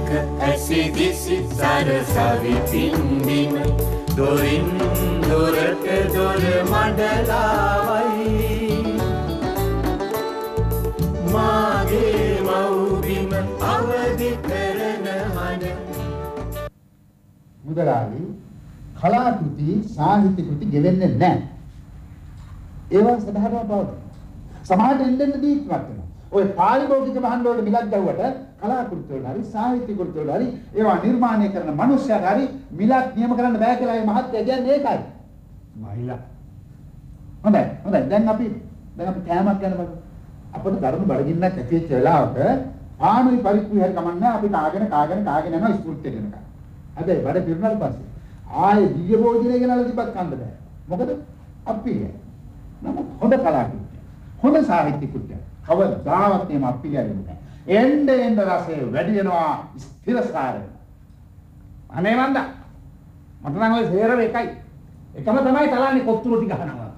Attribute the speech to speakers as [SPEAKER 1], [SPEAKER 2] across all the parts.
[SPEAKER 1] ඇසිදිසි සරසවි පින්දින දොරින් දොරට දොර මඩලාවයි මාගේ මව්බිම අවදි කරන හඬ
[SPEAKER 2] මුදලාලි කලාකෘති සාහිත්‍ය කෘති ගෙවෙන්නේ නැහැ. ඒවා සදාහම පවතින. සමාජෙ එන්න දීප්වත් වෙනවා. ඔය පාරිභෝගික භාණ්ඩ වල මිලක් දැවුවට කලාකෘති වල හරි සාහිත්‍ය කෘති වල හරි ඒවා නිර්මාණය කරන මිනිස්සුන්ට හරි මිලක් නියම කරන්න බෑ කියලා මේ මහත්තයා කියන්නේ ඒකයි. මහිලා. හොඳයි. දැන් අපි කෑමක් ගැන බලමු. අපිට ධර්ම බඩගින්නක් ඇති වෙච්ච වෙලාවක ආනුයි පරිප්පුයි හරි කමන්නේ අපි කාගෙන යනවා ස්කූල් එකට යනකම්. හැබැයි බඩ පිරුණාට පස්සේ ආයේ දිව්‍ය භෝජනය ගෙනල්ලා තිබ්බත් කන්න බෑ. මොකද අප්පිරිය. නමුත් හොඳ කලාකෘතිය. හොඳ සාහිත්‍ය කෘතිය. කවදාවත් එහෙම අප්පිරිය වෙන්නේ නැහැ. එන්න රසය වැඩි වෙනවා ස්ථිරසාරය. අනේ මන්ද. මට නම් ඔය සේරම එකයි. එකම තමයි තලන්නේ කොත්තු රොටි ගහනවා.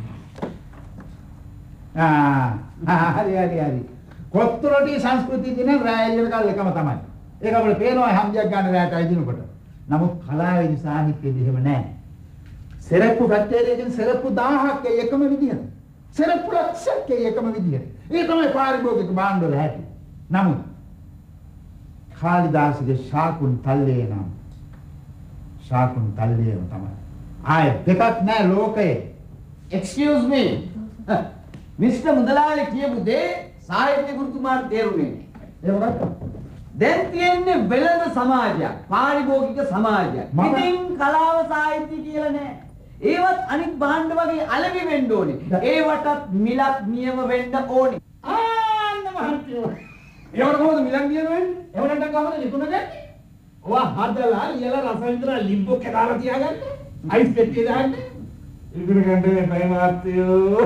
[SPEAKER 2] හරි. කොත්තු රොටි සංස්කෘතිය දින රායලියන කාල එකම තමයි. ඒක අපිට පේනවා හැම්ජයක් ගන්න රැයට අයිදිනකොට. නමුත් කලාවේදී සාහිත්‍යයේදී එහෙම නැහැ. සෙරප්පු පැත්තේදී සෙරප්පු 1000ක් එකම විදිහට. සෙරප්පු ලක්ෂයක් එකම විදිහට. ඒ තමයි පාරිභෝගික භාණ්ඩ වල ඇති. නමුත් කාලිදාසගේ ශාකුන්තල්ලේ නම් ශාකුන්තල්ලේම තමයි. ආය දෙකක් නැහැ ලෝකේ.
[SPEAKER 3] Excuse me. මිස්ටර් මුදලාලි කියපු දේ සාහිත්‍ය ගුරුතුමාට තේරුනේ නැහැ.
[SPEAKER 2] ඒ මොකක්ද?
[SPEAKER 3] දැන් තියෙන්නේ වෙළඳ සමාජයක්, පාරිභෝගික සමාජයක්. ඉතින් කලාව සාහිත්‍ය කියලා නෑ. ඒවත් අනිත් භාණ්ඩ වගේ අලෙවි වෙන්න ඕනේ. ඒවටත් මිලක් නියම වෙන්න ඕනේ.
[SPEAKER 2] ආන්න මහන්තියෝ.
[SPEAKER 4] ඒවට කොහොමද මිලක් නියම වෙන්නේ?
[SPEAKER 2] එහෙම නැත්නම් කොහොමද විකුණන්නේ? ඔවා හදලා ලියලා රස විඳලා ලිම්බෝ කඩාලා තියාගන්න. අයිස් පෙට්ටිය දාන්න.
[SPEAKER 4] ඉගෙන ගන්න මේ මාත්‍යෝ.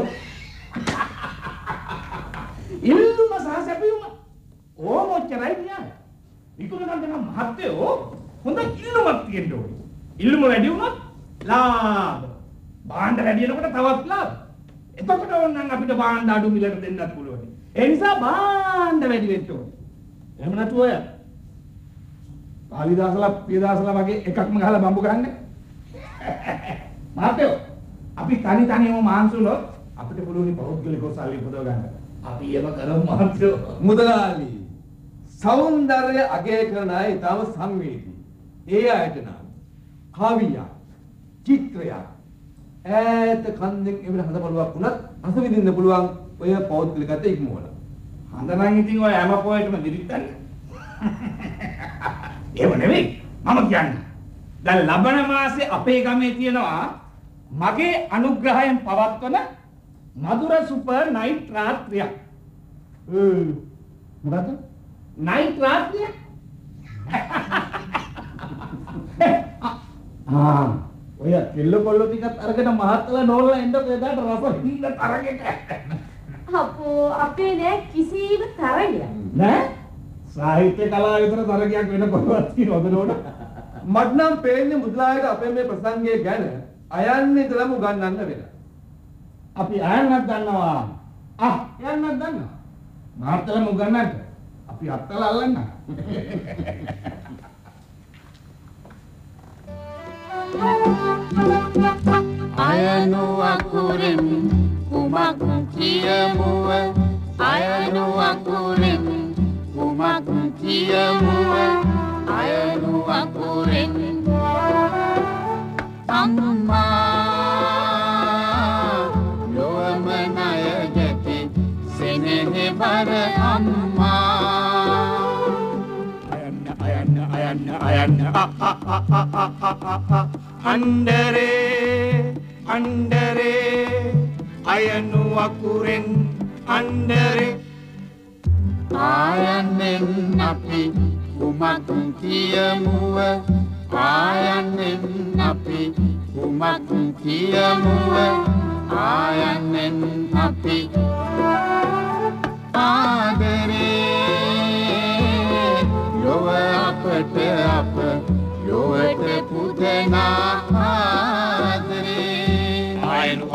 [SPEAKER 2] ඉල්ලුම සහසැපියුම. ඕමොච්චරයි න්යාය. විකුණ ගන්න නම් මහත්තයෝ හොඳ ඉල්ලුමක් තියෙන්න ඕනේ. ඉල්ලුම වැඩි වුණොත් ලාභ. භාණ්ඩ වැඩි වෙනකොට තවත් ලාභ. එතකොට ඕනනම් අපිට භාණ්ඩ අඩු මිලට දෙන්නත් පුළුවන්. ඒ නිසා භාණ්ඩ වැඩි වෙන්න ඕනේ. එහෙම නැතුව ඔය
[SPEAKER 4] කාලිදාසලා පියදාසලා වගේ එකක්ම ගහලා බම්බු ගහන්නේ.
[SPEAKER 2] මහත්තයෝ අපි තනියම මාන්සුලොත් අපිට පුළුවන් පෞද්ගලිකව සල්ලි පුදව ගන්න. අපි ඒව කරමු මහත්තයෝ.
[SPEAKER 5] මුදලාලි සෞන්දර්ය අගය කරන අය ඊටම සංවේදී. ඒ අයට නම් කවියක්, චිත්‍රයක්, ඈත කන්දෙන් එවන හඳ බලුවක් වුණත් රස විඳින්න පුළුවන් ඔය පෞද්ගලිකත්වයේ ඉක්මවල.
[SPEAKER 2] හඳනම් ඉතින් ඔය හැම පොයටම දිරිත්තන්නේ. ඒව නෙවෙයි මම කියන්නේ. දැන් ලබන මාසේ අපේ ගමේ තියෙනවා මගේ අනුග්‍රහයෙන් පවත්වන මధుර සුපර් නයිට් රාත්‍රියක්. මොකද? නයිට් රාත්‍රිය?
[SPEAKER 4] ඔය කෙල්ල කොල්ල ටිකත් අරගෙන මහත්තලා නෝල්ලා එන්න එදාට රස හිඳ තරගෙට.
[SPEAKER 6] අපෝ අපේ නෑ කිසිම තරගයක්.
[SPEAKER 4] නෑ? සාහිත්‍ය කලාව විතර තරගයක් වෙන කොහොමද කියනවද නෝන?
[SPEAKER 5] මට නම් පේන්නේ මුදලාලට අපේ මේ ප්‍රසංගය ගැන අයන්නේ ඉඳලම උගන්වන්න වෙනවා.
[SPEAKER 2] අපි අයන්නත් දන්නවා. යන්නත් දන්නවා. මාර්තලම උගන්නන්න. අපි අත්තල අල්ලන්න.
[SPEAKER 1] අයනු අකුරෙන් කුමක් කියමුව අයනු අකුරෙන් කුමක් කියමුව අයනු අකුරෙන් අම්මා ලොවම ණය ගැති සෙනෙහ බර අම්මා අයන්න අන්දරේ අයනු අකුරෙන් අන්දරේ ආයන්නෙන් අපි කුමක් කියමුව ආයන්නෙන් අපි කුමක් කියමුව ආයන්නෙන් අපි ආදරේ ලොව අපට අප ලොවට පුදනා ආදරේ ආයනු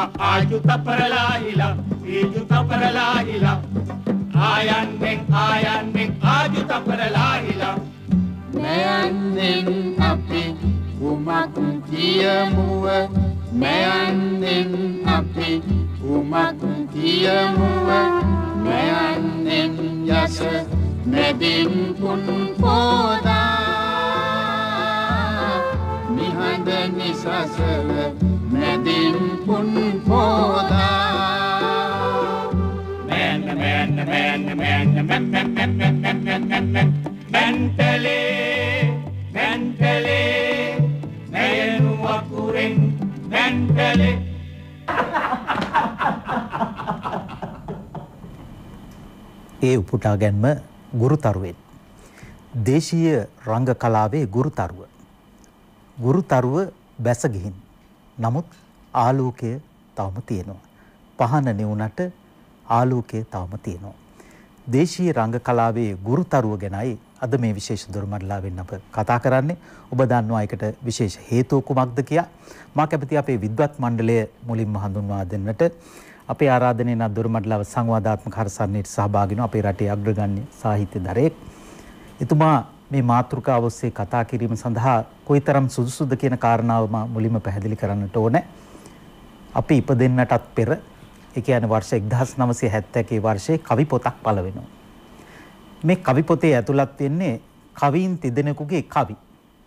[SPEAKER 1] ආයු තපරලාහිලා ආයන්නෙන් මෙයන්නෙන් අපි කුමක් කියමුව මෙයන්නෙන් අපි කුමක් කියමුව මෙයන්නෙන් යස මෙදින් පුන් පෝදා නිහඬ නිසසල මෙදින් පුන් පෝදා
[SPEAKER 7] ඒ උපුටා ගැන්ම ගුරුතරුවෙන් දේශීය රංග කලාවේ ගුරුතරුව බැස ගිහින් නමුත් ආලෝකය තවම තියෙනවා. පහන නෙවුනට ආලෝකය තවම තියෙනවා. දේශීය රංග කලාවේ ගුරුතරුව ගැනයි අද මේ විශේෂ දොරමඩලාවෙන් අප කතා කරන්නේ. ඔබ දන්නවා ඒකට විශේෂ හේතුව කුමක්ද කියා. මා කැමති අපේ විද්වත් මණ්ඩලය මුලින්ම හඳුන්වා දෙන්නට. අපේ ආරාධනයේ නම් දොරමඩලාව සංවාදාත්මක හරසන්නේට සහභාගී වෙන අපේ රටේ අග්‍රගණ්‍ය සාහිත්‍යදරයෙක්. එතුමා මේ මාතෘකාව ඔස්සේ කතා කිරීම සඳහා කොයිතරම් සුදුසුද කියන කාරණාව මා මුලින්ම පැහැදිලි කරන්නට ඕනේ. අපි ඉපදෙන්නටත් පෙර ඒ කියන්නේ වර්ෂ 1971 වර්ෂයේ කවි පොතක් පළ වෙනවා. මේ කවි පොතේ ඇතුළත් වෙන්නේ කවීන් තිදෙනෙකුගේ කවි.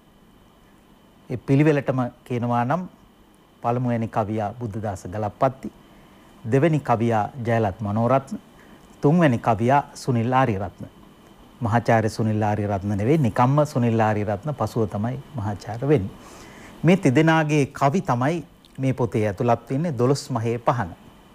[SPEAKER 7] ඒ පිළිවෙලටම කියනවා නම් පළමුවෙනි කවියා බුද්ධදාස ගලප්පත්ති, දෙවෙනි කවියා ජයලත් මනෝරත්න, තුන්වෙනි කවියා සුනිල් ආරියරත්න. මහාචාර්ය සුනිල් ආරියරත්න නෙවෙයි, නිකම්ම සුනිල් ආරියරත්න පසුව තමයි මහාචාර්ය වෙන්නේ. මේ තිදෙනාගේ කවි තමයි මේ පොතේ ඇතුළත් වෙන්නේ 12 මහේ පහන.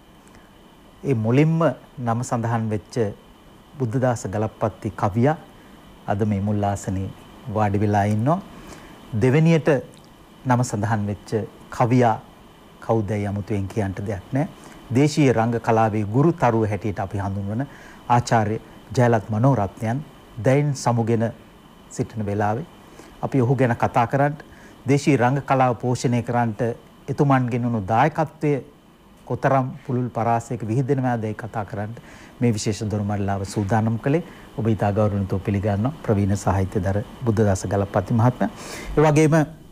[SPEAKER 7] ඒ මුලින්ම නම සඳහන් වෙච්ච බුද්ධදාස ගලප්පත්ති කවියා අද මේ මුල් ආසනේ වාඩි වෙලා ඉන්නවා. දෙවෙනියට නම සඳහන් වෙච්ච කවියා කවුදයි අමුතුවෙන් කියන්න දෙයක් නැහැ. දේශීය රංග කලාවේ ගුරුතරුව හැටියට අපි හඳුන්වන ආචාර්ය ජයලත් මනෝරත්නයන් දැන් සමුගෙන සිටින වෙලාවේ අපි ඔහු ගැන කතා කරන්න, දේශීය රංග කලාව පෝෂණය කරන්නට එතුමන්ගෙන් උණු දායකත්වයේ කොතරම් පුළුල් පරාසයක විහිදෙනවාදයි කතා කරන්න මේ විශේෂ දොරමඩලාව සූදානම් කළේ. ඔබ ඊට ගෞරවණීයව පිළිගන්නවා ප්‍රවීණ සාහිත්‍යදර බුද්ධදාස ගලප්පත්ති මහත්මයා. ඒ වගේම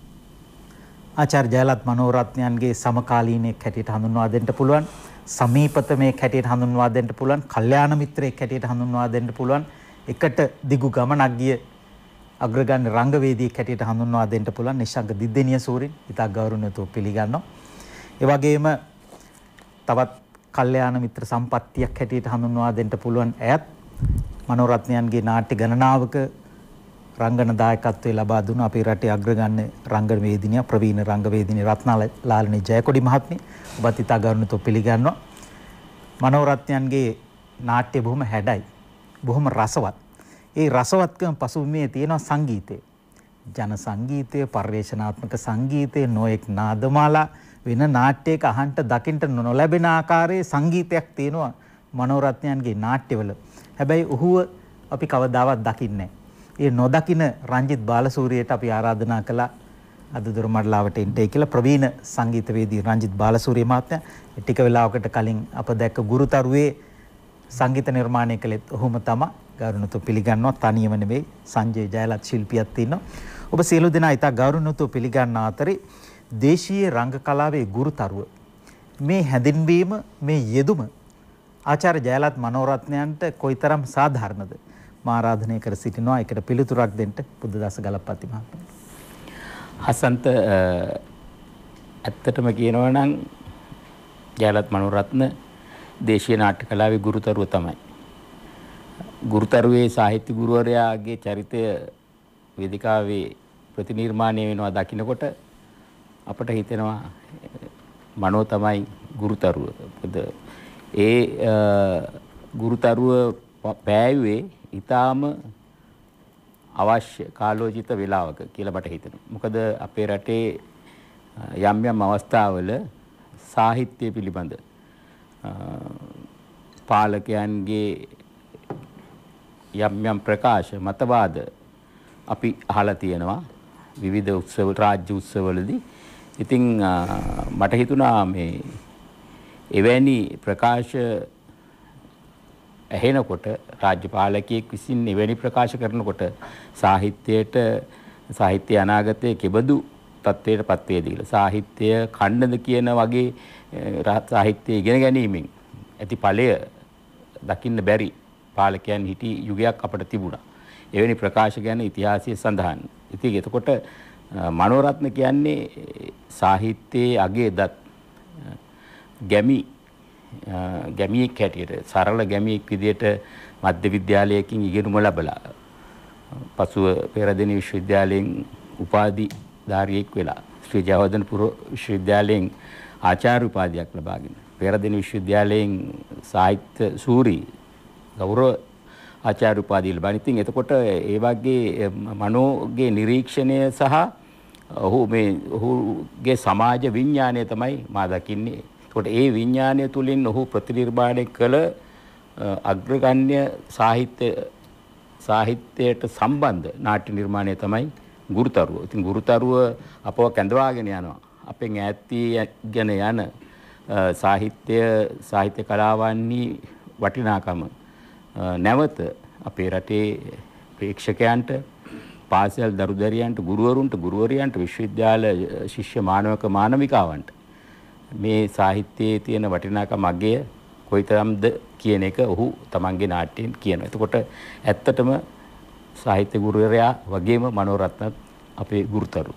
[SPEAKER 7] ආචාර්ය ජයලත් මනෝරත්නයන්ගේ සමකාලීනයෙක් හැටියට හඳුන්වා දෙන්න පුළුවන්, සමීපතමයෙක් හැටියට හඳුන්වා දෙන්න පුළුවන්, කල්යාණ මිත්‍රයෙක් හැටියට හඳුන්වා දෙන්න පුළුවන්, එකට දිගු ගමනක් ගිය අග්‍රගණ්‍ය රංගවේදියෙක් හැටියට හඳුන්වා දෙන්න පුළුවන් නිශංක දිද්දෙනිය සූරින් ඊට ගෞරවණීයව පිළිගන්නවා. ඒ වගේම තවත් කල්යාණ මිත්‍ර සම්පත්තියක් හැටියට හඳුන්වා දෙන්න පුළුවන් ඇයත් මනෝරත්නයන්ගේ නාට්‍ය ගණනාවක රංගන දායකත්වයේ ලබා දුන අපේ රටේ අග්‍රගණ්‍ය රංගවේදිනිය ප්‍රවීණ රංගවේදිනිය රත්නාලාලනී ජයකොඩි මහත්මිය ඔබත් ඉතා ගෞරවණීයව පිළිගන්නවා. මනෝරත්නයන්ගේ නාට්‍ය බොහොම හැඩයි, බොහොම රසවත්. ඒ රසවත්කම පසුබිමේ තියෙනවා සංගීතය, ජන සංගීතය, පර්යේෂණාත්මක සංගීතය, නොඑක් නාදමාලා වෙන නාට්‍යයක අහන්ට දකින්න නොලැබෙන ආකාරයේ සංගීතයක් තියෙනවා මනෝරත්නයන්ගේ නාට්‍යවල. හැබැයි ඔහුව අපි කවදාවත් දකින්නේ නැහැ. ඒ නොදකින රංජිත් බාලසූරියට අපි ආරාධනා කළා අද දොරමඩලාවට එන්නයි කියලා. ප්‍රවීණ සංගීතවේදී රංජිත් බාලසූරිය මහත්මයා ටික වෙලාවකට කලින් අප දැක්ක ගුරුතරුවේ සංගීත නිර්මාණය කළෙත් ඔහුම තමයි. ගෞරවණීයව පිළිගන්නවා. තනියම නෙවෙයි, සංජය ජයලත් ශිල්පියක් ඉන්නවා. ඔබ සියලු දෙනා ඉතා ගෞරවණීයව පිළිගන්න අතරේ දේශීය රංග කලාවේ ගුරුතරුව මේ හැඳින්වීම, මේ යෙදුම ආචාර්ය ජයලත් මනෝරත්නයන්ට කොයිතරම් සාධාරණද මා ආරාධනය කර සිටිනවා. ඒකට පිළිතුරක් දෙන්න බුද්ධදාස ගලප්පත්ති මහත්මයා.
[SPEAKER 8] හසන්ත ඇත්තටම කියනවා නම් ජයලත් මනෝරත්න දේශීය නාට්‍ය කලාවේ ගුරුතරුව තමයි. ගුරුතරුවේ සාහිත්‍ය ගුරුවරයාගේ චරිතය වේදිකාවේ ප්‍රතිනිර්මාණය වෙනවා දකින්නකොට අපට හිතෙනවා මනෝ තමයි ගුරුතරුව. මොකද ඒ ගුරුතරුව පෑයුවේ ඊටාම අවශ්‍ය කාලෝචිත වේලාවක කියලා මට හිතෙනවා. මොකද අපේ රටේ යම් යම් අවස්ථාවල සාහිත්‍ය පිළිබඳ පාලකයන්ගේ යම් යම් ප්‍රකාශ මතවාද අපි අහලා තියෙනවා විවිධ උත්සව, රාජ්‍ය උත්සවවලදී. ඉතින් මට හිතුණා මේ එවැනි ප්‍රකාශ ඇහෙනකොට, රාජ්‍ය පාලකයෙක් විසින් එවැනි ප්‍රකාශ කරනකොට සාහිත්‍යයට සාහිත්‍ය අනාගතයේ කෙබඳු තත්ත්වයට පත් වේද කියලා. සාහිත්‍ය ඛණ්ඩද කියන වගේ සාහිත්‍ය ඉගෙන ගැනීමෙන් ඇති ඵලය දකින්න බැරි පාලකයන් හිටි යුගයක් අපිට තිබුණා. එවැනි ප්‍රකාශ ගැන ඉතිහාසයේ සඳහන්. ඉතින් එතකොට මනෝරත්න කියන්නේ සාහිත්‍යයේ අගේ දත් ගැමියෙක් හැටියට සරල ගැමියෙක් විදියට මධ්‍ය විද්‍යාලයකින් ඉගෙනුම ලැබලා පසුව පෙරදෙණි විශ්වවිද්‍යාලයෙන් උපාධිධාරියෙක් වෙලා ශ්‍රී ජයවර්ධනපුර විශ්වවිද්‍යාලයෙන් ආචාර්ය උපාධියක් ලබාගෙන පෙරදෙණි විශ්වවිද්‍යාලයෙන් සාහිත්‍ය සූරි ගෞරව ආචාර්ය උපාධිය ලබන. ඉතින් එතකොට ඒ වගේ මනෝගේ නිරීක්ෂණය සහ ඔහුගේ සමාජ විඥානය තමයි මා දකින්නේ. එතකොට ඒ විඥානය තුලින් ඔහු ප්‍රතිනිර්මාණය කළ අග්‍රගණ්‍ය සාහිත්‍යයට සම්බන්ධ නාට්‍ය නිර්මාණය තමයි ගුරුතරුව. ඉතින් ගුරුතරුව අපව කැඳවාගෙන යනවා. අපෙන් ඈත්ගෙන යන සාහිත්‍ය කලාවන්හි වටිනාකම නැවත අපේ රටේ ප්‍රේක්ෂකයන්ට පාසල් දරුදරියන්ට ගුරුවරියන්ට විශ්වවිද්‍යාල ශිෂ්‍ය මානවක මානවිකාවන්ට මේ සාහිත්‍යයේ තියෙන වටිනාකම අගය කොයිතරම්ද කියන එක ඔහු තමන්ගේ නාට්‍යයෙන් කියනවා. එතකොට ඇත්තටම සාහිත්‍ය ගුරුවරයා වගේම මනෝරත්නත් අපේ ගුරුතරු.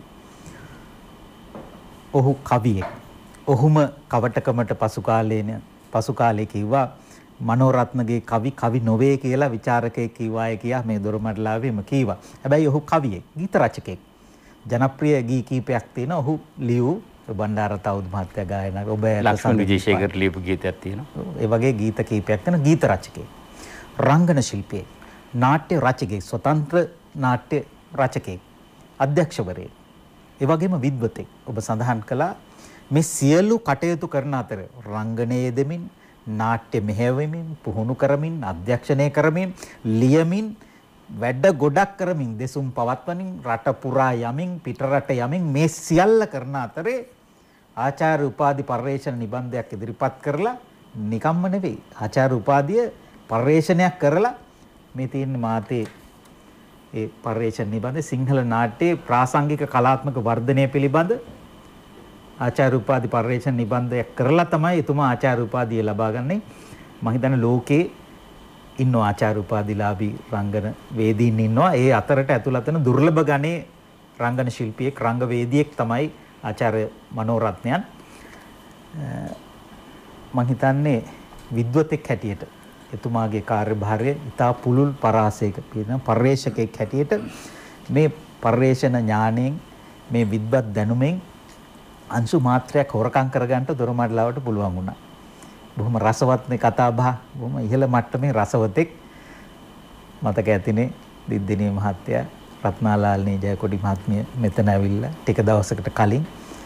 [SPEAKER 7] ඔහු කවියෙක්. ඔහුම කවටකමට පසු කාලේ කිව්වා මනෝරත්නගේ කවි නොවේ කියලා විචාරකයෙක් කිව්වාය කියා මේ දොරමඩලාවෙම කීවා. හැබැයි ඔහු කවියෙක්, ගීත රචකයෙක්. ජනප්‍රිය ගී කීපයක් තියෙන ඔහු ලියූ බණ්ඩාර තවුද් මහත්තයා ගායනා ඔබ
[SPEAKER 8] ලක්ෂ්මන් විජේශේකර ලියපු ගීතයක් තියෙනවා.
[SPEAKER 7] ඒ වගේ ගීත කීපයක් තියෙන ගීත රචකයෙක්. රංගන ශිල්පියෙක්, නාට්‍ය රචකයෙක්, ස්වතන්ත්‍ර නාට්‍ය රචකයෙක්, අධ්‍යක්ෂවරයෙක්. ඒ වගේම විද්වතෙක්. ඔබ සඳහන් කළා මේ සියලු කටයුතු කරන අතර රංගනයේ දෙමින් නාට්‍ය මෙහෙයවමින් පුහුණු කරමින් අධ්‍යක්ෂණය කරමින් ලියමින් වැඩ ගොඩක් කරමින් දෙසුම් පවත්වමින් රට පුරා යමින් පිටරට යමින් මේ සියල්ල කරන අතරේ ආචාර්ය උපාධි පර්යේෂණ නිබන්ධයක් ඉදිරිපත් කරලා නිකම්ම නෙවෙයි ආචාර්ය උපාධිය පර්යේෂණයක් කරලා මේ තියෙන මාතේ ඒ පර්යේෂණ නිබන්ධ සිංහල නාට්‍යයේ ප්‍රාසංගික කලාත්මක වර්ධනය පිළිබඳ ආචාර්ය උපාධි පර්යේෂණ නිබන්ධයක් කරලා තමයි එතුමා ආචාර්ය උපාධිය ලබා ගන්නේ. මම හිතන්නේ ලෝකේ ඉන්න ආචාර්ය උපාධිලාභී රංගන වේදීන් ඉන්නවා. ඒ අතරට ඇතුළත් වෙන දුර්ලභ ගණේ රංගන ශිල්පියෙක් රංගවේදියෙක් තමයි ආචාර්ය මනෝරත්නයන්. මම හිතන්නේ විද්වතෙක් හැටියට එතුමාගේ කාර්යභාරය ඉතා පුළුල් පරාසයක පිළින පර්යේෂකෙක් හැටියට මේ පර්යේෂණ ඥාණයෙන් මේ විද්වත් දැනුමෙන් අංශු මාත්‍රයක් හොරකම් කරගන්න දොරමඩලාවට පුළුවන් වුණා. බොහොම රසවත් මේ කතා බහ බොහොම ඉහළ මට්ටමේ රසවතෙක්. මතක ඇතිනේ දිද්දිනේ මහත්තයා රත්නාලාල්නී ජයකොඩි මහත්මිය මෙතන ඇවිල්ලා ටික දවසකට කලින්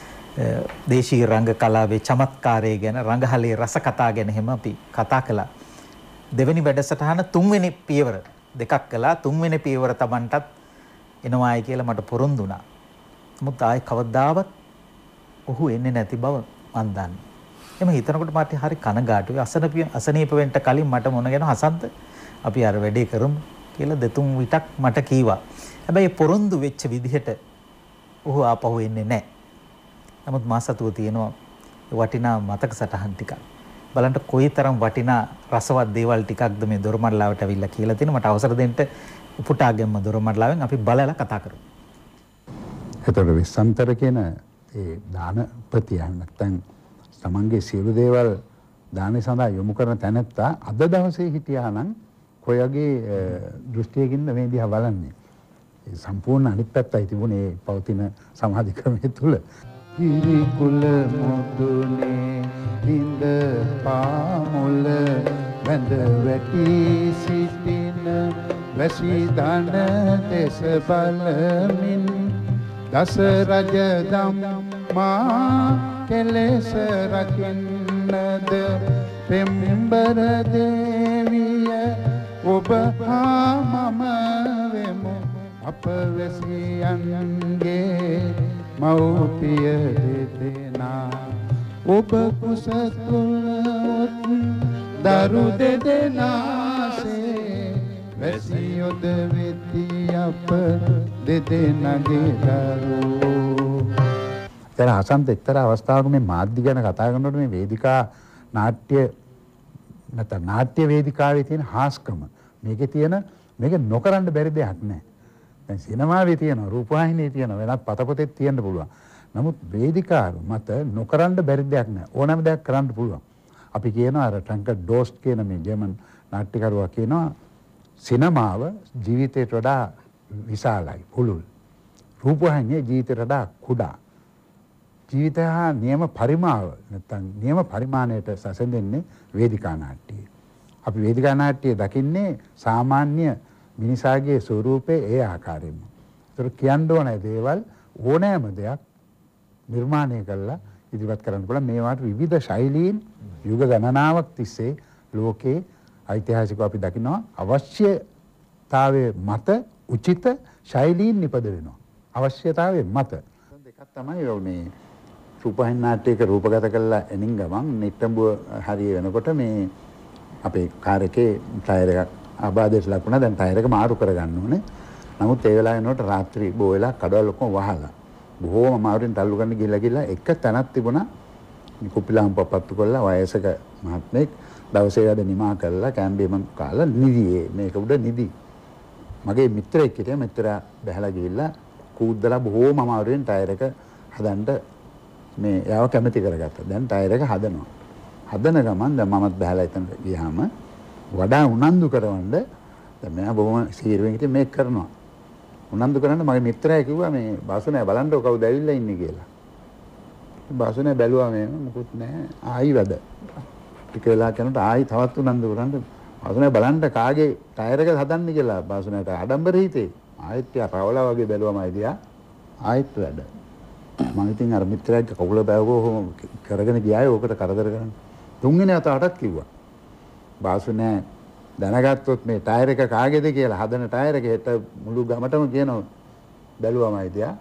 [SPEAKER 7] දේශීය රංග කලාවේ චමත්කාරය ගැන රංගහලේ රස කතා ගැන හැම අපි කතා කළා. දෙවෙනි වැඩසටහන තුන්වෙනි පියවර දෙකක් කළා. තුන්වෙනි පියවර Tamanටත් එනවායි කියලා මට පොරොන්දු වුණා. නමුත් ආයේ කවදාවත් ඔහු එන්නේ නැති බව මන් දන්නේ. එම හිතනකොට මට හරි කනගාටුයි. අසනීප වෙන්න කලින් මට මොන ගැන හසන්ත අපි අර වැඩේ කරමු කියලා දෙතුන් විටක් මට කීවා. හැබැයි පොරොන්දු වෙච්ච විදිහට ඔහු ආපහු එන්නේ නැහැ. නමුත් මා සතුව තියෙනවා වටිනා මතක සටහන් ටිකක්. බලන්න කොයිතරම් වටිනා රසවත් දේවල් ටිකක්ද මේ දොරමඩලාවට අවිල්ලා කියලා තියෙන. මට අවසර දෙන්න උපුටාගෙම්ම දොරමඩලාවෙන් අපි බලලා කතා කරමු.
[SPEAKER 2] එතකොට විසන්තර කියන ඒ දාන ප්‍රතියන් නැත්නම් තමන්ගේ සියලු දේවල් දානේ සඳහා යොමු කරන තැනැත්තා අද දවසේ හිටියා නම් කොයගේ දෘෂ්ටියකින්ද මේ දිහා බලන්නේ. ඒ සම්පූර්ණ අනිත් පැත්තයි තිබුණේ පවතින සමාධි ක්‍රමයේ තුල.
[SPEAKER 1] කිරිකුල මුදුනේ හිඳ පාමුල වැඳ වැටි සිටින වැසි දන තෙස බලමින් දස රජ ධම්මා කෙලෙස රකින්නද පෙම්බර දේවිය ඔබ හා මම වෙමු අප වැසියන්ගේ මව්පිය දෙදෙනා ඔබ කුස තුලොත් දරු දෙදෙනාසේ වැසියොද වෙති අප දෙදෙනගේ දරුවෝ.
[SPEAKER 2] දැන් අසන්ත එක්තරා අවස්ථාවක මේ මාධ්‍ය ගැන කතා කරනකොට මේ වේදිකා නාට්‍ය නැත්නම් නාට්‍ය වේදිකාවේ තියෙන හාස්කම මේකේ තියෙන මේක නොකරන්න බැරි දෙයක් නෑ. දැන් සිනමාවේ තියෙන රූපවාහිනියේ තියෙන වෙනත් පතපොතේ තියෙන්න පුළුවන්. නමුත් වේදිකාව මත නොකරන්න බැරි දෙයක් නෑ. ඕනෑම දෙයක් කරන්න පුළුවන්. අපි කියනවා අර ට්‍රැන්කර් ඩෝස්ට් කියන මේ ජර්මන් නාට්‍යකරුවා කියනවා සිනමාව ජීවිතයට වඩා විශාලයි පුළුල්. රූපවාහිනිය ජීවිතයට වඩා කුඩා. ජීවිතය හා නියම පරිමාව නැත්නම් නියම පරිමාණයට සැසඳෙන්නේ වේදිකා නාට්‍යය. අපි වේදිකා නාට්‍යය දකින්නේ සාමාන්‍ය මිනිසාගේ ස්වරූපේ ඒ ආකාරයෙන්ම. ඒතර කියන්න ඕන දේවල් ඕනෑම දෙයක් නිර්මාණය කළා ඉදිරිපත් කරන්න පුළුවන්. මේවාට විවිධ ශෛලීන් යුග ගණනාවක් තිස්සේ ලෝකේ ඓතිහාසිකව අපි දකිනවා අවශ්‍යතාවයේ මත උචිත ශෛලීන් නිපද වෙනවා. අවශ්‍යතාවයේ මත දෙකක් තමයි මේ රූපවාහිනී නාට්‍යයක රූපගත කළා එනින් ගමන් නිට්ටඹුව හරිය වෙනකොට මේ අපේ කාර් එකේ ටයර් එකක් අබාධයට ලක් වුණා. දැන් ටයර් එක මාරු කරගන්න ඕනේ. නමුත් ඒ වෙලාවේ නෝට රාත්‍රී බොහ වෙලා කඩවල ඔක්කොම වහලා බොහෝම අමාරුවෙන් තල්ලු ගන්න ගිහලා එක තැනක් තිබුණා. කුප්පිලාම් පපත්තු කරලා වයසක මහත්මෙක් දවසේ වැඩ නිමා කරලා කැම්බේම කාලා නිදියේ මේක උඩ නිදි. මගේ මිත්‍රයෙක් හිටියා. මිත්‍රා බැහැලා ගිහිල්ලා කූද්දලා බොහෝම අමාරුවෙන් ටයර් එක හදන්න මේ යාව කැමති කරගත්තා. දැන් ටයර් එක හදනවා. හදන ගමන් දැන් මමත් බැහැලා එතන ගියාම වඩා උනන්දු කරවන්න දැන් මම බොහොම සීරුවෙන් හිටියේ මේක කරනවා. උනන්දු කරන්න මගේ මිත්‍රයා කිව්වා මේ බාසුනේ බලන්නකො කවුද ඇවිල්ලා ඉන්නේ කියලා. බාසුනේ බැලුවා මේ මොකුත් නැහැ. ආයි වැඩ. ටික වෙලා කරනකොට ආයි තවත් උනන්දු කරන්න බාසුනේ බලන්න කාගේ ටයර් එක හදන්නේ කියලා බාසුනේට ආඩම්බර හිතේ. ආයෙත් රවලා වගේ බැලුවම අයිදියා ආයෙත් වැඩ. මම ඉතින් අර මිත්‍රයාගේ කකුල බෑවුවෝ කරගෙන ගියාය ඕකට කරදර කරන්න. තුන්වෙනි අතටත් කිව්වා. බාසුනේ දැනගත්තොත් මේ ටයර් එක කාගේද කියලා හදන ටයර් එක හෙට මුළු ගමටම කියනවා බැලුවම අයිදියා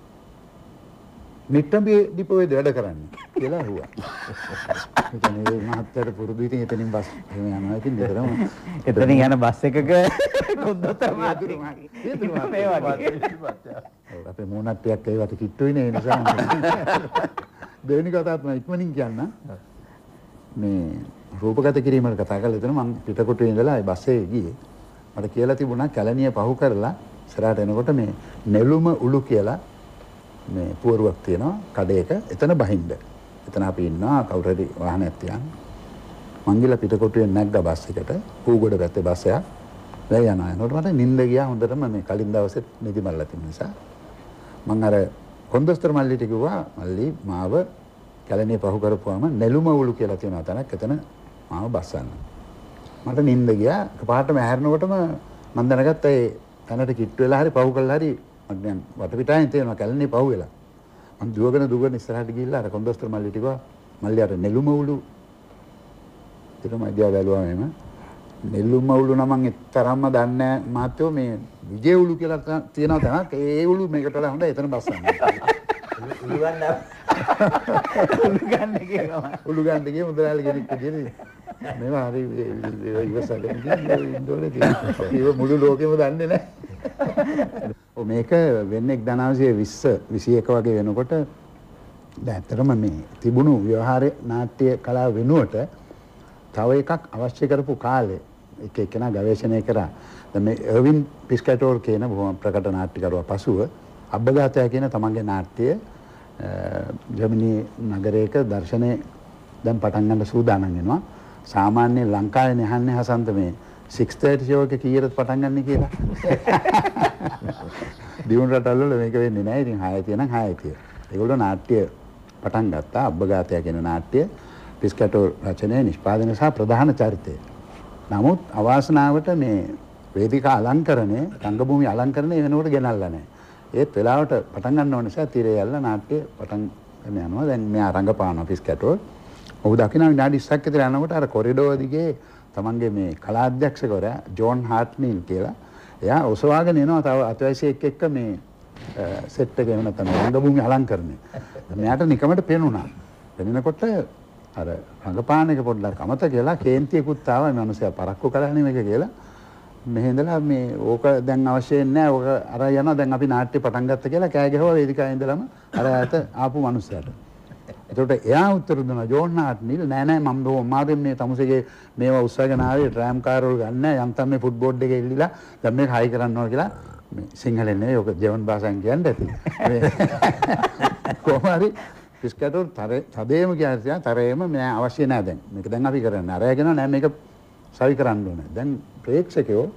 [SPEAKER 2] නිට්ටඹේ ඩිපෝයේද වැඩ කරන්නේ කියලා ඇහුවා. ඉතින් මේ මහත්තයාට පුරුදු ඉතින් එතනින් බස් එහෙම යනවා. ඉතින් දෙතරම
[SPEAKER 7] එතනින් යන බස් එකක කොද්දොත්තර මාත්‍රි
[SPEAKER 2] මේ වගේ. අපේ මොනක්ටියක් ඒවට කිට්ටුයි නේ නිසා. දෙවෙනි කතාවත් මම ඉක්මනින් කියන්න. මේ රූපගත කිරීමකට කතා කරලා එතන මම පිටකොටුවේ ඉඳලා ඒ බස්සේ ගියේ. මට කියලා තිබුණා කැලණිය පහු කරලා ඉස්සරහට එනකොට මේ නෙළුම උළු කියලා මේ පුවරුවක් තියෙනවා කඩේක. එතන බහින්න. එතන අපි ඉන්නවා කවුරු හරි වාහනයක් තියන්. මං ගිහලා පිටකොටුවේ නැග්ගා බස් එකට. ඌගොඩ පැත්තේ බස් එකක්. දැන් යනවා. එනකොට මට නිින්ද ගියා හොඳටම මේ කලින් දවසේ නිදි මල්ලා තිබුණ නිසා. මං අර කොන්දොස්තර මල්ලිට කිව්වා මල්ලි මාව කැලණිය පහු කරපුවාම නෙළුම උළු කියලා තියෙනවා තැනක්. එතන මාව බස්සන්න. මට නිින්ද ගියා. එකපාරටම ඇහැරෙනකොටම මම දැනගත්තා ඒ තැනට කිට්ටු වෙලා හරි පහු කළා හරි මට දැන් වටපිටායෙන් තේරෙනවා කැලණිය පහු වෙලා. මම දුවගෙන ඉස්සරහට ගිහිල්ලා අර කොන්දොස්තර මල්ලිට කිව්වා මල්ලි අර නෙළුම උළු ඊට මම දිහා බැලුවා මෙහෙම. නෙළුම උළු නම් මම තරම්ම දන්නේ නැහැ මාත්‍යෝ මේ විජේ උළු කියලා තියෙනවා තැනක්. ඒ උළු මේකට වඩා හොඳයි එතන බස්සන්න. උළු ගන්න ගියේ මුදලාලි කෙනෙක් විදියට මේවා හරි ඉවසගෙන ඉන්නෝනේ තියෙනවා. මුළු ලෝකෙම දන්නේ නැහැ. මේක වෙන්නේ 1920 21 වගේ වෙනකොට දැන් ඇත්තටම මේ තිබුණු ව්‍යවහාර නාට්‍ය කලාව වෙනුවට තව එකක් අවශ්‍ය කරපු කාලේ එක එකනා ගවේෂණය කරා. දැන් මේ එර්වින් පිස්කටෝර් කියන බොහොම ප්‍රකට නාට්‍යකරුවා පසුව අබ්බගාතය කියන තමන්ගේ නාට්‍ය ජර්මනි නගරයක දර්ශනය දැන් පටන් ගන්න සූදානම් වෙනවා. සාමාන්‍ය ලංකාවේ අහන්නේ හසන්ත මේ 6:30 ෂෝ එක කීයටද පටන් ගන්න කියලා. දියුණු රටවල මේක වෙන්නේ නැහැ. ඉතින් 6 තියෙනම් 6 කියලා. ඒගොල්ලෝ නාට්‍ය පටන් ගත්තා. අබ්බගාතය කියන නාට්‍ය පිස්කටෝර් රචනයේ නිෂ්පාදනය සහ ප්‍රධාන චරිතය. නමුත් අවාසනාවට මේ වේදිකා අලංකරණය, රංගභූමි අලංකරණය වෙනකොට ගෙනල්ලා නැහැ. ඒත් වෙලාවට පටන් ගන්න ඕන නිසා තිරේ යල්ලා නාට්‍ය පටන් ගන්න යනවා. දැන් මෙයා රංගපාන පිස්කටෝර්. ඔහු දකින්න විනාඩි 20ක් විතර යනකොට අර කොරිඩෝර් දිගේ තමන්ගේ මේ කලාධ්‍යක්ෂකවරයා ජෝන් හාර්ට්නීල් කියලා එයා ඔසවාගෙන එනවා තව අතවැසියෙක් එක්ක මේ සෙට් එකේ නැත්නම් රංගභූමි අලංකරණය. මෙයාට නිකමට පේනුණා. පෙනෙනකොට අර රංගපාන එක පොඩ්ඩක් අමතක කියලා කේන්තියකුත් ආවා මේ මිනිස්සයා පරක්කු කරන්නේ මේක කියලා. මෙහෙ ඉඳලා මේ ඕක දැන් අවශ්‍ය නැහැ. ඕක අර යනවා දැන් අපි නාට්‍ය පටන් ගත්ත කියලා කෑ ගැහුවා වේදිකාවේ ඉඳලම අර ඈත ආපු මිනිස්සයාට. එතකොට එයා උත්තර දුන්නා ජෝන් නාට්නිල් නෑ නෑ මම මාදෙන් මේ තමුසේගේ මේවා උස්සගෙන ආවේ ට්‍රෑම් කාර් වල ගන්න යන්තම් මේ ෆුට්බෝඩ් එකේ ඉල්ලලා දැන් මේක හයි කරන්න ඕන කියලා මේ සිංහලෙන් නෙවෙයි ඔක ජර්මන් භාෂාවෙන් කියන්න ඇති. කොහොම හරි පිස්කටෝ තදේම කියන තරේම මම අවශ්‍ය නැහැ දැන්. මේක දැන් අපි කරන්නේ. අරගෙන නෑ මේක සවි කරන්න ඕනේ. දැන් ප්‍රේක්ෂකයෝ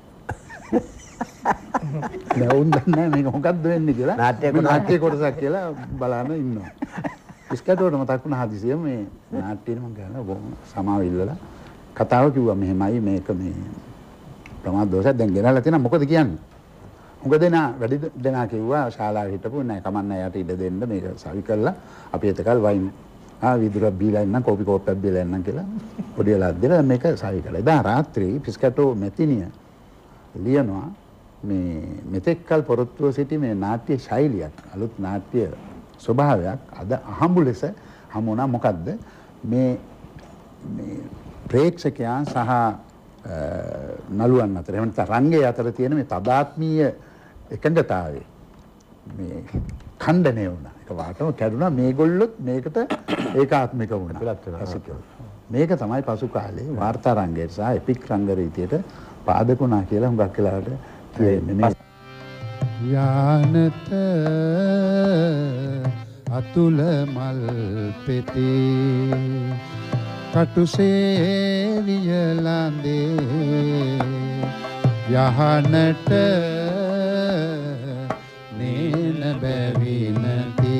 [SPEAKER 2] නෑ උන් දන්නේ මේක මොකද්ද වෙන්නේ කියලා. නාට්‍ය කොටසක් කියලා බලන්න ඉන්නවා. පිස්කටෝට මතක් වුණා හදිසියෙම මේ නාට්‍යෙ මම ගාලා බොහොම සමාව ඉල්ලලා කතාව කිව්වා මෙහෙමයි මේක මේ ප්‍රමාද දෝෂයක් දැන් ගෙනල්ලා තියෙනවා මොකද කියන්නේ. මොකද වැඩි දෙනා කිව්වා ශාලාවේ හිටපු නෑ කමන්න යාට ඉඩ දෙන්න මේක සවි කරලා අපි එතකල් වයින් විදුරක් බීලා ඉන්න කෝපි කෝප්පයක් බීලා ඉන්නම් කියලා පොඩි වෙලාවක් දෙලා මේක සවි කළා. එදා රාත්‍රී පිස්කටෝ මෙතිනිය ලියනවා මේ මෙතෙක්කල් පොරොත්තුව සිටි මේ නාට්‍ය ශෛලියක් අලුත් නාට්‍ය ස්වභාවයක් අද අහඹු ලෙස හමු වුණා. මොකද්ද මේ ප්‍රේක්ෂකයන් සහ නළුවන් අතර එහෙම නැත්නම් රංගයේ අතර තියෙන මේ තදාත්මීය එකඟතාවය මේ ඛණ්ඩණය වුණා. ඒක වාටම කැඩුනා. මේගොල්ලොත් මේකට ඒකාත්මික වුණා. මේක තමයි පසු කාලේ වාර්තා රංගයට සහ එපික් රංග රීතියට පාදක වුණා කියලා හුඟක් වෙලාවට කියන්නේ.
[SPEAKER 1] යානත අතුල මල් පෙතේ කටුසේ වියලඳේ යහනට නේන බැවිනති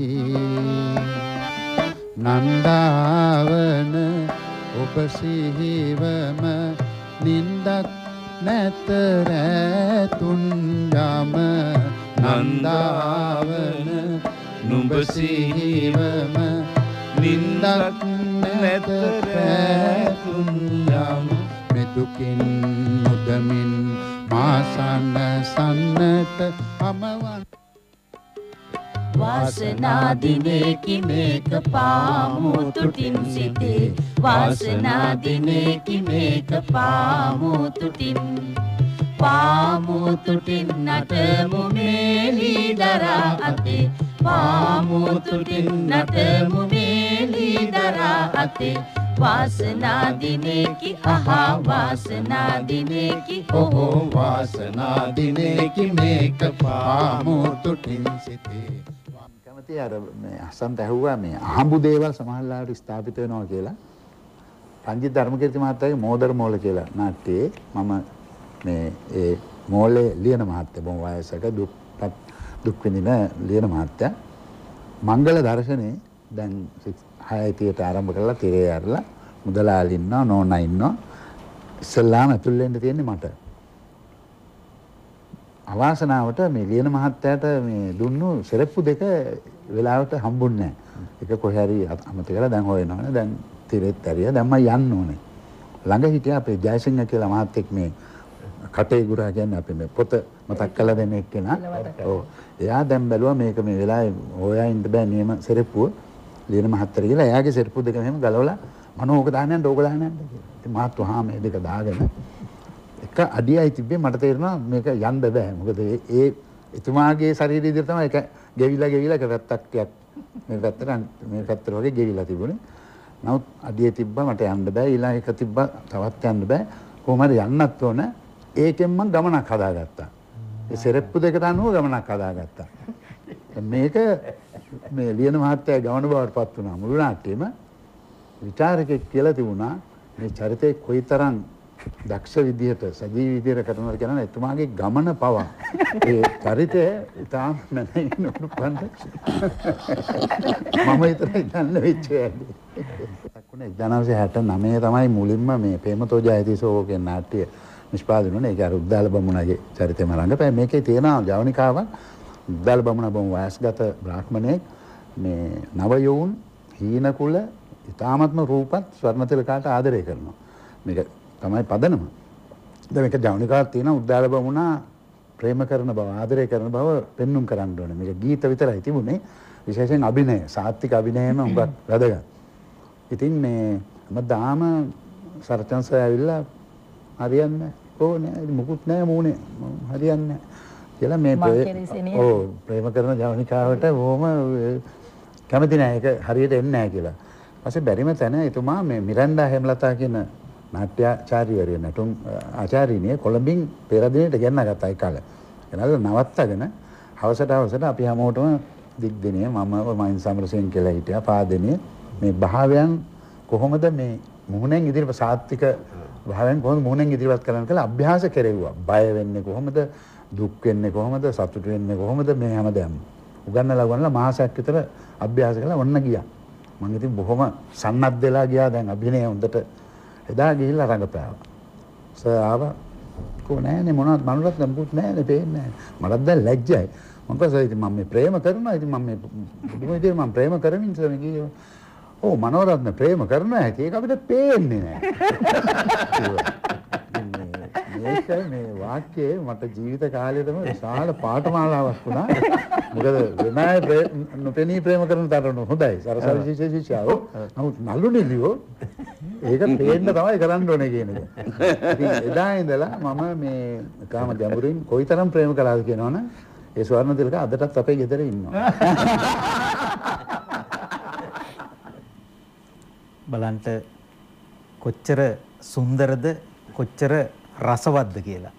[SPEAKER 1] නන්දාවන ඔබ සිහිවම නින්දක් නැතර තුන් යම නන්දාවන නුඹ සිහිවම නින්දක් නැතර තුන් යම මෙදුකින් මුදමින් මාසන්න සන්නට අමවන්
[SPEAKER 9] වාසනා දිනේකි මේක පාමු තුටින් සිටේ වාසනා දිනේකි මේක පාමු තුටින් නටමු මේලි දරා අතේ පාමු තුටින් නටමු මේලි දරා අතේ වාසනා දිනේකි අහා වාසනා දිනේකි
[SPEAKER 1] ඔහෝ වාසනා දිනේකි මේක පාමු තුටින් සිටේ.
[SPEAKER 2] කැමති අර මේ අසන්ත ඇහුවා මේ අහඹු දේවල් සමහරලාට ස්ථාපිත වෙනවා කියලා. රංජිත් ධර්මකීර්ති මහත්තයාගේ මෝදර මෝල කියලා නාට්‍යයේ මම මේ ඒ මෝලේ ලියන මහත්තයා බොහොම වයසක දුක් විඳින ලියන මහත්තයා මංගල දර්ශනේ දැන් 6:30ට ආරම්භ කරලා තිරේ ඇරලා මුදලාලි ඉන්නවා නෝනා ඉන්නවා ඉස්සල්ලාම ඇතුල් වෙන්න තියෙන්නේ මට. අවාසනාවට මේ ලියන මහත්තයාට මේ දුන්නු සෙරප්පු දෙක වෙලාවට හම්බුන්නේ නැහැ. එක කොහේ හරි අමතක කරලා දැන් හොයනවනේ. දැන් තිරෙත් ඇරියා. දැන් මම යන්න ඕනේ. ළඟ හිටියා අපේ ජයසිංහ කියලා මහත්තයෙක් මේ කටේ ගුරා කියන්නේ අපි මේ පොත මතක් කරලා දෙන එක්කෙනා. ඔව්. එයා දැන් බැලුවා මේක මේ වෙලාවේ හොයා ඉන්න බෑ නියම සෙරප්පුව. ලියන මහත්තයා කියලා එයාගේ සෙරප්පු දෙක මෙහෙම ගලවලා මනෝ ඕක දාන්න යන්න ඕක දාන්න යන්න කියලා. ඉතින් මහත්තයා හා මේ දෙක දාගෙන එක අඩියයි තිබ්බේ මට තේරෙනවා මේක යන්න බෑ. මොකද ඒ එතුමාගේ ශරීරය ඉදිරිය තමයි ඒක ගෙවිලා එක පැත්තක් මේ පැත්තට වගේ ගෙවිලා තිබුණේ. නමුත් අඩිය තිබ්බා මට යන්න බෑ. ඊළඟ එක තිබ්බා තවත් යන්න බෑ. කොහොම හරි යන්නත් ඕන. ඒකෙන් මම ගමනක් හදාගත්තා. ඒ සෙරප්පු දෙකට අනුව ගමනක් හදාගත්තා. මේක මේ ලියන මහත්තයා ගමන බවට පත් වුණා. මුළු නාට්‍යෙම විචාරකෙක් කියලා තිබුණා. මේ චරිතේ කොයිතරම් දක්ෂ විදිහට සජීවී විදිහට කරනවද කියන එතුමාගේ ගමන පවා ඒ චරිතය ඉතාම නැතින උපන්ද මම විතරයි දන්න වෙච්ච වැඩි. 1969 තමයි මුලින්ම මේ ප්‍රේමතෝ ජයතිසෝ කියන නාට්‍ය නිෂ්පාදනය වුණේ. ඒක අර උද්දාල බමුණගේ චරිතෙම රංගපෑ. මේකේ තියෙනවා ජවනිකාවක්. උද්දාල බමුණ බොහොම වයස්ගත බ්‍රාහ්මණයෙක් මේ නව යෝන් හීන කුල ඉතාමත්ම රූපත් ස්වර්ණ තිලකාට ආදරය කරනවා. මේක තමයි පදනම. දැන් මේක ජවනිකාවක් තියෙන උද්දාල බමුණා ප්‍රේම කරන බව ආදරය කරන බව පෙන්눔 කරන්න ඕනේ. මේක ගීත විතරයි තිබුණේ. විශේෂයෙන් අභිනය සාත්‍තික අභිනයම උඟක් වැදගත්. ඉතින් මේ හැමදාම සරචන්ස ඇවිල්ලා හරියන්නේ නෑ මොකුත් නෑ මූණේ හරියන්නේ නෑ කියලා මේ ප්‍රේම කරන ජවනිකාවට බොහොම කැමති නෑ ඒක හරියට එන්නේ නෑ කියලා. ඊපස්සේ බැරිම තැන එතුමා මේ මිරන්ඩා හෙම්ලතා කියන නාට්‍යාචාර්යවරිය නැටුම් ආචාර්යිනිය කොළඹින් පෙරදිනේට ගෙන්න ගත්තා ඒ කාලේ. එනවාද නවත්තගෙන හවසට අපි හැමෝටම දිග්දිනිය මම මයින් සමරසෙන් කියලා හිටියා පාදෙනිය මේ භාවයන් කොහොමද මේ මුහුණෙන් ඉදිරියට සාත්‍තික භාවයන් කොහොමද මුහුණෙන් ඉදිරියට කරන්න කියලා අභ්‍යාස කෙරෙව්වා. බය වෙන්නේ කොහොමද? දුක් වෙන්නේ කොහොමද? සතුට වෙන්නේ කොහොමද? මේ හැමදේම උගන්නලා මාසයක් විතර අභ්‍යාස කළා ඔන්න ගියා. මම ඉතින් බොහොම සන්නද්ධ වෙලා ගියා දැන් අභිනය හොඳට එදා ගිහිල්ලා රඟපෑවා. ආවා කොහොනෑනේ මොනවද මනුරත් නම්පුත් නෑනේ පේන්නේ නෑ. මටත් දැන් ලැජ්ජයි. මම කිව්වා ඉතින් මම මේ ප්‍රේම කරනවා. ඉතින් මම මේ බුදුම විදියට මම ප්‍රේම කරමින් ඉඳලා මේ කිව්වා. ඔව් මනෝරත්න ප්‍රේම කරනවා ඇති ඒක අපිට පේන්නේ නෑ. මේක මේ වාක්‍යයේ මට ජීවිත කාලයේම විශාල පාඨමාලාවක් වුණා. මොකද වෙන අය නොපෙනී ප්‍රේම කරන තරම හොඳයි. සරසවි විශේෂීශාව. නමුත් නළු නිලියෝ ඒක පේන්න තමයි කරන්න ඕනේ කියන එක. ඉතින් එදා ඉඳලා මම මේ කාම ගැඹුරින් කොයිතරම් ප්‍රේම කළාද කියනවනේ ඒ ස්වර්ණ තිලක අදටත් අපේ ගෙදර ඉන්නවා.
[SPEAKER 7] බලන්ට කොච්චර සුන්දරද කොච්චර රසවත්ද කියලා.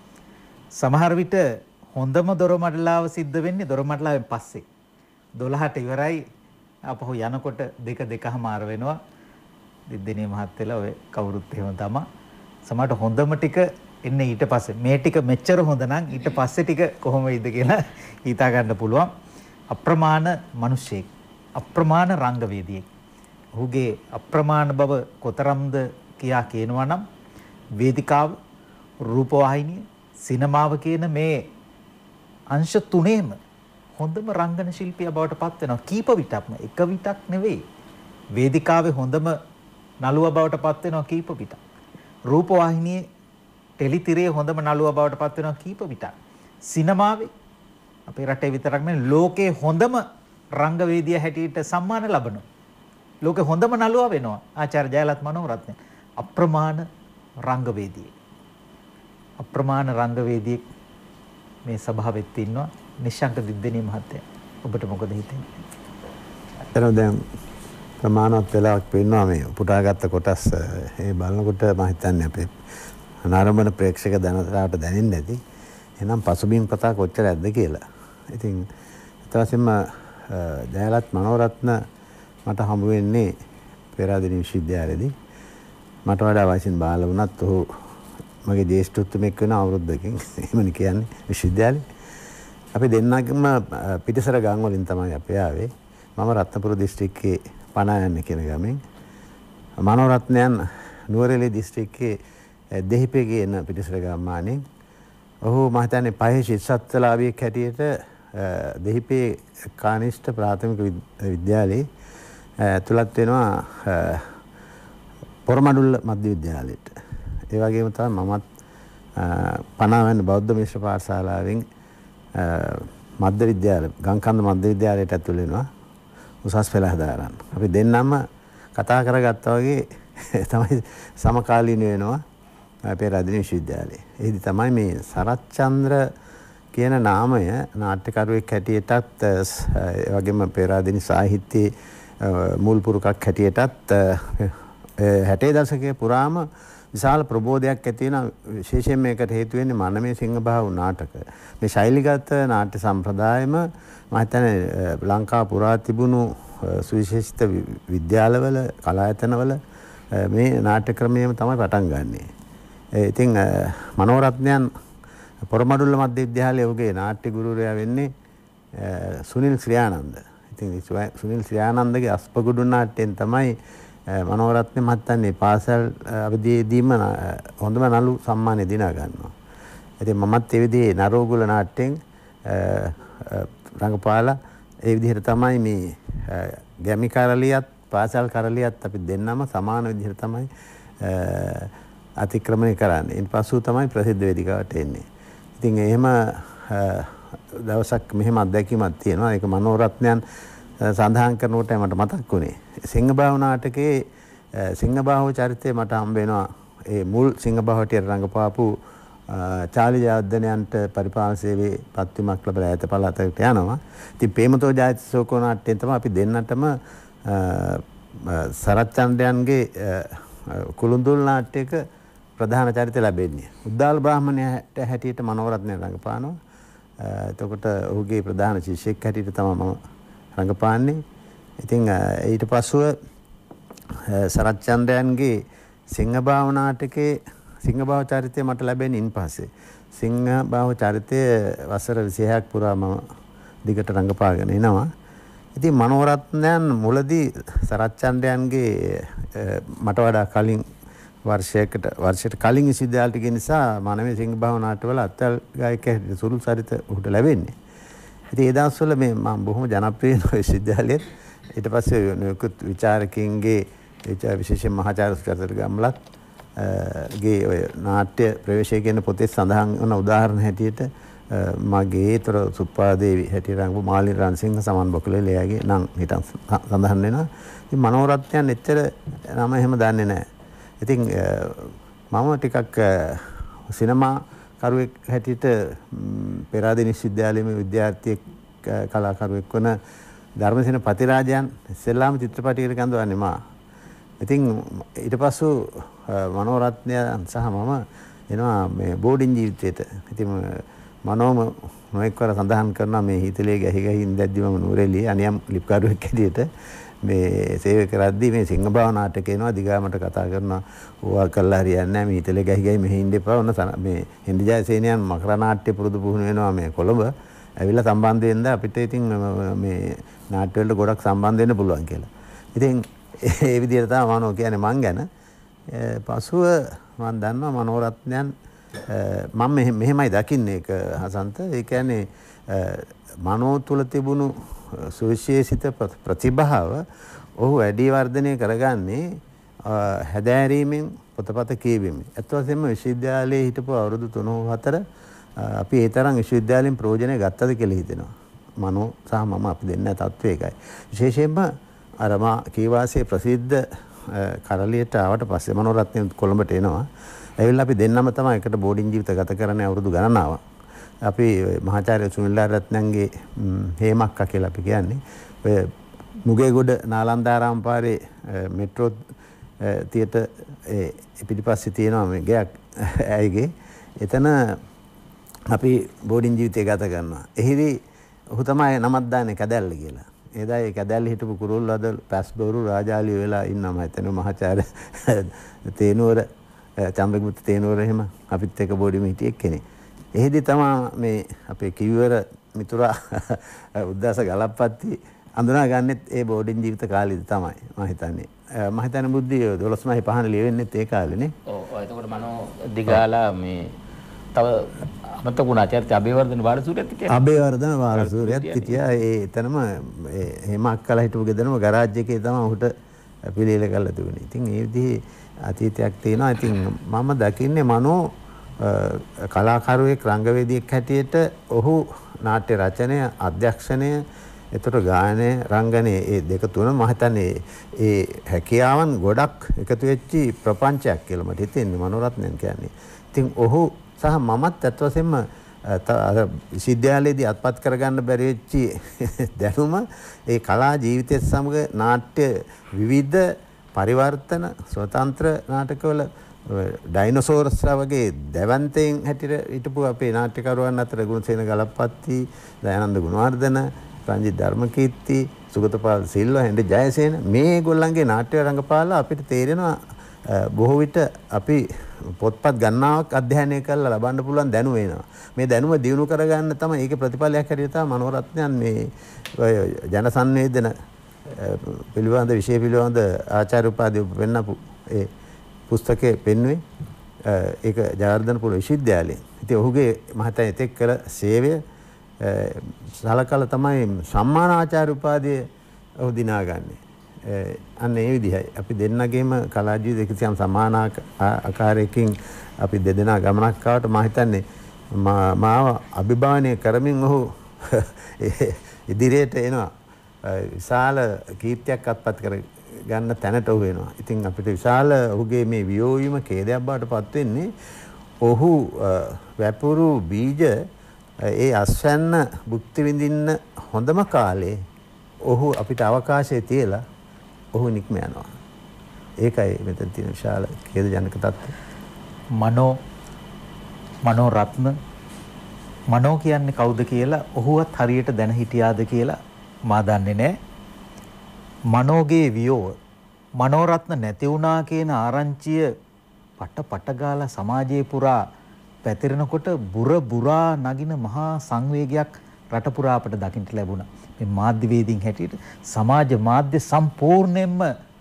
[SPEAKER 7] සමහර විට හොඳම දොරමඩලාව සිද්ධ වෙන්නේ දොරමඩලාවෙන් පස්සේ. 12ට ඉවරයි අපහු යනකොට 2:00මාර වෙනවා. දිද්දෙනිය මහත්තයලා ඔය කවුරුත් එහෙම තමයි. සමහරට හොඳම ටික එන්නේ ඊට පස්සේ. මේ ටික මෙච්චර හොඳ නම් ඊට පස්සේ ටික කොහොම වෙයිද කියලා හිතා ගන්න පුළුවන්. අප්‍රමාණ මිනිසෙක්, අප්‍රමාණ රංගවේදියෙක්. ඔහුගේ අප්‍රමාණ බව කොතරම්ද කියා කියනවා නම් වේදිකාව, රූපවාහිනිය, සිනමාව කියන මේ අංශ තුනේම හොඳම රංගන ශිල්පියා බවට පත් වෙනවා. කීප විටක්ම එක විටක් නෙවෙයි. වේදිකාවේ හොඳම නළුවා බවට පත් වෙනවා කීප විටක්. රූපවාහිනියේ ටෙලිතිරයේ හොඳම නළුවා බවට පත් වෙනවා කීප විටක්. සිනමාවේ අපේ රටේ විතරක් නෙවෙයි ලෝකේ හොඳම රංගවේදියා හැටියට සම්මාන ලබනවා. ලෝකේ හොඳම නළුවා වෙනවා ආචාර්ය ජයලත් මනෝරත්න. අප්‍රමාණ රංගවේදියෙක්. අප්‍රමාණ රංගවේදියෙක් මේ සභාවෙත් ඉන්නවා. නිශ්ශංක දිද්දෙනිය මහත්තයා. ඔබට මොකද හිතෙන්නේ?
[SPEAKER 10] එතන දැන් ප්‍රමාණවත් වෙලාවක් පෙන්නවා මේ උපුටාගත්ත කොටස් ඒ බලනකොට මම හිතන්නේ අපේ අනාරම්භන ප්‍රේක්ෂක දැනටට දැනෙන්නේ නැති. එහෙනම් පසුබිම් කතා කොච්චර ඇද්ද කියලා. ඉතින් ඊට පස්සෙම ජයලත් මනෝරත්න මට හමු වෙන්නේ පෙරාදෙණිය විශ්වවිද්‍යාලයේදී. මට වඩා වයසින් බාල වුණත් ඔහු මගේ ජේෂ්ඨත්වයක් වෙන අවුරුද්දකින් එහෙමනේ කියන්නේ විශ්වවිද්‍යාලේ. අපි දෙන්නගම පිටිසර ගම් වලින් තමයි අපි ආවේ. මම රත්නපුර දිස්ත්‍රික්කයේ පනායන්න කියන ගමෙන්. මනෝරත්නයන් නුවරඑළිය දිස්ත්‍රික්කයේ දෙහිපේ කියන පිටිසර ගම්මානේ. ඔහු මම හිතන්නේ පහේ ශිෂ්‍යත්වලාභියෙක් හැටියට දෙහිපේ කානිෂ්ඨ ප්‍රාථමික විද්‍යාලයේ ඇතුළත් වෙනවා පොරමඩුල්ල මධ්‍ය විද්‍යාලයට. ඒ වගේම තමයි මමත් පනාවැන්න බෞද්ධ මිශ්‍ර පාඨශාලාවෙන් මධ්‍ය විද්‍යාලය ගංකන්ද මධ්‍ය විද්‍යාලයට ඇතුල් වෙනවා උසස් පෙළ හදාරන්න. අපි දෙන්නම කතා කරගත්තා වගේ තමයි සමකාලීන වෙනවා පෙරාදෙණිය විශ්වවිද්‍යාලයේ. ඒදි තමයි මේ සරච්චන්ද්‍ර කියන නාමය නාට්‍යකරුවෙක් හැටියටත් ඒ වගේම පෙරාදෙණිය සාහිත්‍යයේ මුල් පුරුකක් හැටියටත් 60 දශකයේ පුරාම විශාල ප්‍රබෝධයක් ඇති වෙන විශේෂයෙන් මේකට හේතු වෙන්නේ මනමේ සිංහබාහු නාටක. මේ ශෛලිගත නාට්‍ය සම්ප්‍රදායම මම හිතන්නේ ලංකාව පුරා තිබුණු සුවිශේෂිත විද්‍යාලවල කලායතනවල මේ නාට්‍ය ක්‍රමයේම තමයි පටන් ගන්නෙ. ඉතින් මනෝරත්නයන් පොරමඩුල්ල මධ්‍ය විද්‍යාලයේ ඔහුගේ නාට්‍ය ගුරුවරයා වෙන්නේ සුනිල් ශ්‍රියානන්ද. ඉතින් සුනිල් ශ්‍රියානන්දගේ අස්පගුඩු නාට්‍යයෙන් තමයි මනෝරත්න මහත්තයන් පාසල් අවදීදීම හොඳම නළු සම්මානය දිනා ගන්නවා. ඉතින් මමත් ඒ විදිහේ නරෝගුල නාට්‍යයෙන් රංගපාලා ඒ විදිහට තමයි මේ ගැමි කරලියත් පාසල් කරලියත් අපි දෙන්නම සමාන විදිහට තමයි අතික්‍රමණය කරන්නේ. ඉන් පසු තමයි ප්‍රසිද්ධ වේදිකාවට එන්නේ. ඉතින් එහෙම දවසක් මෙහෙම අත්දැකීමක් තියෙනවා. ඒක මනෝරත්නයන් සඳහන් කරනකොට මට මතක් වුණේ. සිංහබාහු නාටකයේ සිංහබාහු චරිතය මට හම්බ වෙනවා ඒ මුල් සිංහබාහුවටියට රඟපාපු චාලි ජයවර්ධනයන්ට පරිපාලන සේවයේ පත්වීමක් ලැබලා ඈත පළාතකට යනවා. ඉතින් ප්‍රේමතෝ ජාතික ශෝකෝ නාට්‍යයෙන් තමයි අපි දෙන්නටම සරච්චන්ද්‍රයන්ගේ කුළුඳුල් නාට්‍යයක ප්‍රධාන චරිත ලැබෙන්නේ. උද්දාල බ්‍රාහ්මණයට හැටියට මනෝරත්නය රඟපානවා. එතකොට ඔහුගේ ප්‍රධාන ශිෂ්‍යෙක් හැටියට තමයි මම රඟපාන්නේ. ඉතින් ඊට පස්සෙ සරච්චන්ද්‍රයන්ගේ සිංහබාහු නාටකයේ සිංහබාහු චරිතය මට ලැබෙන්නේ ඉන්පස්සේ. සිංහබාහු චරිතය වසර 26ක් පුරා මම දිගට රඟපාගෙන එනවා. ඉතින් මනෝරත්නයන් මුලදී සරච්චන්ද්‍රයන්ගේ මට වඩා කලින් වර්ෂයට කලින් විශ්වවිද්‍යාලයට ගිය නිසා මානවීය සිංහබාහු නාට්‍යවල අත්වල් ගායකයෙක් සුළු චරිත උහුට ලැබෙන්නේ. ඉතින් ඒ දවස්වල මම බොහොම ජනප්‍රිය විශ්වවිද්‍යාලයේ ඊට පස්සේ නිකුත් විචාරකින්ගේ විශේෂයෙන් මහාචාර්ය සුචරිත ගම්ලත් ගේ ඔය නාට්‍ය ප්‍රවේශය කියන පොතේ සඳහන් වන උදාහරණ හැටියට මගේ ඒතර සුප්පාදේවි හැටියට රංගු මාලිනී රන්සිංහ සමන් බොකුලේ එයාගේ නම් හිටන් සඳහන් වෙනවා. ඉතින් මනෝරත්නයන් එච්චර නම එහෙම දන්නේ නැහැ. ඉතින් මම ටිකක් සිනමා කරුවෙක් හැටියට පෙරාදෙණි විශ්වවිද්‍යාලයේ විද්‍යාර්ථියෙක් කලාකරුවෙක් වන ධර්මසේන පතිරාජයන් ඉස්සෙල්ලාම චිත්‍රපටයකට කැඳවන්නේ මා. ඉතින් ඊට පස්සෙ මනෝරත්නයන් සහ මම එනවා මේ බෝඩින් ජීවිතයට. ඉතින් මනෝම නොඑක්වර සඳහන් කරනවා මේ හිතලේ ගැහි ඉඳද්දි මම නුවරඑළියේ අනියම් ලිප්කරුවෙක් හැටියට මේ සේවය කරද්දී මේ සිංහබාහු නාටක එනවා දිගාමට කතා කරනවා ඕවා කළා හරියන්නේ නැහැ මේ හිතලේ ගැහි මෙහි ඉන්න එපා. ඔන්න මේ හින්දි ජයසේනයන් මකර නාට්‍ය පුරුදු පුහුණු වෙනවා මේ කොළඹ. ඇවිල්ලා සම්බන්ධ වෙන්න අපිට ඉතින් මේ නාට්‍ය වලට ගොඩක් සම්බන්ධ වෙන්න පුළුවන් කියලා. ඉතින් ඒ විදිහට තමයි මනෝ කියන්නේ මං ගැන. පසුව මම දන්නවා මනෝරත්නයන් මම මෙහෙමයි දකින්නේ ඒක හසන්ත. ඒ කියන්නේ මනෝ තුල තිබුණු සුවිශේෂිත ප්‍රතිභාව ඔහු වැඩි වර්ධනය කරගන්නේ හැදෑරීමෙන් පොතපත කියවීමෙන්. අත් වශයෙන්ම විශ්වවිද්‍යාලයේ හිටපු අවුරුදු 3-4 අපි ඒ තරම් විශ්වවිද්‍යාලයෙන් ප්‍රයෝජනය ගත්තද කියලා හිතෙනවා. මනෝ සහ මම අපි දෙන්න තත්ත්වය එකයි. විශේෂයෙන්ම අර මා කීවාසේ ප්‍රසිද්ධ කරලියට ආවට පස්සේ මනෝරත්නයන් කොළඹට එනවා. ඇවිල්ලා අපි දෙන්නම තමයි එකට බෝඩින් ජීවිත ගත කරන්නේ අවුරුදු ගණනාවක්. අපි මහාචාර්ය සුනිල් රත්නන්ගේ හේමක්කා කියලා අපි කියන්නේ. ඔය නුගේගොඩ නාලන්දාරාම පාරේ මෙට්‍රෝ තියේට පිටිපස්සේ තියෙනවා මේ ගයක් ඇයිගේ. එතන අපි බෝඩින් ජීවිතය ගත කරනවා. එහිදී ඔහු තමයි නමක් දාන්නේ කැදැල්ල කියලා. එදා ඒ කැදැල්ල හිටපු කුරුල්ලද පැස්බෝරු රාජාලිය වෙලා ඉන්නම හිතෙන මහාචාර්ය තේනුවර චන්ද්‍රගුප්ත තේනුවර එහෙම අපිත් එක්ක බෝඩිම හිටියේ කෙනෙක්. එහිදී තමයි මේ අපේ කිවිවර මිතුරා උද්දාස ගලප්පත්ති අඳුනා ගන්නෙත් ඒ බෝඩින් ජීවිත කාලෙදි තමයි මම හිතන්නේ. මම හිතන්නේ බුද්ධි 12මයි පහන ලියවෙන්නෙත් ඒ කාලෙනේ.
[SPEAKER 8] ඔව් එතකොට මනෝ දිගාලා මේ තව අමතකුණා චරිත අබේවර්ධන වාරසූරියත් හිටියා.
[SPEAKER 10] අබේවර්ධන වාරසූරියත් හිටියා. ඒ එතනම එහෙම අක්කලා හිටපු ගෙදරම ගරාජ් එකේ තමයි ඔහුට පිළියෙල කරලා තිබුණේ. ඉතින් ඒ විදිහේ අතීතයක් තියෙනවා. ඉතින් මම දකින්නේ මනෝ කලාකරුවෙක් රංගවේදියෙක් හැටියට ඔහු නාට්‍ය රචනය අධ්‍යක්ෂණය එතකොට ගායනය රංගනය ඒ දෙක තුන මම හිතන්නේ ඒ හැකියාවන් ගොඩක් එකතු වෙච්චි ප්‍රපංචයක් කියලා මට හිතෙන්නේ මනෝරත්නයන් කියන්නේ. ඉතින් ඔහු සහ මමත් අත් වශයෙන්ම විශ්වවිද්‍යාලයේදී අත්පත් කරගන්න බැරි වෙච්චි දැනුම ඒ කලා ජීවිතයත් සමග නාට්‍ය විවිධ පරිවර්තන ස්වතන්ත්‍ර නාටකවල ඩයිනෝසෝරස්ලා වගේ දැවන්තෙන් හැටියට හිටපු අපේ නාට්‍යකරුවන් අතර ගුණසේන ගලප්පත්ති, දයානන්ද ගුණවර්ධන, රංජිත් ධර්මකීර්ති, සුගතපාල සිල්වා, හෙන්රි ජයසේන මේගොල්ලන්ගේ නාට්‍ය රංගපාලා අපිට තේරෙනවා බොහෝ විට අපි පොත්පත් ගණනාවක් අධ්‍යයනය කරලා ලබන්න පුළුවන් දැනුම එනවා. මේ දැනුම දියුණු කරගන්න තමයි ඒකේ ප්‍රතිඵලයක් හැටියට තමයි මනෝරත්නයන් මේ ජන සංවේදන පිළිබඳ විෂය පිළිබඳ ආචාර්ය උපාධිය වෙන්නපු ඒ පුස්තකයේ පෙන්වුවේ. ඒක ජයවර්ධනපුර විශ්වවිද්‍යාලයේ. ඉතින් ඔහුගේ මහතා එතෙක් කළ සේවය සලකලා තමයි සම්මාන ආචාර්ය උපාධිය ඔහු දිනාගන්නේ. අන්න ඒ විදිහයි අපි දෙන්නගේම කලා ජීවිතේ කිසියම් සමාන ආකාරයකින් අපි දෙදෙනා ගමනක් ආවට මම හිතන්නේ මාව අභිභාවනය කරමින් ඔහු ඉදිරියට එනවා විශාල කීර්තියක් අත්පත් ගන්න තැනට ඔහු වෙනවා. ඉතින් අපිට විශාල ඔහුගේ මේ වියෝවීම ඛේදයක් බවට පත් වෙන්නේ ඔහු වැපුරු බීජ ඒ අස්වැන්න භුක්ති විඳින්න හොඳම කාලේ ඔහු අපිට අවකාශය තියලා ඔහු නික්ම යනවා. ඒකයි මෙතන තියෙන විශාල ඛේදජනක තත්ත්වය. මනෝ රත්න මනෝ කියන්නේ කවුද කියලා ඔහුවත් හරියට දැන හිටියාද කියලා මා දන්නේ නැහැ. මනෝගේ වියෝව මනෝරත්න නැති වුණා කියන ආරංචිය පට ගාලා සමාජයේ පුරා පැතිරෙනකොට බුරා නගින මහා සංවේගයක් රට පුරා අපට දකින්න ලැබුණා. මේ මාධ්‍යවේදීන් හැටියට සමාජ මාධ්‍ය සම්පූර්ණයෙන්ම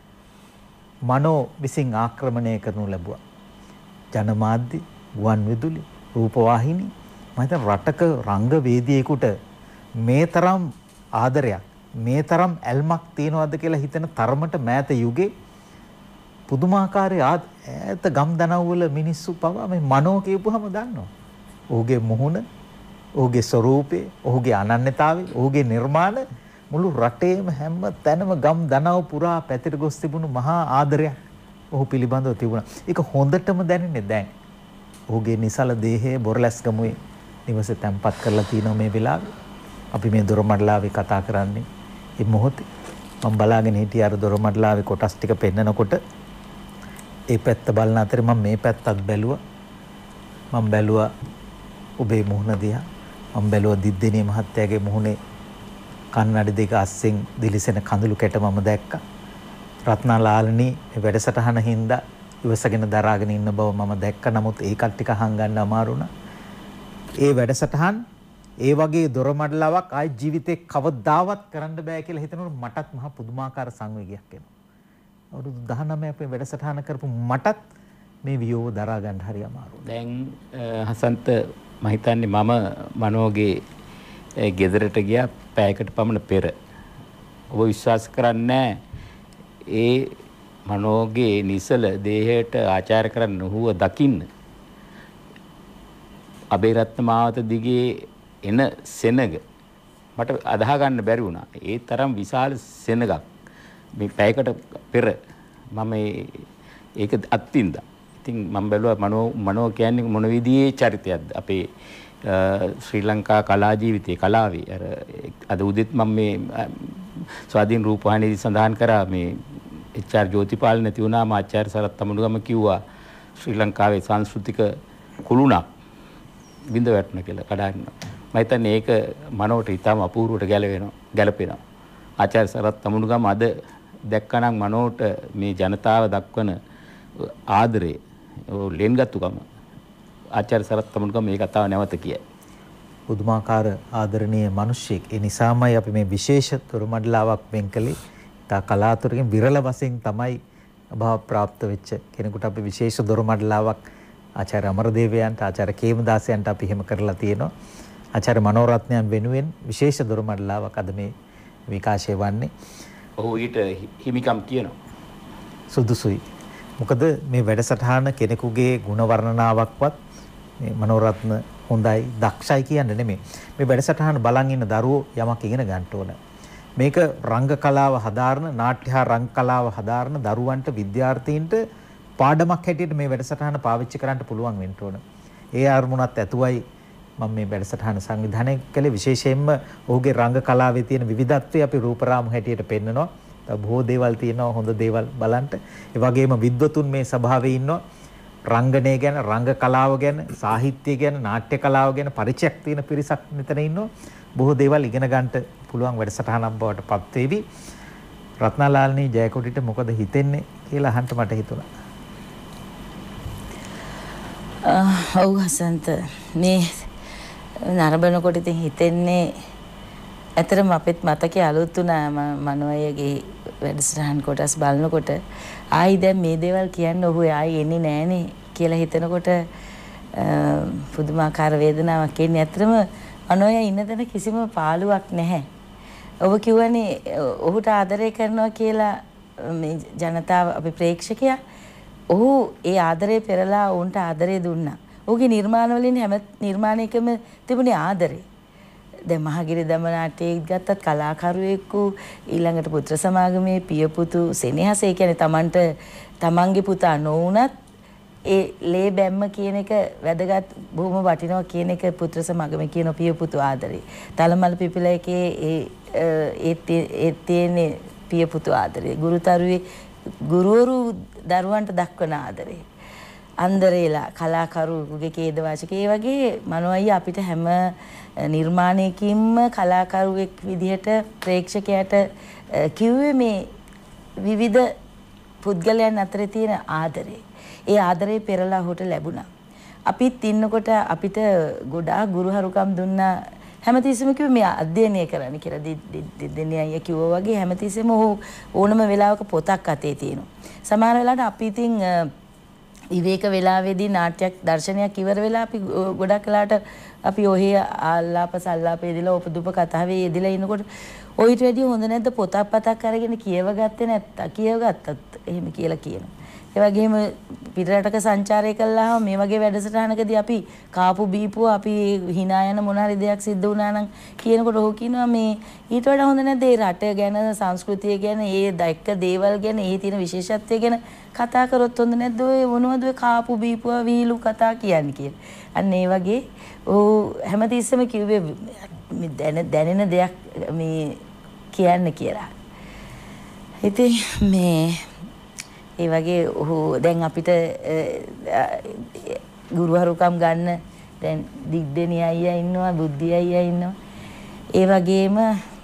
[SPEAKER 10] මනෝ විසින් ආක්‍රමණය කරනු ලැබුවා. ජනමාධ්‍ය, ගුවන් විදුලි, රූපවාහිනී මම හිතන රටක රංගවේදියෙකුට මේ තරම් ආදරයක් මේ තරම් ඇල්මක් තියනවද කියලා හිතන තරමට මෑත යුගයේ පුදුමාකාරී ඈත ගම් දනව්වල මිනිස්සු පවා මේ මනෝ කියපුවම දන්නවා. ඔහුගේ මුහුණ, ඔහුගේ ස්වරූපය, ඔහුගේ අනන්‍යතාවය, ඔහුගේ නිර්මාණ මුළු රටේම හැම තැනම ගම් දනව් පුරා පැතිර ගොස් තිබුණු මහා ආදරයක් ඔහු පිළිබඳව තිබුණා. ඒක හොඳටම දැනෙන්නේ දැන්. ඔහුගේ නිසල දේහයේ බොරලැස්ගමුවේ නිවසේ තැන්පත් කරලා තියෙනවා මේ වෙලාවේ. අපි මේ දොරමඩලාවේ කතා කරන්නේ මේ මොහොතේ. මම බලාගෙන හිටියේ අර දොරමඩලාවේ කොටස් ටික පෙන්නකොට ඒ පැත්ත බලන අතරේ මම මේ පැත්තත් බැලුවා. මම බැලුවා ඔබේ මුහුණ දිහා. මම බැලුවා දිද්දෙනිය මහත්තයාගේ මුහුණේ කන්නඩි දෙක අස්සෙන් දිලිසෙන කඳුළු කැට මම දැක්කා. රත්නාලාලනී මේ වැඩසටහන හින්දා ඉවසගෙන දරාගෙන ඉන්න බව මම දැක්ක. නමුත් ඒකත් ටික හංගන්න අමාරු වුණා. ඒ වැඩසටහන් ඒ වගේ දොරමඩලාවක් ආයි ජීවිතේ කවදාවත් කරන්න බෑ කියලා හිතනකොට මටත් මහ පුදුමාකාර සංවේගයක් එනවා. අවුරුදු 19 අපේ වැඩසටහන කරපු මටත් මේ වියෝව දරා ගන්න හරි අමාරුයි.
[SPEAKER 8] දැන් හසන්ත මම හිතන්නේ මම මනෝගේ ගෙදරට ගියා පැයකට පමණ පෙර. ඔබ විශ්වාස කරන්නේ ඒ මනෝගේ නිසල දේහයට ආචාර කරන්න හුව දකින්න අබේරත්න මාවත දිගේ එන සෙනග මට අදහ ගන්න බැරි වුණා. ඒ තරම් විශාල සෙනගක් මේ පැයකට පෙර මම ඒක අත්විඳා. ඉතින් මම බැලුවා මනෝ කියන්නේ මොන විදිහේ චරිතයක්ද අපේ ශ්‍රී ලංකා කලා ජීවිතයේ කලාවේ අර අද උදෙත් මම මේ ස්වාධීන රූපවාහිනියේදී සඳහන් කරා මේ එච්.ආර්. ජෝතිපාල නැති වුණාම ආචාර්ය සරත් තමුණුගම කිව්වා ශ්‍රී ලංකාවේ සංස්කෘතික කුළුණක් විඳ වැටුණ කියලා කඩන්න. මම හිතන්නේ ඒක මනෝට ඉතාම අපූර්වට ගැලපෙනවා. ආචාර්ය සරත් තමුණුගම අද දැක්කනම් මනෝට මේ ජනතාව දක්වන ආදරේ ලෙන්ගත්තුකම ආචාර්ය සරත් තමුණුගම මේ කතාව නැවත කියයි.
[SPEAKER 7] පුදුමාකාර ආදරණීය මිනිසෙක්. ඒ නිසාමයි අපි මේ විශේෂ දොරමඩලාවක් වෙන් කළේ. තා කලාතුරකින් විරල වශයෙන් තමයි අභාව ප්‍රාප්ත වෙච්ච කෙනෙකුට අපි විශේෂ දොරමඩලාවක් ආචාර්ය අමරදේවයන්ට ආචාර්ය කේමදාසයන්ට අපි එහෙම කරලා තියෙනවා. ආචාර්ය මනෝරත්නයන් වෙනුවෙන් විශේෂ දොරමඩලාවක් අද මේ විකාශය වන්නේ.
[SPEAKER 8] ඔහු ඊට හිමිකම් කියනවා.
[SPEAKER 7] සුදුසුයි. මොකද මේ වැඩසටහන කෙනෙකුගේ ಗುಣ වර්ණනාවක්වත් මේ මනෝරත්න හොඳයි දක්ෂයි කියන්නේ නෙමෙයි. මේ වැඩසටහන බලන් ඉන්න දරුවෝ යමක් ඉගෙන ගන්න ඕන. මේක රංග කලාව හදාරන නාට්‍ය හා රංග කලාව හදාරන දරුවන්ට විද්‍යාර්ථීන්ට පාඩමක් හැටියට මේ වැඩසටහන පාවිච්චි කරන්න පුළුවන් වෙන්න ඕන. ඒ අරමුණත් ඇතුවයි මම මේ වැඩසටහන සංවිධානය කළේ. විශේෂයෙන්ම ඔහුගේ රංග කලාවේ තියෙන විවිධත්වය අපි රූපරාමු හැටියට පෙන්නනවා. බොහෝ දේවල් තියෙනවා හොඳ දේවල් බලන්න. ඒ වගේම විද්වතුන් මේ සභාවේ ඉන්නවා. රංගනය ගැන, රංග කලාව ගැන, සාහිත්‍ය ගැන, නාට්‍ය කලාව ගැන පරිචයක් තියෙන පිරිසක් මෙතන ඉන්නවා. බොහෝ දේවල් ඉගෙන ගන්නට පුළුවන් වැඩසටහනක් බවට පත් වේවි. රත්නාලාල්නී ජයකොඩිට මොකද හිතෙන්නේ කියලා අහන්න මට හිතුණා.
[SPEAKER 9] ඔව් හසන්ත මේ නරඹනකොට ඉතින් හිතෙන්නේ ඇතරම අපිත් මතකයේ අලුත් වුණා මනෝයගේ වැඩසටහන් කොටස් බලනකොට ආයි දැන් මේ දේවල් කියන්න ඔහු ආයි එන්නේ නැහනේ කියලා හිතනකොට පුදුමාකාර වේදනාවක් එන්නේ. ඇත්තටම මනෝය ඉන්න තැන කිසිම පාළුවක් නැහැ. ඔබ කියවනේ ඔහුට ආදරය කරනවා කියලා මේ ජනතාව අපි ප්‍රේක්ෂකයා ඔහු ඒ ආදරය පෙරලා ඔවුන්ට ආදරය දුන්නා. ඔහුගේ නිර්මාණ වලින් හැම නිර්මාණයකම තිබුණේ ආදරේ. දැන් මහගිරි දම නාට්‍යයේ ගත්තත් කලාකරුවෙකු ඊළඟට පුත්‍ර සමාගමේ පියපුතු සෙනෙහස ඒ කියන්නේ තමන්ගේ පුතා නොවුනත් ඒ ලේ බැම්ම කියන එක වැදගත් බොහොම වටිනවා කියන එක පුත්‍ර සමාගමේ කියන පියපුතු ආදරේ. තලමල් පිපිලකේ ඒ තියෙන පියපුතු ආදරේ. ගුරුතරුවේ ගුරුවරු දරුවන්ට දක්වන ආදරේ. අන්දරේලා කලාකරුගේ ඛේදවාචක ඒ වගේ මනෝයි අපිට හැම නිර්මාණයකින්ම කලාකරුවෙක් විදිහට ප්‍රේක්ෂකයාට කිව්වේ මේ විවිධ පුද්ගලයන් අතරේ තියෙන ආදරේ. ඒ ආදරේ පෙරලා හොට ලැබුණා. අපිත් ඉන්නකොට අපිට ගොඩාක් ගුරුහරුකම් දුන්නා. හැමතිස්සෙම කිව්වේ මේ අධ්‍යයනය කරන්න කියලා. දෙන්නේ අයියා කිව්වා වගේ හැමතිස්සෙම ඕනම වෙලාවක පොතක් අතේ තියෙනවා. සමහර වෙලාවට අපි ඉතින් විවේක වෙලාවේදී නාට්‍යයක් දර්ශනයක් ඉවර වෙලා අපි ගොඩක් වෙලාවට අපි ඔහේ ආලාප සල්ලාපේ දීලා උපදුප කතාවේ යෙදලා ඉනකොට ඔයිට වැඩිය හොඳ නැද්ද පොතක් පතක් අරගෙන කියව ගත්තේ නැත්තා කියව ගත්තත් එහෙම කියලා කියනවා. ඒ වගේම පිටරටක සංචාරය කළාම මේ වගේ වැඩසටහනකදී අපි කාපු බීපුව අපි hina යන මොන හරි දෙයක් සිද්ධ වුණා නම් කියනකොට ඔහු කියනවා මේ ඊට වඩා හොඳ නැද්ද ඒ රට ගැන සංස්කෘතිය ගැන ඒ දැක්ක දේවල් ගැන ඒ තියෙන විශේෂත්වය ගැන කතා කරොත් හොඳ නැද්ද ඔය මොනවද ඔය කාපු බීපුව වීලු කතා කියන්නේ කියලා. අන්න ඒ වගේ ඔහු හැමතිස්සෙම කිව්වේ දැනෙන දෙයක් මේ කියන්න කියලා. ඉතින් මේ ඒ වගේ ඔහු දැන් අපිට ගුරුහරුකම් ගන්න දැන් දිග්දෙනි අයියා ඉන්නවා බුද්ධි අයියා ඉන්නවා ඒ වගේම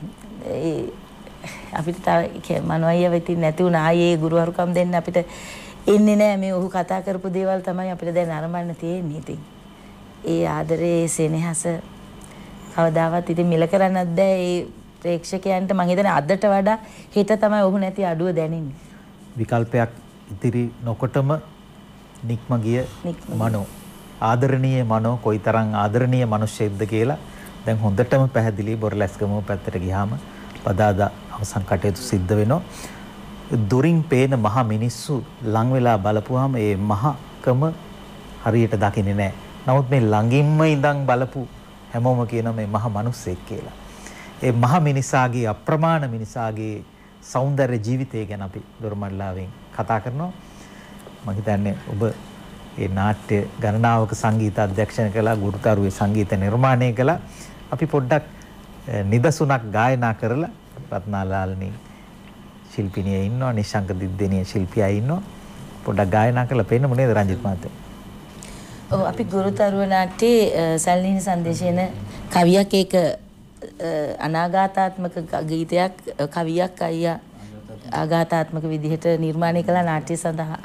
[SPEAKER 9] අපිට තව මනෝ අයියා වෙතින් නැති වුණා ආයේ ගුරුහරුකම් දෙන්න අපිට එන්නේ නැහැ මේ ඔහු කතා කරපු දේවල් තමයි අපිට දැන් අරඹන්න තියෙන්නේ ඉතින් ඒ ආදරේ සෙනෙහස කවදාවත් ඉතින් මිල කරන්නත් බෑ ඒ ප්‍රේක්ෂකයන්ට මම හිතන්නේ අදට වඩා හිත තමයි ඔහු නැති අඩුව දැනෙන්නේ
[SPEAKER 7] විකල්පයක් ඉතිරි නොකොටම නික්ම ගිය මනෝ ආදරණීය මනෝ කොයිතරම් ආදරණීය මිනිස්සෙක්ද කියලා දැන් හොඳටම පැහැදිලි බොරලැස්ගම පැත්තට ගියාම පදාදා අවසන් කටයුතු සිද්ධ වෙනවා දුරින් පේන මහ මිනිස්සු ලං වෙලා බලපුවාම ඒ මහකම හරියට දකින්නේ නැහැ. නමුත් මේ ළඟින්ම ඉඳන් බලපු හැමෝම කියන මේ මහ මිනිස්සෙක් කියලා. ඒ මහ මිනිසාගේ අප්‍රමාණ මිනිසාගේ සෞන්දර්ය ජීවිතය ගැන අපි දොරමඩලාවෙන් කතා කරනවා. මම හිතන්නේ ඔබ මේ නාට්‍ය ගණනාවක සංගීත අධ්‍යක්ෂණය කළා, ගුරුතරුවේ සංගීත නිර්මාණය කළා. අපි පොඩ්ඩක් නිදසුණක් ගායනා කරලා රත්නාලාල්නී ශිල්පිනිය ඉන්නවා, නිශංක දිද්දෙනිය ශිල්පියා ඉන්නවා. පොඩ්ඩක් ගායනා කරලා පෙන්නමු නේද රංජිත් මහත්තයා?
[SPEAKER 9] ඔව් අපි ගුරුතරුව නාට්‍යයේ සල්ලීන සංදේශයන කවියක් ඒක අනාගාතාත්මක ගීතයක් කවියක් අයියා ආගාතාත්මක විදිහට නිර්මාණය කළ නාට්‍ය සඳහා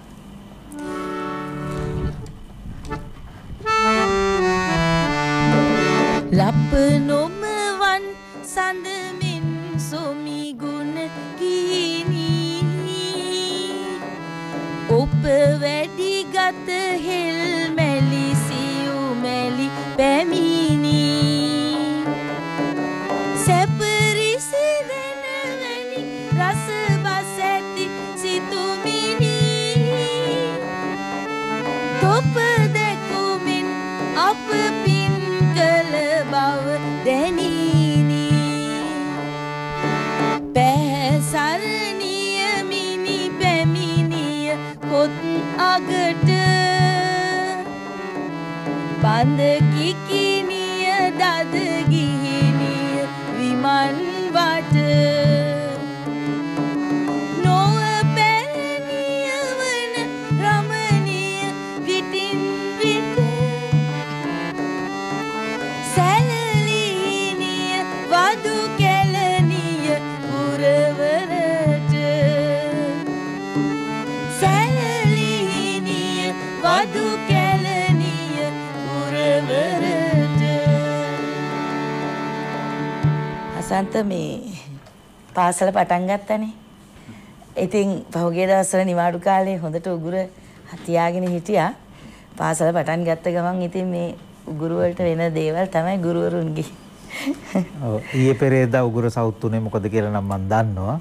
[SPEAKER 9] ලප නොමවන් සඳමින් සොමි ගුණ කීනි ඔප වැඩි ගත හෙල් මැලි සියු මැලි පැමිණි අගට බඳ කිකිනිය දද ගිහිනිය විමන් වට නොව පැරණිය වන රමණිය විටින් විට සැලලිනිය වදු කැලනිය පුරවරට වදු කැලනිය පුරවරට අසන්ත මේ පාසල පටන් ගත්තනේ. ඉතින් පහුගිය දවස්වල නිවාඩු කාලේ හොඳට උගුර තියාගෙන හිටියා. පාසල පටන් ගත්ත ගමන් ඉතින් මේ උගුරු වලට වෙන දේවල් තමයි ගුරුවරුන්ගේ.
[SPEAKER 7] ඔව් ඊයේ පෙරේදා උගුර සවුත්තුනේ මොකද කියලා නම් මම දන්නවා.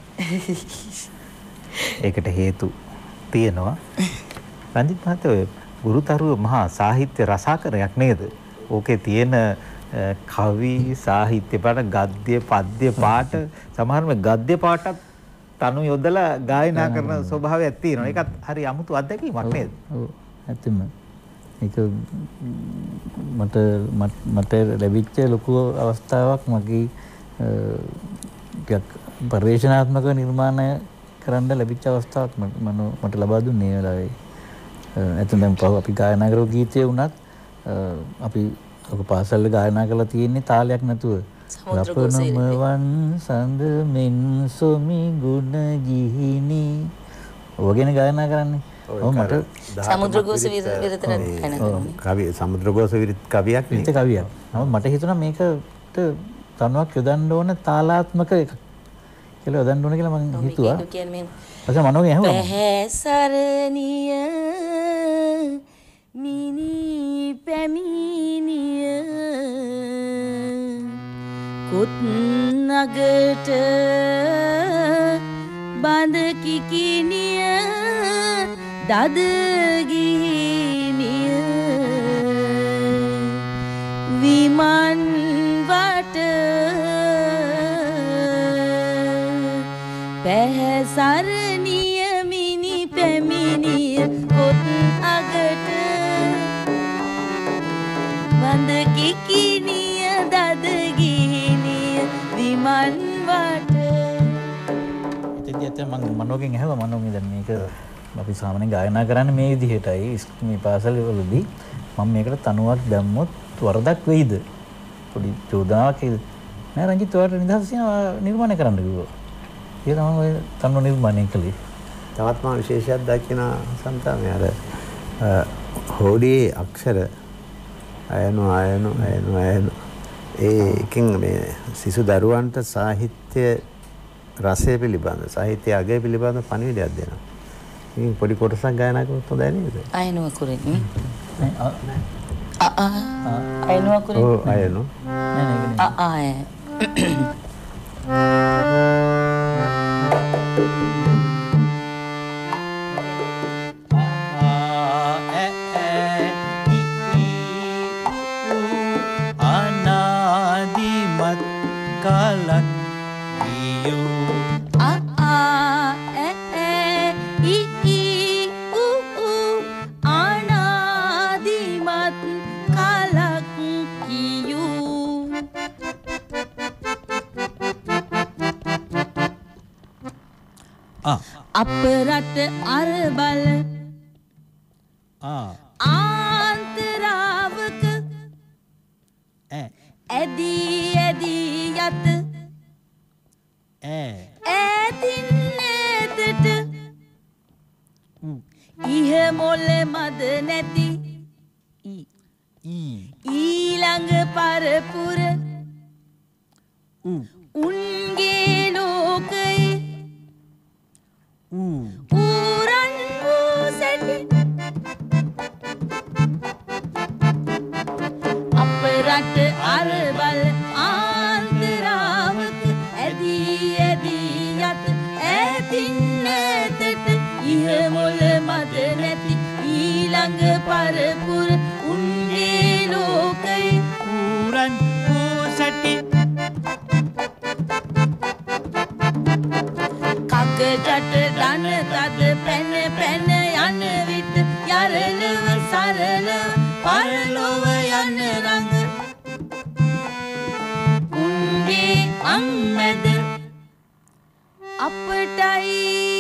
[SPEAKER 7] ඒකට හේතු තියෙනවා. රංජිත් මහත්තයා ගුරුතරුව මහා සාහිත්‍ය රසාකරයක් නේද? ඕකේ තියෙන කවි සාහිත්‍ය පාඨ ගද්‍ය පද්‍ය පාඨ සමහරම ගද්‍ය පාඨත් තනු යොදලා ගායනා කරන ස්වභාවයක් තියෙනවා. ඒකත් හරි අමුතු අත්දැකීමක් නේද?
[SPEAKER 4] ඔව් ඇත්තම ඒක මට ලැබිච්ච ලොකු අවස්ථාවක්. මගේ පරිවේශනාත්මක නිර්මාණය කරන්න ලැබිච්ච අවස්ථාවක් මට ලබා දුන්නේ ඒ වෙලාවේ. එතන දැන් අපි ගායනා කරපු ගීතය වුණත් අපි ඔක පාසල් ගායනා කරලා තියෙන්නේ තාලයක් නැතුව. ලපනමවන් සඳ මෙන් සොමි ගුණ ගිහිනි ඔයගෙන ගායනා කරන්නේ. ඔව් මට
[SPEAKER 9] සමුද්‍රගෝස විරතන
[SPEAKER 10] කවි සමුද්‍රගෝස විරත කවියක් නේ.
[SPEAKER 4] ඒක කවියක්. නමුත් මට හිතුණා මේකට තනුවක් යොදන්න ඕන තාලාත්මක එකක් කියලා යොදන්න ඕන කියලා මම හිතුවා.
[SPEAKER 9] ඒක කියන්නේ
[SPEAKER 4] ඊපස්සේ මනෝගෙන් ඇහුවා.
[SPEAKER 9] පැහැසරණිය මිනි පැමිණිය කුත් නගට බඳ කිකිනිය දද ගිනිය විමන් වට පැහැසරණිය මිනි පැමිණිය කුත් අගට බඳ කිකිනිය දද ගිනිය විමන් වට.
[SPEAKER 4] එතෙන්දී ඇත්ත මම මනෝගෙන් ඇහුවා මනෝ මේ දැන් මේක අපි සාමාන්‍යයෙන් ගායනා කරන්නේ මේ විදිහටයි මේ පාසල් වලදී මම මේකට තනුවක් දැම්මොත් වරදක් වෙයිද? පොඩි චෝදනාවක් එයිද? නෑ රංජිත් ඔයාලට නිදහස් නිර්මාණය කරන්න කිව්වා. ඒක තමයි ඔය තනුව නිර්මාණය කළේ.
[SPEAKER 10] තවත් මා විශේෂයක් දකින සන්තාමේ අර හෝඩියේ අක්ෂර අයනු ඒකෙන් මේ සිසු දරුවන්ට සාහිත්‍ය රසය පිළිබඳ සාහිත්‍ය අගය පිළිබඳ පණිවිඩයක් දෙනවා. මේ පොඩි කොටසක් ගායනා කරොත් හොඳයි නේද?
[SPEAKER 9] අයනුව කුරින් අයනුව කුරින්
[SPEAKER 10] ඔව් අයනු
[SPEAKER 9] නෑ
[SPEAKER 7] අනාදිමත් කාලක්
[SPEAKER 9] අපරට අරබල ආන්තරාවක ඇදී යත ඈතින් ඈතට ඉහ මොල මද නැති ඊළඟ පරපුර උන්ගේ ලෝකයේ ඌරන් වූසැටි අපරට අරබල ආන්තරාවක ඇදී යත ඈතින් ඈතට ඉහ මොල මද නැති ඊළඟ පරපුර උන්ගේ ලෝකයේ ඌරන් වූසැටි කකජට දන තද පැන යන විට යරලව සරල පරලොව යන රඟ උන්ගේ අම්මද අපටයි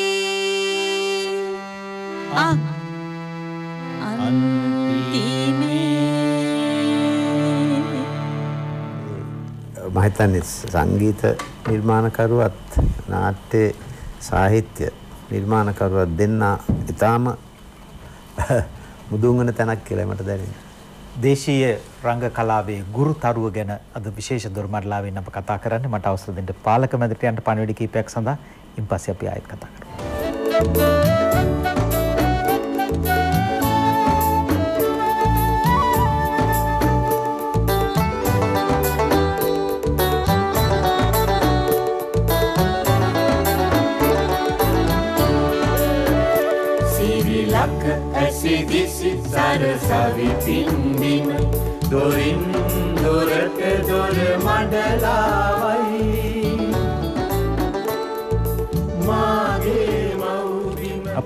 [SPEAKER 10] මම හිතන්නේ සංගීත නිර්මාණකරුවත් නාට්‍ය සාහිත්‍ය නිර්මාණකරුවත් දෙන්න ඉතාම මුදුන්වන තැනක් කියලා මට දැනෙනවා.
[SPEAKER 7] දේශීය රංග කලාවේ ගුරුතරුව ගැන අද විශේෂ දොරමඩලාවෙන් අප කතා කරන්නේ. මට අවසර දෙන්න පාලක මැදිරියට යන්න පණිවිඩ කීපයක් සඳහා ඉන්පස්සේ අපි ආයෙත් කතා කරමු.
[SPEAKER 1] ඇසිදිසි සරසවි පින්දින දොරින් දොරට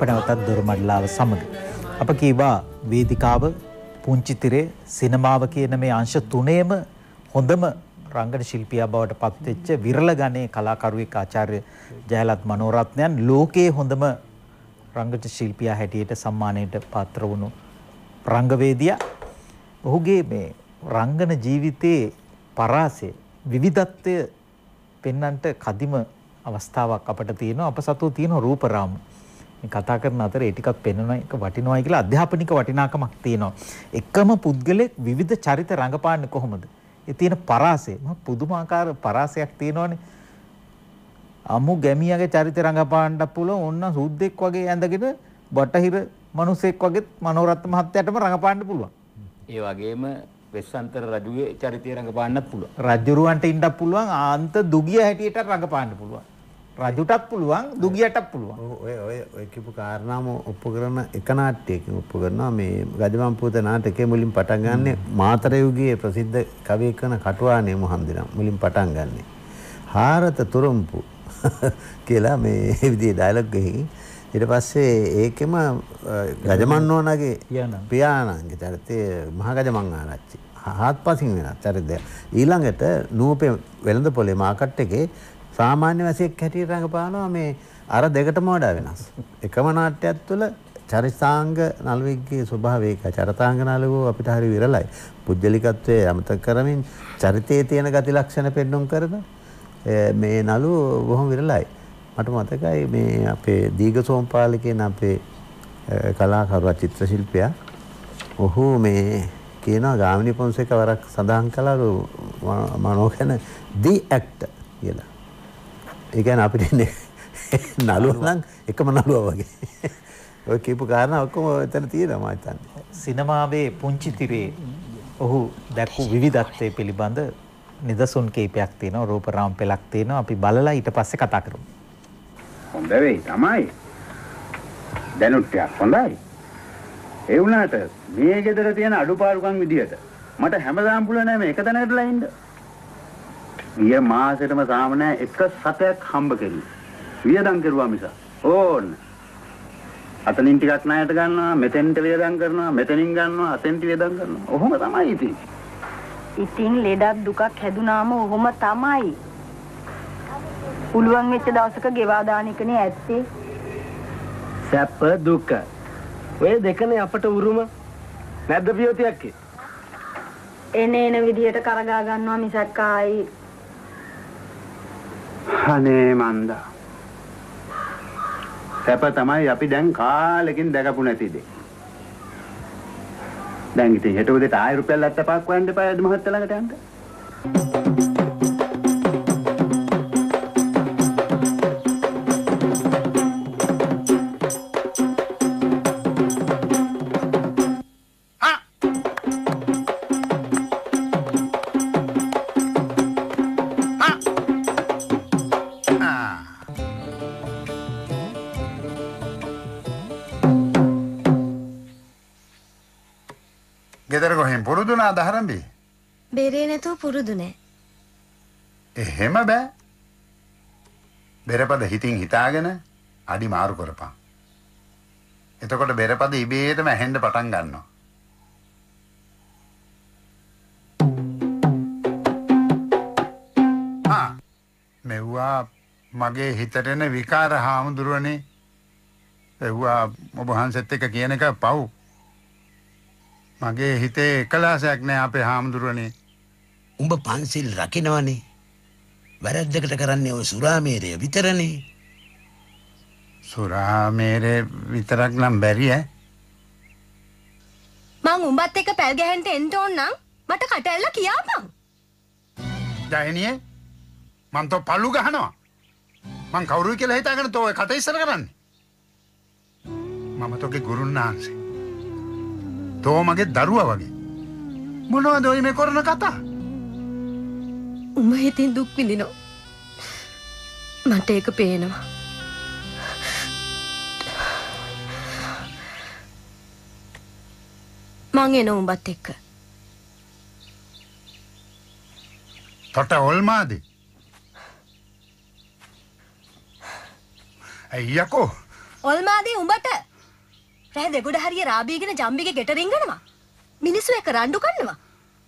[SPEAKER 7] නැවතත් දොරමඩලාව සමග අප කීවා වේදිකාව පුංචි තිරේ සිනමාව කියන මේ අංශ තුනේම හොඳම රංගන ශිල්පියා බවට පත්වෙච්ච විරල ගණයේ කලාකරුවෙක් ආචාර්ය ජයලත් මනෝරත්නයන් ලෝකයේ හොඳම රංගන ශිල්පියා හැටියට සම්මානයට පාත්‍ර වුණු රංගවේදියා. ඔහුගේ මේ රංගන ජීවිතයේ පරාසය විවිධත්වය පෙන්වන්නට කදිම අවස්ථාවක් අපිට තියෙනවා. අප සතු තියෙන රූපරාමු මේ කතා කරන අතරේ ඒ ටිකක් පෙන්වන එක වටිනවයි කියලා අධ්‍යාපනික වටිනාකමක් තියෙනවා. එකම පුද්ගලෙක් විවිධ චරිත රඟපාන්නේ කොහොමද? ඒ තියෙන පරාසය පුදුමාකාර පරාසයක් තියෙනවනේ. අමු ගැමියාගේ චරිත රඟපාන්නත් පුළුවන්. ඔන්න සුද්දෙක් වගේ ඇඳගෙන බටහිර මිනිසෙක් වගේ මනෝරත්න මහත්තයාටම රඟපාන්න පුළුවන්.
[SPEAKER 8] ඒ වගේම වෙස්සන්තර රජුගේ චරිතය රඟපාන්නත් පුළුවන්.
[SPEAKER 7] රජුරවන්ට ඉන්නත් පුළුවන්. ආන්ත දුගිය හැටියට රඟපාන්න පුළුවන්. රජුටත් පුළුවන් දුගියටත් පුළුවන්.
[SPEAKER 10] ඔය කියපු කාරණාම ඔප්පු කරන එක නාට්‍යයකින් ඔප්පු කරනවා මේ ගජමන් පුත නාටකයේ මුලින් පටන් ගන්නෙ මාතර යුගයේ ප්‍රසිද්ධ කවියෙක් වන කටුවානේ මොහන්දිනම් මුලින් පටන් ගන්නෙ. හාරත තුරුම්පු කියලා මේ විදිහේ ඩයලොග් එකකින් ඊට පස්සේ ඒකෙම ගජමන් නෝනාගේ පියාණන්ගේ චරිතය මහා ගජමන් ආරච්චි හාත්පසින් වෙනස් චරිතය. ඊළඟට නූපේ වෙළඳ පොලේ මාකට් එකේ සාමාන්‍ය වැසියෙක් හැටියට රඟපානවා මේ අර දෙකටම වඩා වෙනස්. එකම නාට්‍යයක් තුළ චරිතාංග නළුවෙක්ගේ ස්වභාවය එක චරිතාංග නළුවෝ අපිට හරි විරලයි. පුජ්‍යලිකත්වයේ අමතක කරමින් චරිතයේ තියෙන ගති ලක්ෂණ පෙන්වුම් කරන මේ නළුවෝ බොහොම විරලයි. මට මතකයි මේ අපේ දීඝ සෝම්පාල කියන අපේ කලාකරුවා චිත්‍ර ශිල්පියා ඔහු මේ කියනවා ගාමිණී පොන්සේක වරක් සඳහන් කළලු මනෝකන දී ඇක්ටර් කියලා. ඒ කියන්නේ අපිට ඉන්නේ නළුවා නම් එකම නළුවා වගේ. ඔය කියපු කාරණා ඔක්කොම එතන තියෙනවා මම හිතන්නේ.
[SPEAKER 7] සිනමාවේ පුංචි තිරේ ඔහු දැක්වූ විවිධත්වයේ පිළිබඳ නිදසුන් කීපයක් තියෙනවා. රූපරාම පෙළක් තියෙනවා. අපි බලලා ඊට පස්සේ කතා කරමු.
[SPEAKER 11] හොඳ වෙයි තමයි. දැනුත් ටිකක් හොඳයි. ඒ වුණාට මේ ගෙදර තියෙන අඩුපාඩුකම් විදියට මට හැමදාම පුළුවන් නෑ මේ එක තැනකටලා ඉන්න. ඊයේ මාසෙටම සාමාන්‍ය එක සතයක් හම්බ කෙරුවා. වියදම් කරුවා මිස. ඕන්න. අතනින් ටිකක් ණයට ගන්නවා, මෙතෙන්ට වියදම් කරනවා, මෙතනින් ගන්නවා, අතෙන්ට වියදම් කරනවා. ඔහොම තමයි ඉතින්.
[SPEAKER 12] ඉතින් ලෙඩක් දුකක් හැදුනාම ඔහොම තමයි. පුළුවන් වෙච්ච දවසක ගෙවා දාන එකනේ ඇත්තේ.
[SPEAKER 13] සැප දුක. ඔය දෙකනේ අපට උරුම. නැද්ද පියෝතියක්?
[SPEAKER 12] එන විදියට කරගා ගන්නවා මිසක් ආයි
[SPEAKER 11] අනේ මන්දා. සැප තමයි අපි දැන් කාලෙකින් දැකපු නැති දෙයක්. දැන් ඉතින් හෙට උදේට ආයෙ රුපියල් 75ක් වයන්ඩ එපා යද මහත්තයා ළඟට යන්න.
[SPEAKER 2] ගෙදර කොහෙන් පුරුදු නාද හරම්බි?
[SPEAKER 14] බෙරේ නැතුව පුරුදු නෑ.
[SPEAKER 2] එහෙම බෑ. බෙරපද හිතින් හිතාගෙන අඩි මාරු කරපන්. එතකොට බෙරපද ඉබේටම ඇහෙන්න පටන් ගන්නවා. මෙව්වා මගේ හිතට එන විකාර හාමුදුරුවනේ. එව්වා ඔබ වහන්සේත් එක්ක කියන එක පව්. මගේ හිතේ එකලාසයක් නෑ අපේ හාමුදුරුවනේ.
[SPEAKER 15] උඹ පන්සිල් රකින්නවනේ. වැරද්දකට කරන්නේ ඔය සුරාමේරය විතරනේ.
[SPEAKER 2] සුරාමේරය විතරක් නම් බැරි ඈ.
[SPEAKER 14] මං උඹත් එක්ක පැල් ගහන්න එන්න ඕන නම් මට කටැල්ල කියාපන්.
[SPEAKER 2] ජයනියේ මං තෝ පල්ලු ගහනවා. මං කවුරුයි කියලා හිතාගෙන තෝ කට ඉස්සර කරන්නේ. මම තෝගේ ගුරුනාන්සේ. තෝ මගේ දරුවා වගේ. මොනවද ඔය මේ කරන කතා?
[SPEAKER 14] උඹ හිතින් දුක් විඳිනවා. මට ඒක පේනවා. මං එන උඹත් එක්ක.
[SPEAKER 2] තොට ඔල්මාදේ. අයියකෝ
[SPEAKER 14] ඔල්මාදී උඹට රෑ දෙගොඩ හරිය රාබීගෙන ජම්බිගේ ගෙට රිංගනවා. මිනිස්සු එක රණ්ඩු කරනවා.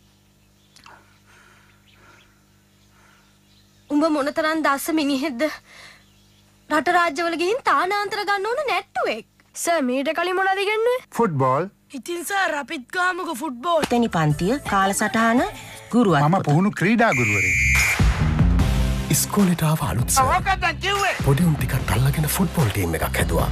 [SPEAKER 14] උඹ මොනතරම් දස්ස මිනිහෙක්ද? රට රාජ්‍යවල ගිහින් තානාන්තර ගන්න ඕන නැට්ටුවෙක්. සර් මීට කලින් මොනවද ඉගෙනුවේ?
[SPEAKER 2] ෆුට්බෝල්.
[SPEAKER 14] ඉතින් සර් අපිත් ගාමුකෝ ෆුට්බෝල්.
[SPEAKER 16] දෙනි පන්තිය කාලසටහන ගුරුවත්.
[SPEAKER 2] මම පුහුණු ක්‍රීඩා ගුරුවරයෙක්.
[SPEAKER 17] ඉස්කෝලේට ආව අලුත් සර්.
[SPEAKER 2] මොකක්ද කිව්වේ?
[SPEAKER 17] පොඩි උන් ටිකක් අල්ලගෙන ෆුට්බෝල් ටීම් එකක් හැදුවා.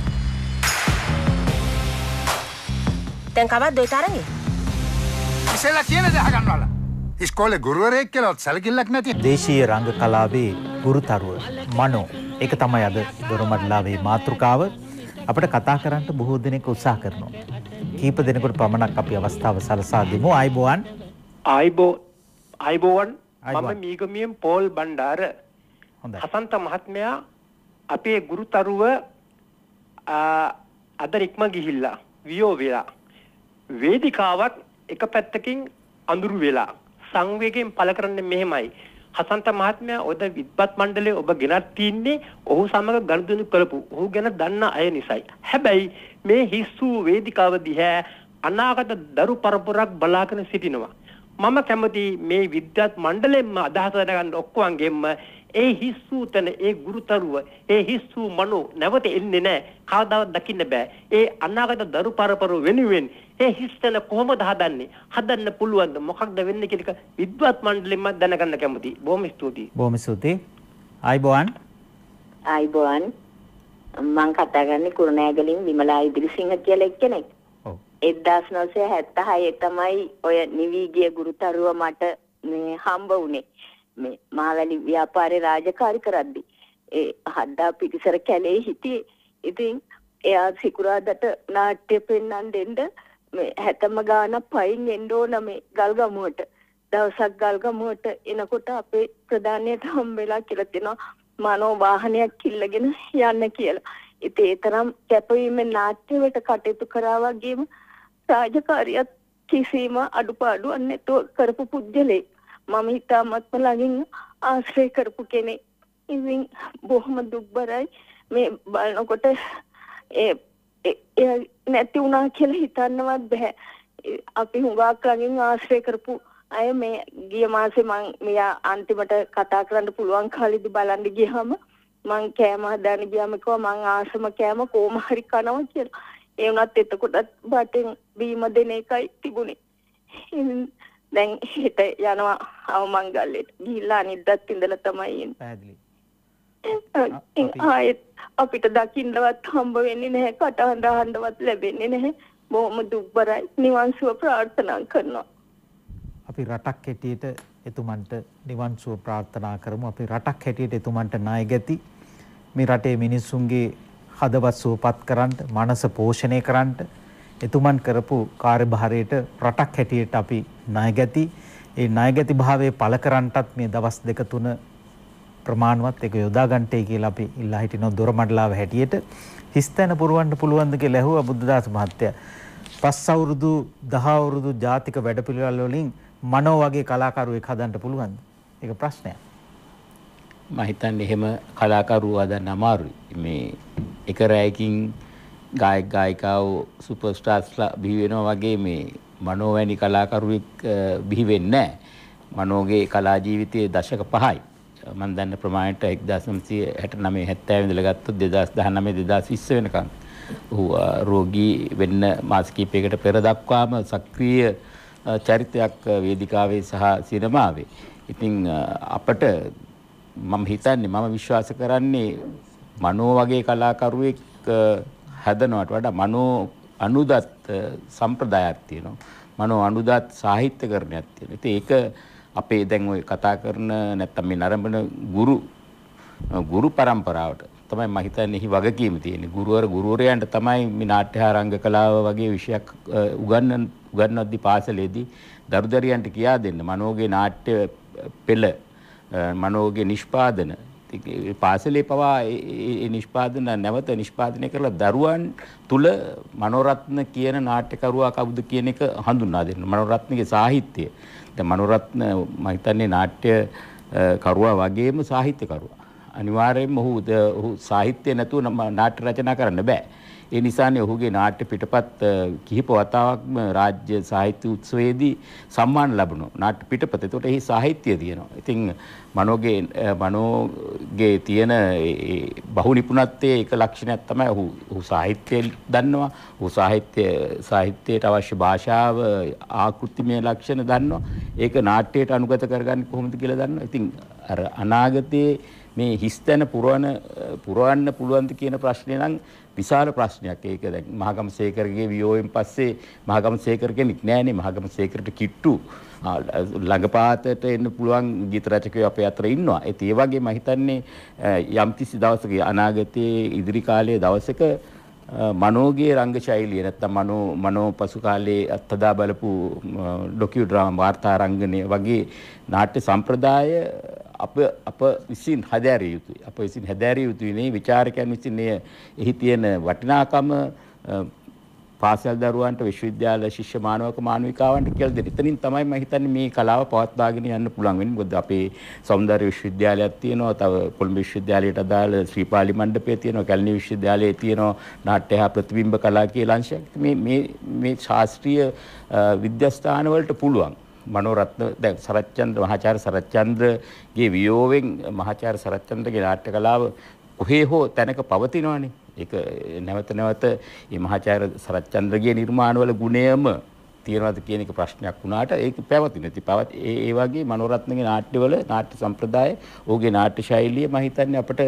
[SPEAKER 16] දැන් කවද්ද ඔය තරගේ?
[SPEAKER 2] ඉස්සෙල්ලා කියන දේ අහගන්නවල. ඉස්කෝලේ ගුරුවරයෙක් කියලාවත් සැලකිල්ලක් නැති.
[SPEAKER 7] දේශීය රංග කලාවේ ගුරුතරුව මනෝ ඒක තමයි අද දොරමඩලාවේ මාතෘකාව. අපිට කතා කරන්න බොහෝ දෙනෙක් උත්සාහ කරනවා. කීප දෙනෙකුට පමණක් අපි අවස්ථාව සලසා දෙමු. ආයිබෝවන්.
[SPEAKER 18] ආයිබෝවන්. මම මීගමියෙන් පෝල් බණ්ඩාර.
[SPEAKER 7] හොඳයි.
[SPEAKER 18] හසන්ත මහත්මයා අපේ ගුරුතරුව අද ඉක්ම ගිහිල්ලා වියෝ වෙලා වේදිකාවක් එක පැත්තකින් අඳුරු වෙලා සංවේගයෙන් පළ කරන්නේ මෙහෙමයි. හසන්ත මහත්මයා ඔද විද්වත් මණ්ඩලයේ ඔබ ගෙනත් තින්නේ ඔහු සමග ගනුදෙනු කරපු ඔහු ගැන දන්න අය නිසායි. හැබැයි මේ හිස්සු වේදිකාව දිහා අනාගත දරු පරපුරක් බලාගෙන සිටිනවා. මම කැමති මේ විද්වත් මණ්ඩලයෙන්ම අදහස දැනගන්න ඔක්කොන්ගෙම ඒ හිස්සු තන ඒ ගුරුතරුව ඒ හිස්සු මනෝ නැවත එන්නේ නැහැ. කවදාවත් දකින්න බෑ. ඒ අනාගත දරු පරපුර වෙනුවෙන් ඒ හිස්තන කොහොමද හදන්න පුළුවන්ද මොකක්ද වෙන්නේ කියන එක විද්වත් මණ්ඩලෙම දැනගන්න කැමතියි. බොහොම ස්තුතියි.
[SPEAKER 7] බොහොම ස්තුතියි. ආයිබෝවන්.
[SPEAKER 19] ආයිබෝවන්. මම කතා කරන්නේ කුරුණෑගලින් විමලා ඉදිරිසිංහ කියලා එක්කෙනෙක්. 1976 තමයි ඔය නිවිගිය ගුරුතරුව මට මේ හම්බ වුණේ. මේ මාවැලි ව්‍යාපාරේ රාජකාරී කරද්දි ඒ හද්දා පිටිසර කැලේ හිටියේ. ඉතින් එයා සිකුරාදට නාට්‍ය පෙන්වන්න දෙන්න මේ හැතම ගාන පයින් එන්න ඕන මේ ගල්ගමුවට. දවසක් ගල්ගමුවට එනකොට අපේ ප්‍රධානියට හම්බෙලා කියලා තිනවා මනෝ වාහනයක් කිල්ලගෙන යන්න කියලා. ඉතින් ඒ තරම් කැපවීමෙන් නාට්‍යවලට කටයුතු කරා වගේම රාජකාරියත් කිසිම අඩුපාඩුවක් නැතුව කරපු පුද්ගලෙක්. මම හිතාමත්ම ළඟින් ආශ්‍රය කරපු කෙනෙක්. ඉතින් බොහොම දුක්බරයි මේ බලනකොට ඒ නැති වුණා කියලා හිතන්නවත් බෑ. අපි හුඟක් ළඟින් ආශ්‍රය කරපු අය මේ ගිය මාසේ මම මෙයා අන්තිමට කතා කරන්න පුළුවන් කාලෙදි බලන්න ගියාම මං කෑම හදාන්න ගියාම කිව්වා මං ආසම කෑම කොහොම හරි කනවා කියලා. ඒ වුණත් එතකොටත් බටෙන් බීම දෙන එකයි තිබුණේ. දැන් හිත යනවා අවමංගල්‍යයට ගිහිල්ලා අනිද්දාත් ඉඳලා තමයි එන්නේ.
[SPEAKER 7] පැහැදිලි.
[SPEAKER 19] ආයෙත් අපිට දකින්නවත් හම්බ වෙන්නේ නැහැ, කටහඬ අහන්නවත් ලැබෙන්නේ නැහැ. බොහොම දුක්බරයි. නිවන් සුව ප්‍රාර්ථනා කරනවා.
[SPEAKER 7] අපි රටක් හැටියට එතුමන්ට නිවන් සුව ප්‍රාර්ථනා කරමු. අපි රටක් හැටියට එතුමන්ට ණය ගැති මේ රටේ මිනිස්සුන්ගේ හදවත් සුවපත් කරන්න, මනස පෝෂණය කරන්න එතුමන් කරපු කාර්යභාරයට රටක් හැටියට අපි ණය ගැති. ඒ ණය ගැති භාවයේ පළ කරන්නටත් මේ දවස් දෙක තුන ප්‍රමාණවත් එක යොදා ගන්නටයි කියලා අපි ඉල්ලා හිටිනවා දොරමඩලාව හැටියට. හිස්තැන පුරවන්න පුළුවන්ද කියලා ඇහුවා බුද්ධදාස මහත්තයා. 5 අවුරුදු 10 අවුරුදු ජාතික වැඩපිළිවෙළ වලින් මනෝ වගේ කලාකරුවෙක් හදන්න පුළුවන්ද? ඒක ප්‍රශ්නයක්.
[SPEAKER 8] මම හිතන්නේ එහෙම කලාකරුවෝ හදන්න අමාරුයි. මේ එක රැයකින් ගායක ගායිකාවෝ සුපර් ස්ටාර්ස්ලා බිහි වෙනවා වගේ මේ මනෝ වැනි කලාකරුවෙක් බිහි වෙන්නේ නැහැ. මනෝගේ කලා ජීවිතයේ දශක 5යි. මම දන්න ප්‍රමාණයට 1969 70 ඉඳලා ගත්තොත් 2019 2020 වෙනකන් ඔහු රෝගී වෙන්න මාස කිහිපයකට පෙර දක්වාම සක්‍රීය චරිතයක් වේදිකාවේ සහ සිනමාවේ. ඉතින් අපට මම හිතන්නේ මම විශ්වාස කරන්නේ මනෝ වගේ කලාකරුවෙක් හදනවට වඩා මනෝ අනුදත් සම්ප්‍රදායක් තියෙනවා. මනෝ අනුදත් සාහිත්‍යකරණයක් තියෙනවා. ඉතින් ඒක අපේ දැන් ওই කතා කරන නැත්තම් මේ නරඹන ගුරු පරම්පරාවට තමයි මම හිතන්නේ එහි වගකීම තියෙන්නේ. ගුරුවරයන්ට තමයි මේ නාට්‍ය රංග කලාව වගේ විෂයක් උගන්වද්දී පාසලේදී දරුදරියන්ට කියා දෙන්න. මනෝගේ නාට්‍ය පෙළ මනෝගේ නිෂ්පාදන පාසලේ පවා ඒ නිෂ්පාදන නැවත නිෂ්පාදනය කරලා දරුවන් තුල මනෝරත්න කියන නාට්‍යකරුවා කවුද කියන එක හඳුන්වා දෙන්න. මනෝරත්නගේ සාහිත්‍යය. දැන් මනෝරත්න මම හිතන්නේ නාට්‍ය කරුවා වගේම සාහිත්‍යකරුවා. අනිවාර්යයෙන්ම ඔහු සාහිත්‍ය නැතුව නාට්‍ය රචනා කරන්න බෑ. ඒ නිසානේ ඔහුගේ නාට්‍ය පිටපත් කිහිප වතාවක්ම රාජ්‍ය සාහිත්‍ය උත්සවයේදී සම්මාන ලැබුණා. නාට්‍ය පිටපත. ඒකට එහි සාහිත්‍යය තියෙනවා. ඉතින් මනෝගේ තියෙන බහු නිපුණත්වයේ එක ලක්ෂණයක් තමයි ඔහු සාහිත්‍ය දන්නවා. ඔහු සාහිත්‍යයට අවශ්‍ය භාෂාව ආකෘතිමය ලක්ෂණ දන්නවා. ඒක නාට්‍යයට අනුගත කරගන්නේ කොහොමද කියලා දන්නවා. ඉතින් අර අනාගතයේ මේ හිස්තැන පුරවන්න පුළුවන්ද කියන ප්‍රශ්නේ නම් විශාල ප්‍රශ්නයක්. ඒක දැන් මහගමසේකරගේ වියෝයෙන් පස්සේ මහගමසේකර කෙනෙක් නෑනේ. මහගමසේකරට කිට්ටු ළඟපාතට එන්න පුළුවන් ගීත රචකයෝ අපේ අතර ඉන්නවා. ඒ වගේ මම හිතන්නේ යම්කිසි දවසක අනාගතයේ ඉදිරි කාලයේ දවසක මනෝගේ රංග ශෛලිය නැත්තම් මනෝ පසු කාලේ අත්දා බලපු ඩොකියු ඩ්‍රාමා වාර්තා රංගනය වගේ නාට්‍ය සම්ප්‍රදාය අප විසින් හැදෑරිය යුතුයි. අප විසින් හැදෑරිය යුතුයි නේ විචාරකයන් විසින් එහි තියෙන වටිනාකම පාසල් දරුවන්ට විශ්වවිද්‍යාල ශිෂ්‍ය මානවිකාවන්ට කියලා දෙන්න. එතනින් තමයි මම හිතන්නේ මේ කලාව පවත්වාගෙන යන්න පුළුවන් වෙන්නේ. මොකද අපේ සෞන්දර්ය විශ්වවිද්‍යාලයක් තියෙනවා, තව කොළඹ විශ්වවිද්‍යාලයට අදාළ ශ්‍රීපාලි මණ්ඩපය තියෙනවා, කැලණි විශ්වවිද්‍යාලයේ තියෙනවා නාට්‍ය හා ප්‍රතිබිම්බ කලා කියලා අංශයක්. මේ ශාස්ත්‍රීය විද්‍යාස්ථාන වලට පුළුවන්. මනෝරත්න දැන් මහාචාර්ය සරච්චන්ද්‍රගේ වියෝවෙන් මහාචාර්ය සරච්චන්ද්‍රගේ නාට්‍ය කලාව කොහේ හෝ තැනක පවතිනවානේ. ඒක නැවත මේ මහාචාර්ය සරච්චන්ද්‍රගේ නිර්මාණවල ගුණයම තියෙනවද කියන එක ප්‍රශ්නයක් වුණාට ඒක පැවතින. ඒ වගේ මනෝරත්නගේ නාට්‍යවල නාට්‍ය සම්ප්‍රදාය, ඔහුගේ නාට්‍ය ශෛලිය මම හිතන්නේ අපිට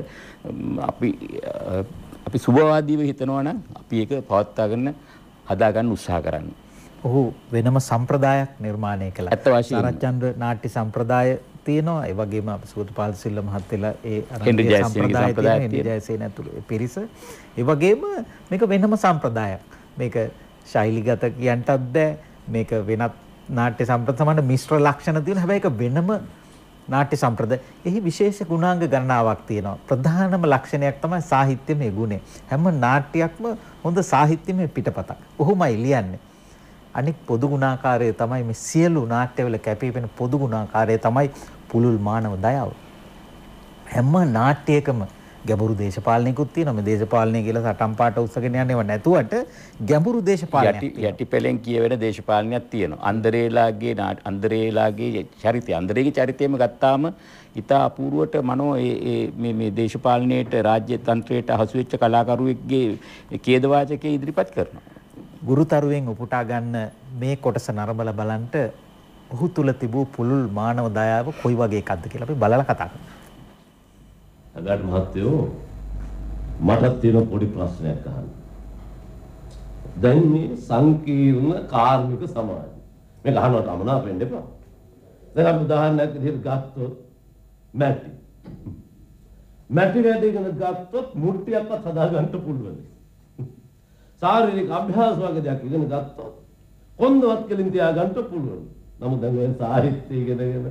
[SPEAKER 8] අපි සුබවාදීව හිතනවා නම් අපි ඒක පවත්වාගෙන හදාගන්න උත්සාහ කරන්න.
[SPEAKER 7] ඔහු වෙනම සම්ප්‍රදායක් නිර්මාණය කළා. සරච්චන්ද්‍ර නාට්‍ය සම්ප්‍රදාය තියෙනවා. ඒ වගේම සුගතපාල සිල්ල මහත්තයලා ඒ සම්ප්‍රදාය ජයසේන ඇතුළු පිරිස. ඒ වගේම මේක වෙනම සම්ප්‍රදායක්. මේක ශෛලිගත කියන්නටත් බෑ. මේක වෙනත් නාට්‍ය සම්ප්‍රදායන මිශ්‍ර ලක්ෂණ තියෙන හැබැයි ඒක වෙනම නාට්‍ය සම්ප්‍රදාය. එහි විශේෂ ගුණාංග ගණනාවක් තියෙනවා. ප්‍රධානම ලක්ෂණයක් තමයි සාහිත්‍යමය ගුණය. හැම නාට්‍යයක්ම හොඳ සාහිත්‍යමය පිටපතක්. ඔහොමයි ලියන්නේ. අනික් පොදු ගුණාකාරය තමයි මේ සියලු නාට්‍යවල කැපී පෙනෙන පොදු ගුණාකාරය තමයි පුළුල් මානව දයාව. හැම නාට්‍යයකම ගැඹුරු දේශපාලනිකුත් තියෙනවා. මේ දේශපාලනය කියලා සටන් පාට උස්සගෙන යන්නේව නැතුවට ගැඹුරු දේශපාලනයක්
[SPEAKER 8] යටිපෙලෙන් කියවෙන දේශපාලනයක් තියෙනවා. අන්දරේලාගේ චරිතය, අන්දරේගේ චරිතයම ගත්තාම ඉතා අපූර්වට මනෝ මේ දේශපාලනයේට රාජ්‍ය තන්ත්‍රයට හසු වෙච්ච කලාකරුවෙක්ගේ ඛේදවාචකයේ ඉදිරිපත් කරනවා.
[SPEAKER 7] ගුරුතරුවෙන් උපුටා ගන්න මේ කොටස නරඹලා බලන්න ඔහු තුල තිබූ පුළුල් මානව දයාව කොයි වගේ එකක්ද කියලා අපි බලලා කතා කරමු.
[SPEAKER 20] අගට මහත්තයෝ මට තියෙන පොඩි ප්‍රශ්නයක් අහන්න. දැන් මේ සංකීර්ණ කාර්මික සමාජය. මේක අහනවට අමනාප වෙන්න එපා. දැන් අපි උදාහරණයක් විදිහට ගත්තොත් මැටි. මැටි වැඩ ඉගෙන ගත්තොත් මූර්තියක්වත් හදාගන්න පුළුවන්. ශාරීරික අභ්‍යාස වගේ දෙයක් ඉගෙන ගත්තොත් කොන්දවත් කෙලින් තියාගන්න පුළුවන්. නමුත් දැන් ඔය සාහිත්‍ය ඉගෙනගෙන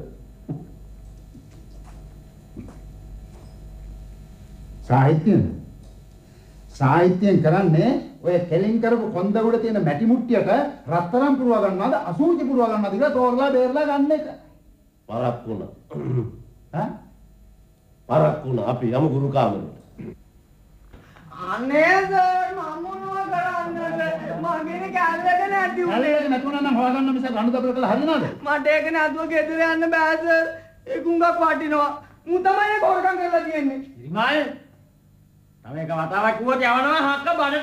[SPEAKER 2] සාහිත්‍යයෙන් කරන්නේ ඔය කෙලින් කරපු කොන්ද උඩ තියෙන මැටි මුට්ටියට රත්තරන් පුරව ගන්නවද අසූචි පුරව ගන්නවද කියලා තෝරලා බේරලා ගන්න එක.
[SPEAKER 20] පරක් වුණා. පරක් වුණා අපි යමු ගුරු කාමරේට.
[SPEAKER 3] අනේ සර් මම මොනවා කරන්නද? මගේ කැලේක නැති උනේ.
[SPEAKER 2] කැලේක නැතුණා නම් හොයාගන්න මිසක් අඬ දබල කළා හරිනවද?
[SPEAKER 3] මට ඒක නැතුව ගෙදර යන්න බෑ සර්. ඒ ගුංගක් වටිනවා. මු තමයි ඒක හොරකම් කරලා තියෙන්නේ.
[SPEAKER 13] ඉරිමාල්. තව එක වතාවක් කිව්වොත් යවනවා හක්ක බඩට.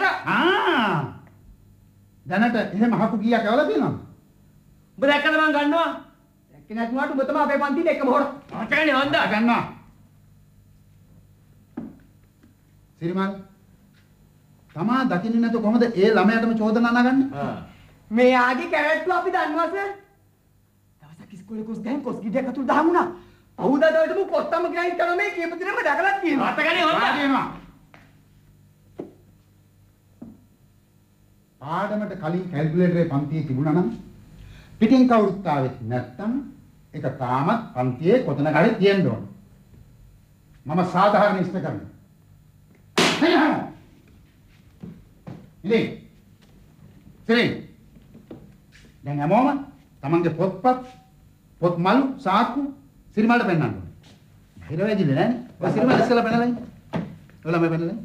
[SPEAKER 2] දැනට එහෙම හකු කීයක් ඇවලා තියෙනවද?
[SPEAKER 3] ඔබ දැක්කද මං ගන්නවා? දැක්කේ නැතුණාට ඔබ තමයි අපේ පන්තියේ එකම හොර. අටකනේ හොන්දා
[SPEAKER 2] ගන්නවා. සිරිමල් තමා දකින්නේ නැතු කොහොමද ඒ ළමයාටම චෝදනා නගන්නේ?
[SPEAKER 3] මේ ආගේ කැරට්ටු අපි දන්නවා සර්. දවසක් ඉස්කෝලේ කොස් දැන් කොස් ගිඩයක් අතුල් දාමුණා. අවුදාට මු කොත්තම ග්‍රයින්ඩ් කරන මේ කියපු දිනම දැකලා තියෙනවා. අතගනේ හොන්දා.
[SPEAKER 2] පාඩමට කලින් කැල්කියුලේටරේ පන්තියේ තිබුණා නම් පිටින් කවුරුත් ආවෙත් නැත්තම් ඒක තාමත් පන්තියේ කොතන ගානේ තියෙන්න ඕන. මම සාධාරණ ඉෂ්ට කරනවා. ඉතින් සරේ දැන් හැමෝම තමන්ගේ පොත් මල් සාක්කු සිරිමල්ට පෙන්නන්න ඕනේ. හිර වැදින්නේ නෑනේ. ඔය සිරිමල් ඉස්සලා පැනලා ඉන්නේ. ඔය ළමයි පැනලා.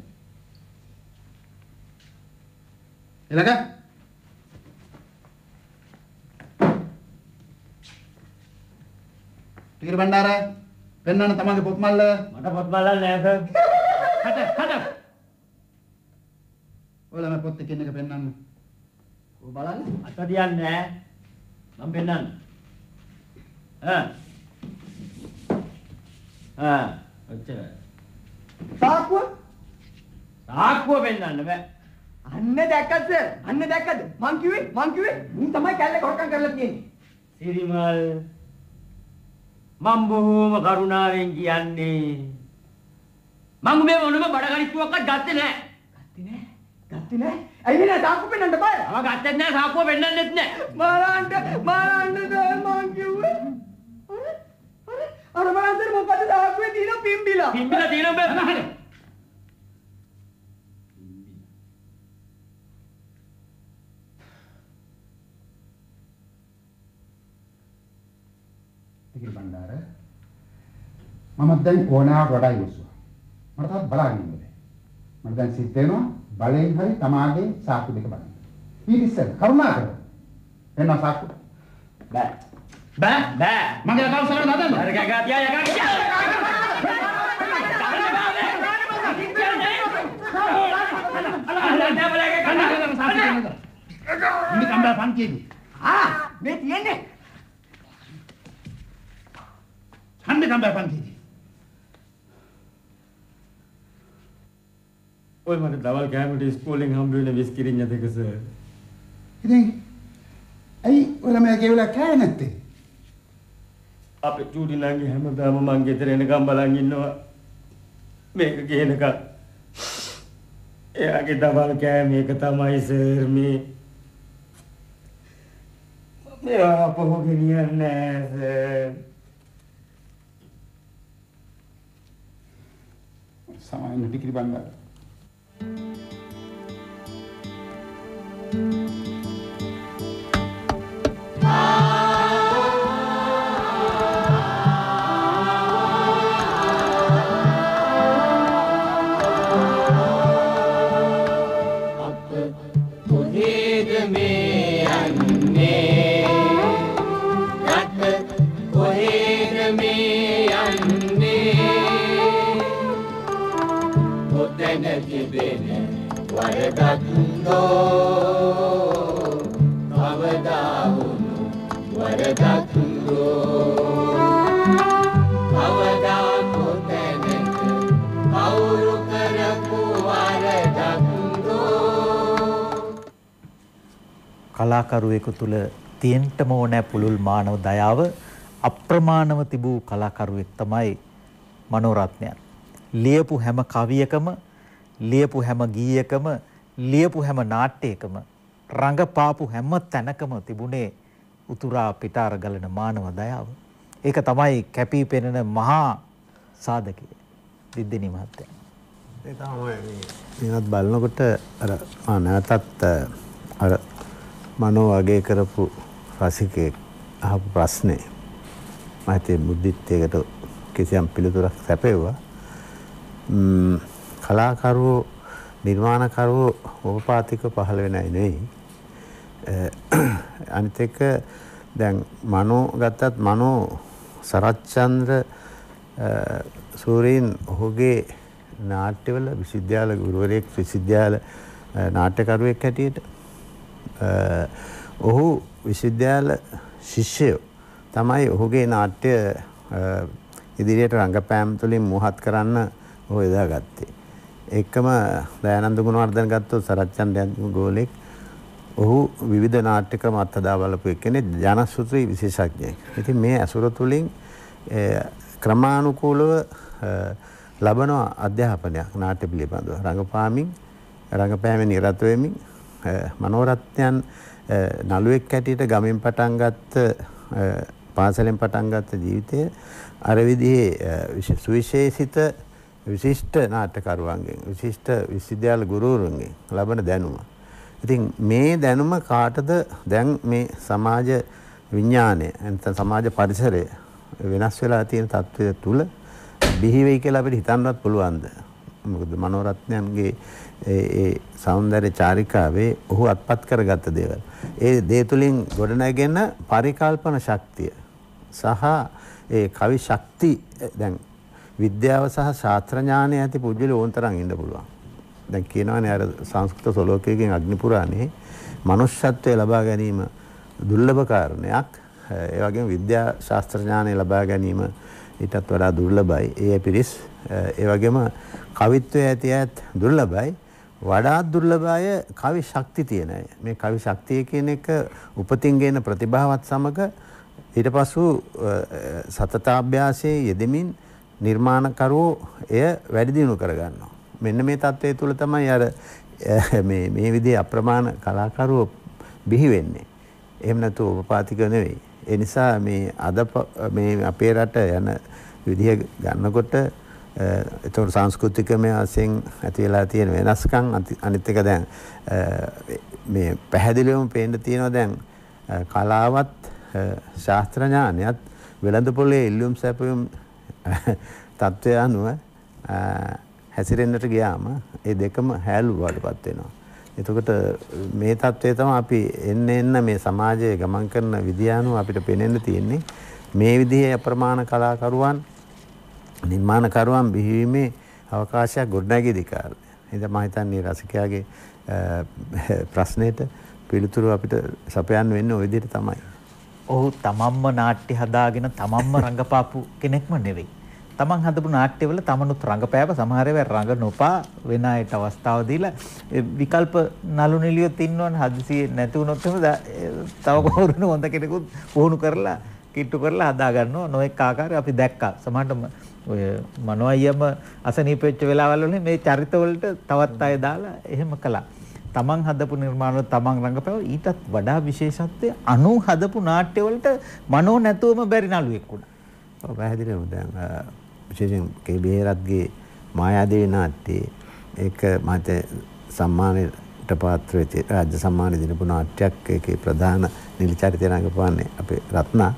[SPEAKER 2] එලක. ටිකර බණ්ඩාර පෙන්නන්න තමන්ගේ පොත් මල්ල.
[SPEAKER 3] මට පොත් මල්ල නෑ සර්.
[SPEAKER 2] හට. ඔය ළමයි පොත් එකකින් එක පෙන්නන්න.
[SPEAKER 3] ඔය බලන්න අත තියන්නේ නෑ. මම පෙන්නන්න. ඔච්චරයි. සාක්කුව පෙන්නන්න බෑ.
[SPEAKER 21] අන්න දැක්කද සර්? අන්න දැක්කද? මං කිව්වේ මුන් තමයි කැල්ලේ කොටකම් කරලා තියෙන්නේ.
[SPEAKER 3] සිරිමල් මම බොහොම කරුණාවෙන් කියන්නේ මම මේ මොනම බඩගනිත්තුවක්වත් ගත්තේ නෑ.
[SPEAKER 21] ගත්තේ නෑ? ඇයි නෑ සාක්කුව පෙන්නන්න බෑ?
[SPEAKER 3] මම ගත්තේ නෑ සාක්කුව පෙන්නන්නෙත් නෑ.
[SPEAKER 21] මාරන්න සර් මං කිව්වේ. අර බලන්න සර් මොකද සාක්කුවේ තියෙන පිම්බිලා.
[SPEAKER 3] පිම්බිලා තියෙන බෑ.
[SPEAKER 2] ටිකර බණ්ඩාර මම දැන් ඕනාවට වඩා ඉවසුවා. මට තාම බලන්න ඉන්න බෑ. මම දැන් සිත් වෙනවා බලෙන් හරි තමාගේ සාක්කු දෙක බලන්න. ඊට ඉස්සෙල්ලා කරුණාකර එන්න සාක්කු. බෑ. මගේ අකවුන්ට් සරණ දාන්න.
[SPEAKER 3] අර ගගා තියා යකා.
[SPEAKER 2] ඉන්න කම්බා පන්තියේදී.
[SPEAKER 21] මේ තියෙන්නේ.
[SPEAKER 2] ඡන්ද කම්බා පන්තියේදී.
[SPEAKER 3] ඔය මට දවල් කෑමට ඉස්කෝලෙන් හම්බ වෙන විස්කිරිඤ්ඤ දෙක සර්.
[SPEAKER 2] ඉතින් ඇයි ඔය ළමයා කියවලා කෑ නැත්තේ?
[SPEAKER 3] අපේ චූටි නංගි හැමදාම මං ගෙදර එනකම් බලන් ඉන්නවා. මේක ගේනකම්. එයාගේ දවල් කෑම මේක තමයි සර් මේ. මේවා අපහු ගෙනියන්නේ නෑ සර්.
[SPEAKER 2] සමාන ටිකරි බංගා.
[SPEAKER 7] කලාකරුවෙකු තුළ තියෙන්නම ඕනෑ පුළුල් මානව දයාව අප්‍රමාණව තිබූ කලාකරුවෙක් තමයි මනෝරත්නයන්. ලියපු හැම කවියකම, ලියපු හැම ගීයකම, ලියපු හැම නාට්‍යයකම, රඟපාපු හැම තැනකම තිබුණේ උතුරා පිටාර ගලන මානව දයාව. ඒක තමයි කැපී පෙනෙන මහා සාධකය. දිද්දෙනි මහත්තයා.
[SPEAKER 10] ඒ තමයි මේවත් බලනකොට අර නැවතත් අර මනෝ වගේ කරපු රසිකයෙක් අහපු ප්‍රශ්නේ මම හිතේ බුද්ධිත්වයකට කිසියම් පිළිතුරක් සැපෙවුවා. කලාකරුවෝ නිර්මාණකරුවෝ ඕපාතික පහළ වෙනයි නෙවෙයි. අනිත් එක දැන් මනෝ ගත්තත් මනෝ සරච්චන්ද්‍ර සූරීන් ඔහුගේ නාට්‍යවල විශ්වවිද්‍යාල ගුරුවරයෙක් විශ්වවිද්‍යාල නාට්‍යකරුවෙක් හැටියට ඔහු විශ්වවිද්‍යාල ශිෂ්‍යයෝ තමයි ඔහුගේ නාට්‍ය ඉදිරියට රංගපෑම් තුළින් මුවහත් කරන්න ඔහු යොදාගත්තේ. එක්කම දයානන්ද ගුණවර්ධන ගත්තොත් සරච්චන්ද්‍ර ගෝලෙක් ඔහු විවිධ නාට්‍ය ක්‍රම අත්හදා බලපු එක්කෙනෙක් ජනශ්‍රුති විශේෂඥයෙක්. ඉතින් මේ ඇසුර තුළින් ක්‍රමානුකූලව ලබන අධ්‍යාපනයක් නාට්‍ය පිළිබඳව රංගපෑමේ නිරත වෙමින් මනෝරත්නයන් නළුවෙක් හැටියට ගමෙන් පටන් ගත්ත පාසලෙන් පටන් ගත්ත ජීවිතය අර විදිහේ සුවිශේෂිත විශිෂ්ට නාට්‍යකරුවන්ගෙන් විශිෂ්ට විශ්වවිද්‍යාල ගුරුවරුන්ගෙන් ලබන දැනුම. ඉතින් මේ දැනුම කාටද දැන් මේ සමාජ විඥානය නැත්නම් සමාජ පරිසරය වෙනස් වෙලා තියෙන තත්ත්වය තුල බිහි වෙයි කියලා අපිට හිතන්නවත් පුළුවන්ද? මොකද මනෝරත්නයන්ගේ ඒ సౌందර්ය චාරිකාවේ ඔහු අත්පත් කරගත්ත දේවල්. ඒ දේ තුලින් ගොඩනැගෙන පරිකල්පන ශක්තිය සහ ඒ කවි ශක්ති දැන් විද්‍යාව සහ ශාස්ත්‍ර ඥානය ඇති පුජ්‍යල ඕන්තරම් ඉන්න පුළුවන්. දැන් කියනවානේ අර සංස්කෘත සොලෝකයෙන් අග්නි පුරාණේ මනුෂ්‍යත්වය ලබා ගැනීම දුර්ලභ කාරණයක්. ඒ වගේම විද්‍යා ශාස්ත්‍ර ඥානය ලබා ගැනීම ඊටත් වඩා දුර්ලභයි. ඒ පිරිස් ඒ වගේම කවිත්වයේ ඇති ඇත් දුර්ලභයි. වඩාත් දුර්ලභය කවි ශක්ති තියෙන අය. මේ කවි ශක්තිය කියන එක උපතින් ගෙන ප්‍රතිභාවත් සමග ඊට පසු සතතාභ්‍යාසයේ යෙදෙමින් නිර්මාණකරුවෝ එය වැඩි දියුණු කරගන්නවා. මෙන්න මේ தත්ත්වය තුළ තමයි අර මේ විදිහේ අප්‍රමාණ කලාකරුවෝ බිහි වෙන්නේ. එහෙම නැතුව උපපාතික නෙවෙයි. ඒ නිසා මේ අද මේ අපේ රට යන විදිහ ගන්නකොට ඒතකොට සංස්කෘතිකමය වශයෙන් ඇති වෙලා තියෙන වෙනස්කම් අනිත් එක දැන් මේ පැහැදිලිවම පේන්න තියෙනවා දැන් කලාවත් ශාස්ත්‍ර ඥානයත් වෙළඳ පොලේ ඉල්ලුම් සැපයුම් තත්ත්වය අනුව හැසිරෙන්නට ගියාම ඒ දෙකම හැලු වඩපත් වෙනවා. එතකොට මේ தත්ත්වය තමයි අපි එන්න මේ සමාජයේ ගමන් කරන විදිය අනුව අපිට පේනෙන්න තියෙන්නේ. මේ විදිහේ අප්‍රමාණ කලාකරුවන් නිර්මාණකරුවන් බිහිවීමේ අවකාශයක් ගොඩනැගීදී කාලේ. ඉතින් මම හිතන්නේ රසිකයාගේ ප්‍රශ්නෙට පිළිතුරු අපිට සපයන්න වෙන්නේ ওই විදිහට තමයි.
[SPEAKER 7] ඔහු තමන්ම නාට්‍ය හදාගෙන තමන්ම රංගපාපු කෙනෙක්ම නෙවෙයි. තමන් හදපු නාට්‍යවල තමනුත් රංගපෑව සමහර වෙලාවට රංග නොපා වෙන අයට අවස්ථාව දීලා විකල්ප නළු නිළියොත් ඉන්නවනේ හදිසියෙ නැති වුණොත් එහෙම තව කවුරුන හොඳ කෙනෙකුත් වුණු කරලා කිට්ටු කරලා හදා ගන්නවා. නොඑක ආකාරය අපි දැක්කා. සමහරට ඔය මනෝ අයියම අසනීප වෙච්ච වෙලාවල් වල මේ චරිතවලට තවත් අය දාලා එහෙම කළා. තමන් හදපු නිර්මාණවල තමන් රංගපෑව ඊටත් වඩා විශේෂත්වය අනු හදපු නාට්‍යවලට මනෝ නැතුවම බැරි නළුවෙක් වුණා.
[SPEAKER 10] ඔව් පැහැදිලිවම දැන් විශේෂයෙන් කේ.බී.රත්ගේ මායාදේවි නාට්‍යයේ ඒක මට සම්මානයට පාත්‍ර වෙච්ච රාජ්‍ය සම්මාන දිනපු නාට්‍යයක්. ඒකේ ප්‍රධාන නිල චරිතය රංගපාන්නේ අපේ රත්නා.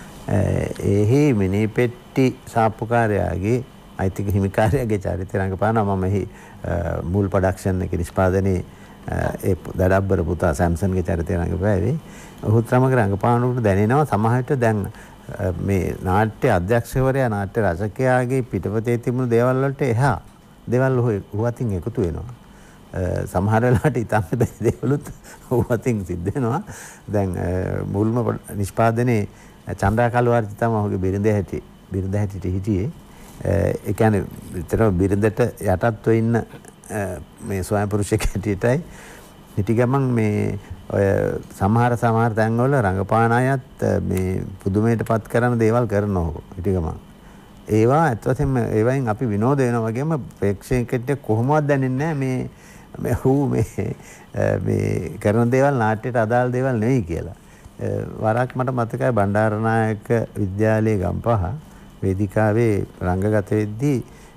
[SPEAKER 10] එහි මිනි පෙට්ටි සාප්පුකාරයාගේ අයිතික හිමිකාරයාගේ චරිතය රංගපානවා. මම එහි මුල් ප්‍රොඩක්ෂන් එකේ නිෂ්පාදනයේ ඒ දඩබ්බර පුතා සැම්සන්ගේ චරිතය රංගපෑවේ. ඔහුත් සමග රංගපානකට දැනෙනවා සමහරට දැන් මේ නාට්‍ය අධ්‍යක්ෂකවරයා නාට්‍ය රචකයාගේ පිටපතේ තිබුණු දේවල් වලට එහා දේවල් ඔහු අතින් එකතු වෙනවා. සමහර වෙලාවට ඉතින් බැරි දේවලුත් ඔහු අතින් සිද්ධ වෙනවා. දැන් මුල්ම නිෂ්පාදනයේ චන්ද්‍රා කළුවාර්ති තමයි ඔහුගේ බිරිඳ හැටියට හිටියේ. ඒ කියන්නේ විතර බිරිඳට යටත්ව ඉන්න මේ ස්වයං පුරුෂයෙක් හැටියටයි හිටි ගමන් මේ ඔය සමහර තැන්වල රංගපාන අයත් මේ පුදුමයටපත් කරන දේවල් කරනවා හිටි ගමන්. ඒවා ඇත්ත වශයෙන්ම ඒවයින් අපි විනෝද වෙනවා වගේම ප්‍රේක්ෂකෙක්ට කොහොමවත් දැනෙන්නේ නැහැ මේ කරන දේවල් නාට්‍යයට අදාළ දේවල් නෙවෙයි කියලා. වරක් මට මතකයි බණ්ඩාරනායක විද්‍යාලයේ ගම්පහ වේදිකාවේ රංගගත වෙද්දී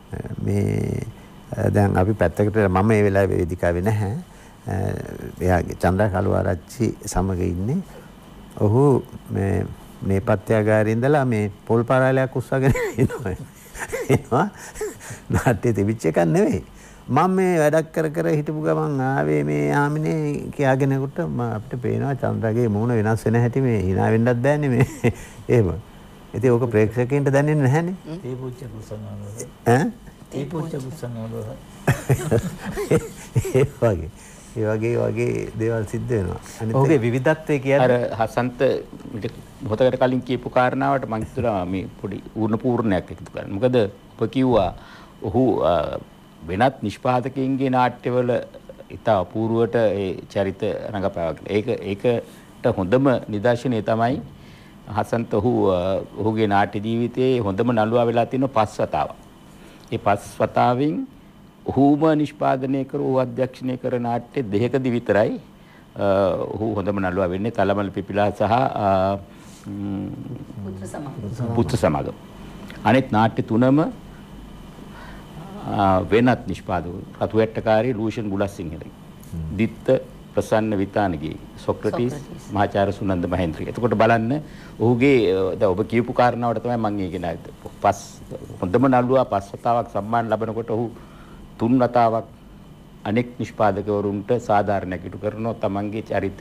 [SPEAKER 10] මේ දැන් අපි පැත්තකට මම ඒ වෙලාවේ වේදිකාවේ නැහැ. එයාගේ චන්ද්‍රා කළුආරච්චි සමග ඉන්නේ. ඔහු මේ නේපත්‍යාගාරේ ඉඳලා මේ පොල් පරාලයක් උස්සගෙන එනවා. නාට්‍ය තිබිච්ච එකක් නෙවෙයි. මම මේ වැඩක් කර හිටපු ගමන් ආවේ මේ ආමිනේ කියාගෙනකොට අපිට පේනවා චන්ද්‍රාගේ මූණ වෙනස් වෙන හැටි මේ hina වෙන්නත් බෑනේ මේ එහෙම. ඉතින් ඕක ප්‍රේක්ෂකයන්ට දැනෙන්නේ නැහනේ.
[SPEAKER 4] ඒ පුච්ච කුසනවල.
[SPEAKER 10] ඈ?
[SPEAKER 4] ඒ පුච්ච කුසනවල.
[SPEAKER 10] ඒ වගේ දේවල් සිද්ධ වෙනවා.
[SPEAKER 7] ඔහුගේ විවිධත්වය කියන්නේ
[SPEAKER 8] අර හසන්ත මොහොතකට කලින් කියපු කාරණාවට මම හිතුවා මේ පොඩි ඌර්ණ පූර්ණයක් එකතු කරන්න. මොකද ඔබ කිව්වා ඔහු වෙනත් නිෂ්පාදකයින්ගේ නාට්‍යවල ඉතා අපූර්වට ඒ චරිත රංගපෑවා කියලා. ඒකට හොඳම නිදර්ශනය තමයි හසන්ත ඔහුගේ නාට්‍ය ජීවිතයේ හොඳම නළුවා වෙලා තියෙන 5 වතාවක්. ඒ 5 වතාවෙන් ඔහුම නිෂ්පාදනය කර ඔහු අධ්‍යක්ෂණය කර නාට්‍ය දෙකකදී විතරයි ඔහු හොඳම නළුවා වෙන්නේ. තලමල් පිපිලා සහ පුත්‍ර සමාගම. අනෙක් නාට්‍ය තුනම වෙනත් නිෂ්පාදකවරු. රතු ඇට්ටකාරී ලූෂන් ගුලස්සිංහලයි. දිත්ත ප්‍රසන්න විතානගේ සොක්‍රටිස් මහාචාර්ය සුනන්ද මහේන්ද්‍රගේ. එතකොට බලන්න ඔහුගේ දැන් ඔබ කියපු කාරණාවට තමයි මම ඊගෙන පස් හොඳම නළුවා පස් වතාවක් සම්මාන ලබනකොට ඔහු 3 වතාවක් අනෙක් නිෂ්පාදකවරුන්ට සාධාරණයක් ඉටු කරනවා. තමන්ගේ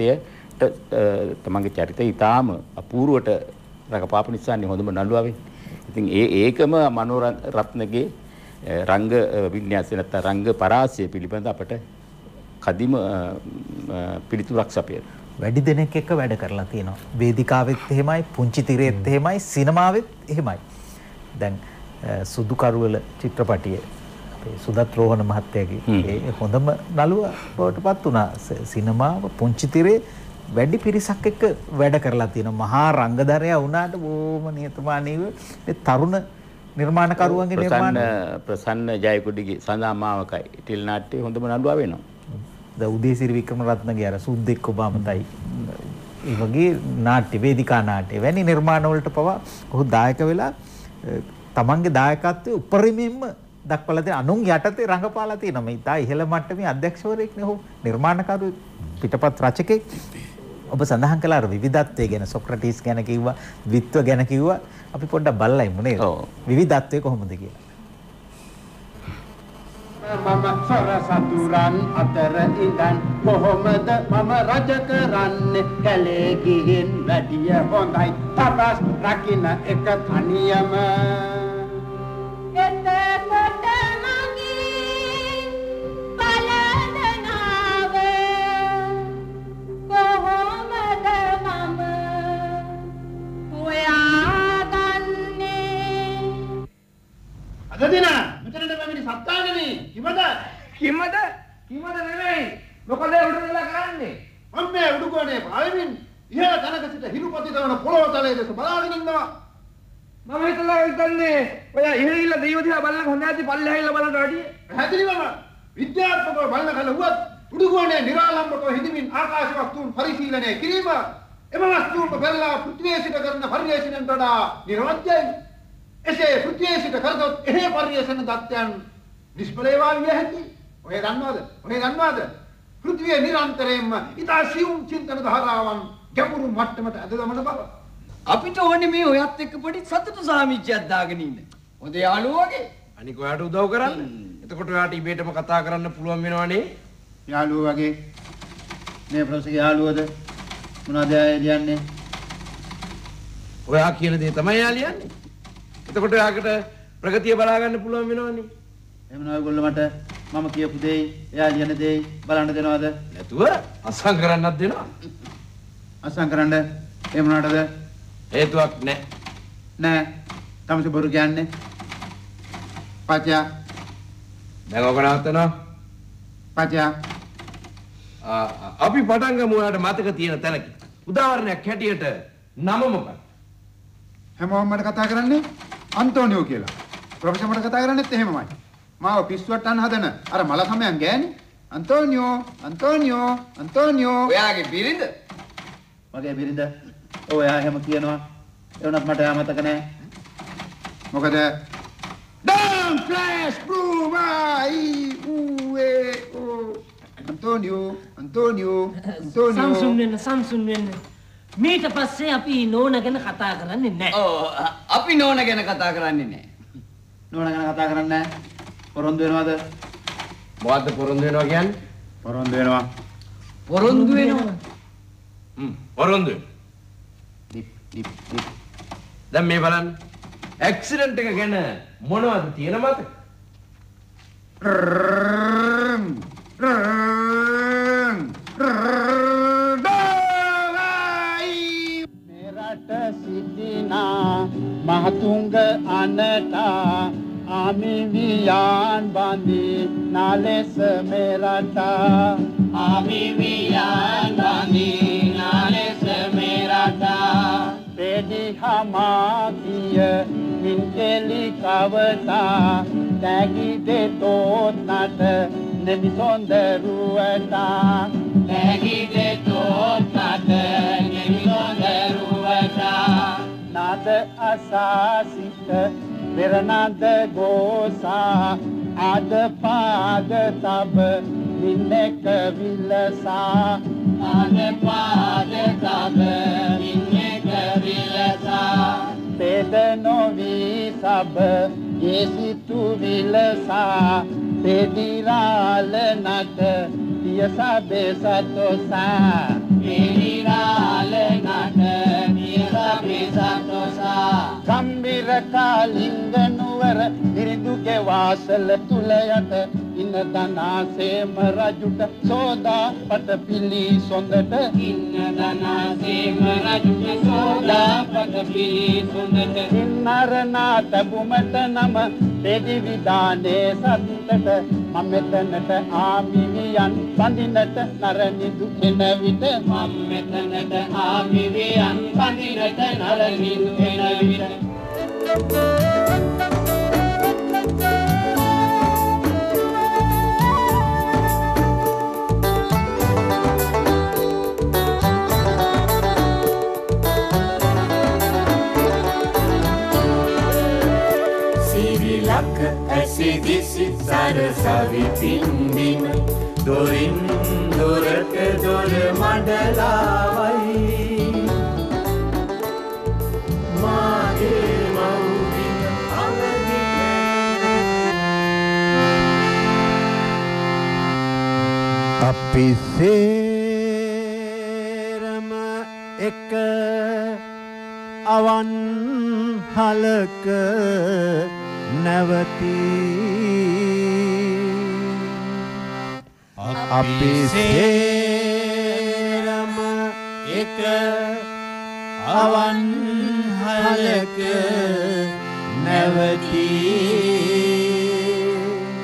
[SPEAKER 8] චරිතය ඊටාම අපූර්වට රඟපාපු නිසානේ හොඳම නළුවා වෙන්නේ. ඉතින් ඒකම මනෝරත්නගේ රංග වින්‍යාසය නැත්නම් රංග පරාසය පිළිබඳ අපට කදිම පිළිතුරක් සපයන.
[SPEAKER 7] වැඩි දෙනෙක් එක්ක වැඩ කරලා තියෙනවා. වේදිකාවෙත් එහෙමයි, පුංචි තිරේත් එහෙමයි, සිනමාවෙත් එහෙමයි. දැන් සුදු කරුවල චිත්‍රපටියේ අපේ සුදත් රෝහණ මහත්තයාගේ ඒ හොඳම නළුවා බවට පත් වුණා. සිනමාව පුංචි තිරේ වැඩි පිරිසක් එක්ක වැඩ කරලා තියෙනවා. මහා රංගදරයා වුණාට බොහොම නිහතමානීව මේ තරුණ නිර්මාණකරුවන්ගේ නිර්මාණ
[SPEAKER 8] ප්‍රසන්න ජයකොඩිගේ සඳහාමාවකයි ටිල් නාට්‍යයේ හොඳම නළුවා වෙනවා.
[SPEAKER 7] ද උදේසිරි වික්‍රමරත්නගේ අර සුද්දෙක් ඔබාමතයි ඒ වගේ නාට්‍ය වේදිකා නාට්‍ය වැනි නිර්මාණ වලට පවා ඔහු දායක වෙලා තමන්ගේ දායකත්වයේ උපරිමයෙන්ම දක්වලා තියෙන අනුන් යටතේ රඟපාලා තියෙනවා. මේ ඉතා ඉහළ මට්ටමේ අධ්‍යක්ෂවරයෙක්නේ ඔහු නිර්මාණකරු පිටපත් රචකෙක්. ඔබ සඳහන් කළා අර විවිධත්වය ගැන සොක්‍රටිස් ගැන කිව්වා, ද්විත්ව ගැන කිව්වා. අපි පොඩ්ඩක් බලලා ඉමු නේද? විවිධත්වය කොහොමද කියලා.
[SPEAKER 1] මම සොර සතුරන් අතර ඉඳන් කොහොමද මම රජ කරන්නේ? කැලේ ගිහින් වැඩිය හොඳයි තපස් රකින්න එක තනියම.
[SPEAKER 6] එතකොට මගේ බලදනාව කොහොමද මම හොයාගන්නේ?
[SPEAKER 2] අද දින මෙතනට පැමිණි සත්තාගනේ කිමද නෙමෙයි. මොකද උඩුදලා කරන්නේ? මම මේ උඩුකෝණේ පාවෙමින් ඉහළ තැනක සිට හිරුපති දවන පොළොව තලයේ දෙස බලාගෙන ඉන්නවා. මම හිතන්නේ ඔය ඉහළින්ලා දීව දිහා බලන හොඳ ඇති පල්ලෙහායිලා බලන්න වැඩිය. පැහැදිලිවම විද්‍යාත්මකව බලන කල වුවත් උඩුකෝණේ නිරාලම්බකව හිඳමින් ආකාශ වස්තුන් පරිශීලනය කිරීම එම වස්තුන් පෙරලා පෘථිවිය සිට කරන පරිශීලනයට වඩා නිර්වද්‍යයි. එසේ පෘථිවිය සිට කරගත් එහේ පරිශීලන දත්තයන් නිෂ්ඵල වේවා විය හැකි. ඔය දන්නවද? පෘථිවිය නිරන්තරයෙන්ම ඉතා සියුම් චින්තන ධාරාවන් ගැඹුරු මට්ටමට ඇද දමන බව.
[SPEAKER 3] අපිට ඕනේ මේ ඔයත් එක්ක පොඩි සතුටු සාමිච්චයක් දාගෙන ඉන්න. හොඳ යාළුවෝ වගේ.
[SPEAKER 2] අනික ඔයාට උදව් කරන්න. එතකොට ඔයාට ඉබේටම කතා කරන්න පුළුවන් වෙනවනේ. යාළුවෝ වගේ. මේ ප්‍රොෆෙසර්ගේ යාළුවද? මොනවද කියන්නේ? ඔයා කියන දේ තමයි යා ලියන්නේ. එතකොට ඔයාකට ප්‍රගතිය බලා ගන්න පුළුවන් වෙනවනේ. එහෙම නෑ ඔයගොල්ලෝ මට මම කියපු දෙයි එයා ලියන දෙයි බලන්න දෙනවද? නැතුව අසං කරන්නත් දෙනවා. අසං කරන්න එහෙම නටද? හේතුවක් නෑ. තමස බොරු කියන්නේ. පචා. දැන් ඔක නවත්තනවා. පචා. අපි පටන් ගමු ඔයාලට මතක තියෙන තැනක. උදාහරණයක් හැටියට නම මොකක්ද? හැමෝම මට කතා කරන්නේ අන්තෝනියෝ කියලා. ප්‍රොෆෙසර් මට කතා කරන්නේත් එහෙමමයි. මාව පිස්සුවට අන්න හදන අර මල සමයන් ගෑනේ. අන්තෝනියෝ.
[SPEAKER 3] ඔයාගේ බිරිඳ?
[SPEAKER 2] මගේ බිරිඳ. ඔයා එහෙම කියනවා. ඒ වුණත් මට මතක නෑ. මොකද? ඩම් ෆ්ලෑෂ් බ්ලූ වයි ඌේ ඕ අන්තෝනියෝ.
[SPEAKER 22] සම්සුන් වෙන්න. මීට පස්සේ අපි නෝන ගැන කතා කරන්නේ නැහැ.
[SPEAKER 3] ඔව් අපි නෝන ගැන කතා කරන්නේ නැහැ.
[SPEAKER 2] නෝන ගැන කතා කරන්නේ නැහැ. පොරොන්දු වෙනවද? මොකද්ද පොරොන්දු වෙනවා කියන්නේ? පොරොන්දු වෙනවා. පොරොන්දු. ඩිප්. දැන් මේ බලන්න. ඇක්සිඩන්ට් එක ගැන මොනවද තියෙන මතක?
[SPEAKER 1] මෙරට සිටිනා මහතුංග අනටා ආමි වියාන් බඳි නාලෙස මෙරටා ආමි වියාන් බඳි නාලෙස මෙරටා පෙඩි හමාකිය මින්තෙලි කවතා තැගි දෙතෝත් නට නෙමි සොන්දරුවතා තැගි දෙතෝත් නට නෙමි සොන්දරුවතා නද අසාසිත පෙරනද ගෝසා ආද පාද තබ මින්නක විලසා පාද තබ මින්නක විලසා පෙද නොවී සබ යේසිතු විලසා පෙදිරාල නට තියසා බෙසතොසා පෙදිරාල නට තියසා බෙසතොසා ගම්බිර කාලිංග නුවර ඉරිදුගේ වාසල තුල යට ඉන්න දනාසේම රජුට සෝදා පට පිලි සොඳට ඉන්න දනාසේම රජුට සෝදා පට පිලි සොඳට ඉන්නරනා තබුමට නම පෙදි විදානේ සත්තට මම මෙතනට ආමිවියන් බඳිනට නරනිදු එන විට මම මෙතනට ආමිවියන් බඳිනට නරනිදු එන විට
[SPEAKER 5] Sirilak ඇසිදිසි සරසවි පින්දිම දොරින් දොරට දොර මඩලාවයි මාගේ මව්බිම
[SPEAKER 10] අපි සේරම එක අවන් හලක නැවතී අපි සේරම එක අවන් හලක නැවතී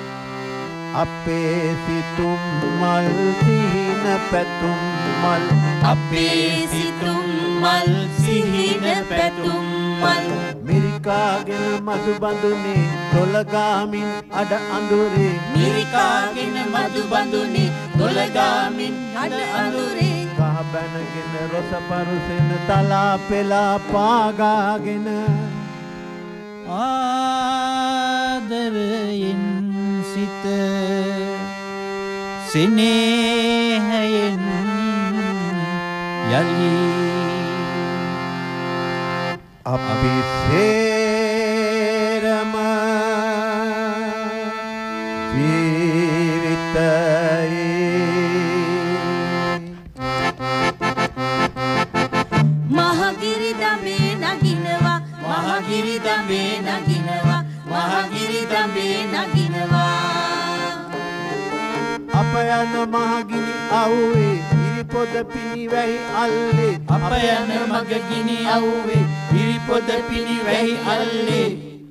[SPEAKER 10] අපේ සිතුම් මල් සිහින පැතුම් මල් අපේ සිතුම් මල් සිහින පැතුම් මල් මිරිකාගෙන මధు බඳුනේ තොලගාමින් අඩ අඳුරේ මිරිකාගෙන මధు බඳුනේ තොලගාමින් අඩ අඳුරේ කහ බැනගෙන රොස පරුසෙන තලා පෙලා පාගාගෙන
[SPEAKER 4] ආදරයෙන් සිත සිනේහයෙන් යලි
[SPEAKER 10] අපි සේරම ජීවිතයේ
[SPEAKER 5] මහගිරි දඹේ නගිනවා මහගිරි දඹේ නගිනවා මහගිරි දඹේ නගිනවා
[SPEAKER 10] අප යන මහගිනි අවුවේ ඉරිපොද පිනිවැහි අල්ලේ
[SPEAKER 5] අප යන මග ගිනි අවුවේ ඉරිපොද පිනිවැහි අල්ලේ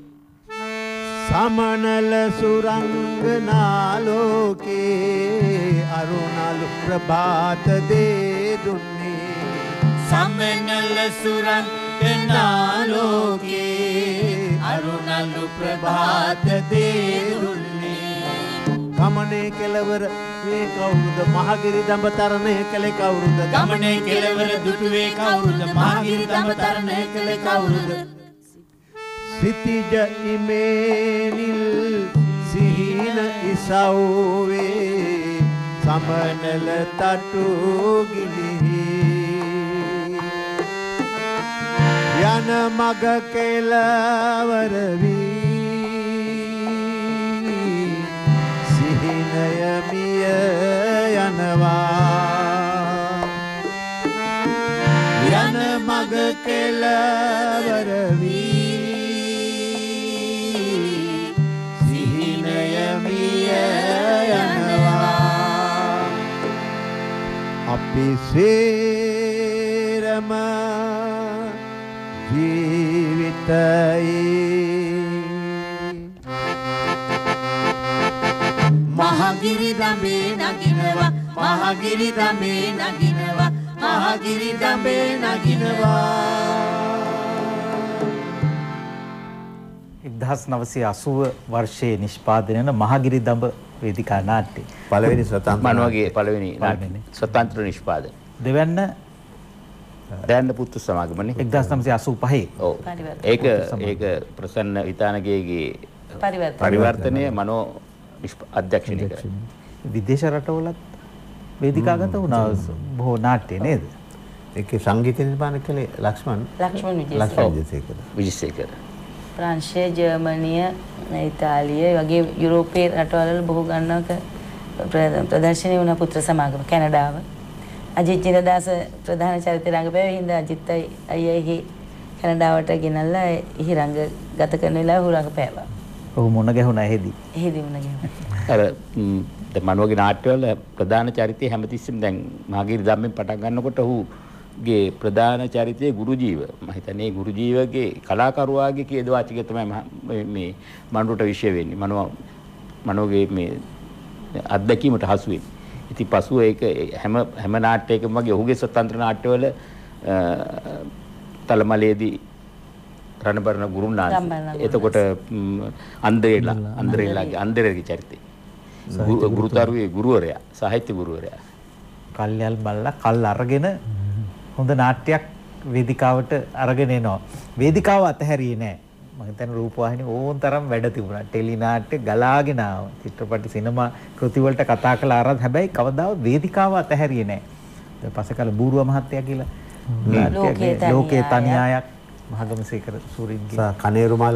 [SPEAKER 10] සමනල සුරංගනා ලෝකේ අරුණලු ප්‍රභාත දේ දුන්නේ
[SPEAKER 5] සමනල සුරංගනා ලෝකේ අරුණලු ප්‍රභාත දේ දුන්නේ
[SPEAKER 10] ගමනේ කෙලවර වේ කවුරුද මහගිරි දඹ තරණය කළේ කවුරුද
[SPEAKER 5] ගමනේ කෙලවර දුටුවේ කවුරුද මහගිරි දඹ තරණය කළේ කවුරුද
[SPEAKER 10] සිතිජ ඉමේනිල් සිහින ඉසව්වේ සමනල තටු ගිලිහි යන මග කෙලවර වී සිහිනය මිය යනවා යන මග කෙලවර වී සිහිනය මිය යනවා අපි සේරම ජීවිතයේ
[SPEAKER 5] මහගිරි දඹේ නගිනවා මහගිරි දඹේ නගිනවා මහගිරි දඹේ නගිනවා
[SPEAKER 7] 1980 වර්ෂයේ නිෂ්පාදනය වන මහගිරි දඹ වේදිකා නාට්‍ය
[SPEAKER 8] පළවෙනි ස්වතන්ත්‍ර මනෝගේ පළවෙනි ස්වතන්ත්‍ර නිෂ්පාදනය
[SPEAKER 7] දෙවැන්න
[SPEAKER 8] දයන්න පුත්තු සමාගමනේ
[SPEAKER 7] 1985
[SPEAKER 8] ඔව් ඒක ප්‍රසන්න විතානගේගේ පරිවර්තනය මනෝ අධ්‍යක්ෂණය කරා
[SPEAKER 7] විදේශ රටවලත් වේදිකාගත වුණා බොහෝ නාට්‍ය නේද?
[SPEAKER 10] ඒකේ සංගීත නිර්මාණ කළේ ලක්ෂ්මන් විජේසේකර.
[SPEAKER 9] ප්‍රංශය, ජර්මනිය, ඉතාලිය වගේ යුරෝපයේ රටවල බොහෝ ගණනක ප්‍රදර්ශනය වුණ පුත්‍ර සමාගම කැනඩාව. අජිත් ජිනදාස ප්‍රධාන චරිතය රංගපෑවේ හින්දා අජිත් අයියා කැනඩාවට ගෙනල්ලා එහි රංග ගත කරන වෙලාව ඔහු රංගපෑවා.
[SPEAKER 7] ඔහු මුණ ගැහුණා එහෙදි.
[SPEAKER 9] එහෙදි මුණ ගැහුණා.
[SPEAKER 8] අර මනෝගේ නාට්‍යවල ප්‍රධාන චරිතය හැමතිස්සෙම දැන් මාගීරි ධම්මෙන් පටන් ගන්නකොට ඔහුගේ ප්‍රධාන චරිතය ගුරුජීව. මම හිතන්නේ ගුරුජීවගේ කලාකරුවාගේ කේදවාචිකය තමයි මේ මනෝට විශ්ය වෙන්නේ. මනෝගේ මේ අත්දැකීමට හසු වෙන්නේ. ඉතින් පසුව ඒක හැම නාට්‍යයකම වගේ ඔහුගේ ස්වතන්ත්‍ර නාට්‍යවල තලමලේදී රණබරණ ගුරුනාන්සේ එතකොට අන්දරේලාගේ චරිතය ගුරුතරුවේ ගුරුවරයා සාහිත්‍ය ගුරුවරයා
[SPEAKER 7] කල්යල් බල්ලා කල් අරගෙන හොඳ නාට්‍යයක් වේදිකාවට අරගෙන එනවා. වේදිකාව අතහැරියේ නෑ. මම හිතන්නේ රූපවාහිනිය ඕන් තරම් වැඩ තිබුණා. ටෙලි නාට්‍ය ගලාගෙන ආවා. චිත්‍රපට සිනමා කෘති වලට කතා කළා අරත් හැබැයි කවදාවත් වේදිකාව අතහැරියේ නෑ. ඊට පස්සේ කල බූරුව මහත්තයා කියලා ලෝකේ තනියායක් මහගමසේකර සූරින්ගේ
[SPEAKER 10] කනේරුමල්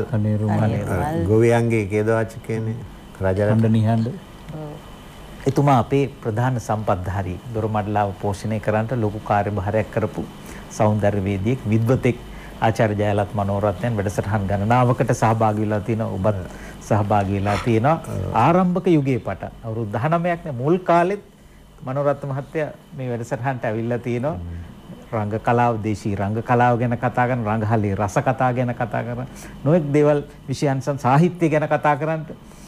[SPEAKER 10] ගෝවියන්ගේ කේදවාචකයනේ රජරත්න නිහඬ.
[SPEAKER 7] එතුමා අපේ ප්‍රධාන සම්පත්ධාරී දොරමඩලාව පෝෂණය කරන්නට ලොකු කාර්යභාරයක් කරපු සෞන්දර්යවේදියෙක් විද්වතෙක් ආචාර්ය ජයලත් මනෝරත්නයන් වැඩසටහන් ගණනාවකට සහභාගී වෙලා තිනවා. ඔබත් සහභාගී වෙලා තිනවා. ආරම්භක යුගයේ පටන් අවුරුදු 19ක් නේ මුල් කාලෙත් මනෝරත්න මහත්තයා මේ වැඩසටහනට ඇවිල්ලා තිනවා. රංග කලාව, දේශීය රංග කලාව ගැන කතා කරන, රංගහලේ රස කතා ගැන කතා කරන, නොඑක් දේවල් විෂයන්සන් සාහිත්‍ය ගැන කතා කරන්නට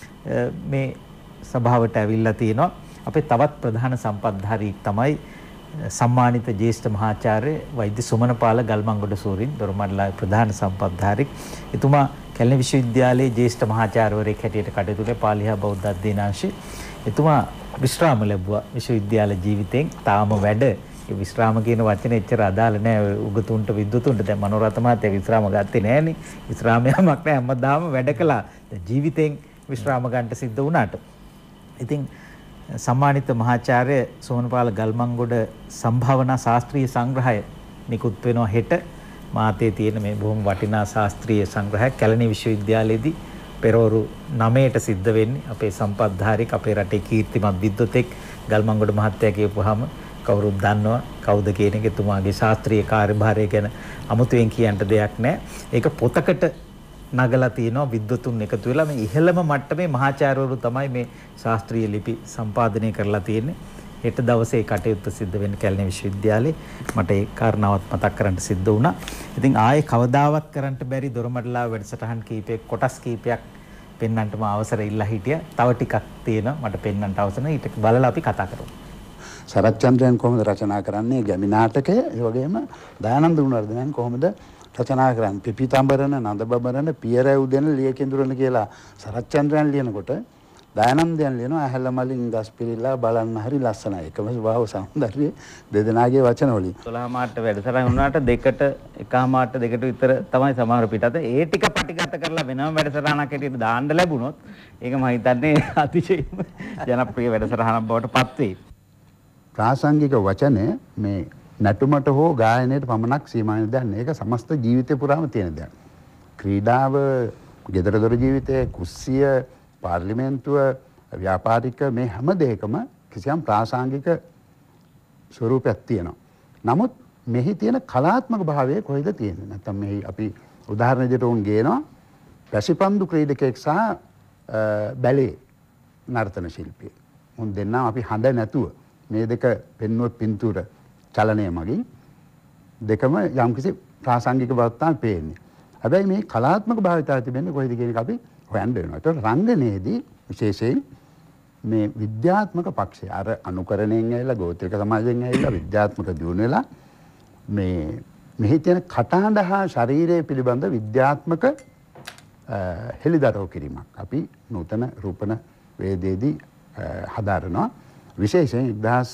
[SPEAKER 7] මේ සභාවට ඇවිල්ලා තිනවා. අපේ තවත් ප්‍රධාන සම්පත්ධාරී තමයි සම්මානිත ජ්‍යෙෂ්ඨ මහාචාර්ය වෛද්‍ය සුමනපාල ගල්මංගොඩ සූරින් දොරමඩලාවේ ප්‍රධාන සම්පත්ධාරී. එතුමා කැලණි විශ්වවිද්‍යාලයේ ජ්‍යෙෂ්ඨ මහාචාර්යවරයෙක් හැටියට කටයුතු කළේ පාලි හා බෞද්ධ අධ්‍යයනාංශයේ. එතුමා විශ්‍රාම ලැබුවා විශ්වවිද්‍යාල ජීවිතෙන්. තාම වැඩ විශ්‍රාම කියන වචනේ එච්චර අදාළ නැහැ උගතුන්ට විද්වතුන්ට. දැන් මනෝරත්න මහත්තයා විශ්‍රාම ගත්තේ නැහනේ. විශ්‍රාමයක් නැහැ හැමදාම වැඩ කළා. ජීවිතෙන් විශ්‍රාම ගන්නට සිද්ධ වුණාට. ඉතින් සම්මානිත මහාචාර්ය සෝමනපාල ගල්මංගොඩ සම්භාවනා ශාස්ත්‍රීය සංග්‍රහය නිකුත් වෙනවා හෙට. මාතේ තියෙන මේ බොහොම වටිනා ශාස්ත්‍රීය සංග්‍රහයක් කැලණි විශ්වවිද්‍යාලයේදී පෙරවරු 9ට සිද්ධ වෙන්නේ. අපේ සම්පත්ධාරික අපේ රටේ කීර්තිමත් විද්වතෙක් ගල්මංගොඩ මහත්තයා කියපුවාම කවුරුත් දන්නවා කවුද කියන එක. එතුමාගේ ශාස්ත්‍රීය කාර්යභාරය ගැන අමුතුවෙන් කියන්න දෙයක් නැහැ. ඒක පොතකට නගලා තියෙනවා විද්වතුන් එකතු වෙලා. මේ ඉහළම මට්ටමේ මහාචාර්යවරු තමයි මේ ශාස්ත්‍රීය ලිපි සම්පාදනය කරලා තියෙන්නේ. හෙට දවසේ කටයුත්ත සිද්ධ වෙන කැලණි විශ්වවිද්‍යාලේ. මට ඒ කාරණාවත් මතක් කරන්න සිද්ධ වුණා. ඉතින් ආයේ කවදාවත් කරන්න බැරි දොරමඩලාව වැඩසටහන් කීපයක් කොටස් කීපයක් පෙන්වන්නට මම අවසර ඉල්ලා හිටියා. තව ටිකක් තියෙනවා මට පෙන්වන්නට අවසර. ඊට බලලා අපි කතා කරමු.
[SPEAKER 2] සරච්චන්ද්‍රයන් කොහොමද රචනා කරන්නේ ගැමි නාටකය, ඒ වගේම දයානන්ද ගුණවර්ධනයන් කොහොමද රචනා කරන්නේ පිපිතඹරන, නන්දබබරන, පියරැව් දෙන, ලියකිඳුරන කියලා සරච්චන්ද්‍රයන් ලියනකොට දයානන්දයන් ලියනවා ඇහැල මලින් ගස් පිළිලා බලන්න හරි ලස්සනයි. එකම ස්වභාව සෞන්දර්යය දෙදෙනාගේ වචන වලින්
[SPEAKER 8] 12 මාට වැඩසටහන් වුණාට දෙකට එකමාට දෙකට විතර තමයි සමහර පිටත ඒ ටික පටිගත කරලා වෙනම වැඩසටහනක් හැටියට දාන්න ලැබුණොත් ඒක මම හිතන්නේ අතිශයින්ම ජනප්‍රිය වැඩසටහනක් බවට පත් වෙයි.
[SPEAKER 2] ප්‍රාසංගික වචනය මේ නැටුමට හෝ ගායනයට පමණක් සීමා වෙන දෙයක් නෙවෙයි. ඒක සමස්ත ජීවිතය පුරාම තියෙන දෙයක්. ක්‍රීඩාව, ගෙදර දොර ජීවිතය, කුස්සිය, පාර්ලිමේන්තුව, ව්‍යාපාරික මේ හැම දෙයකම කිසියම් ප්‍රාසංගික ස්වරූපයක් තියෙනවා. නමුත් මෙහි තියෙන කලාත්මක භාවය කොහෙද තියෙන්නේ? නැත්නම් මෙහි අපි උදාහරණ විදිහට උන් ගේනවා පැසිපන්දු ක්‍රීඩකයෙක් සහ බැලේ නර්තන ශිල්පියෙක්. උන් දෙන්නා අපි හඳ නැතුව මේ දෙක පෙන්වුවොත් පින්තූර චලනය මගින් දෙකම යම්කිසි ප්‍රාසංගික බවක් තමයි පේන්නේ. හැබැයි මේ කලාත්මක භාවිතය තිබෙන්නේ කොහෙද කියන එක අපි හොයන්න වෙනවා. ඒතකොට රංගනයේදී විශේෂයෙන් මේ විද්‍යාත්මක පක්ෂය අර අනුකරණයෙන් ඇවිල්ලා ගෝත්‍රික සමාජයෙන් ඇවිල්ලා විද්‍යාත්මක දියුණු වෙලා මේ මෙහි තියෙන කටහඬ හා ශරීරය පිළිබඳ විද්‍යාත්මක හෙළිදරව් කිරීමක් අපි නූතන රූපන වේදයේදී හදාරනවා. විශේෂයෙන්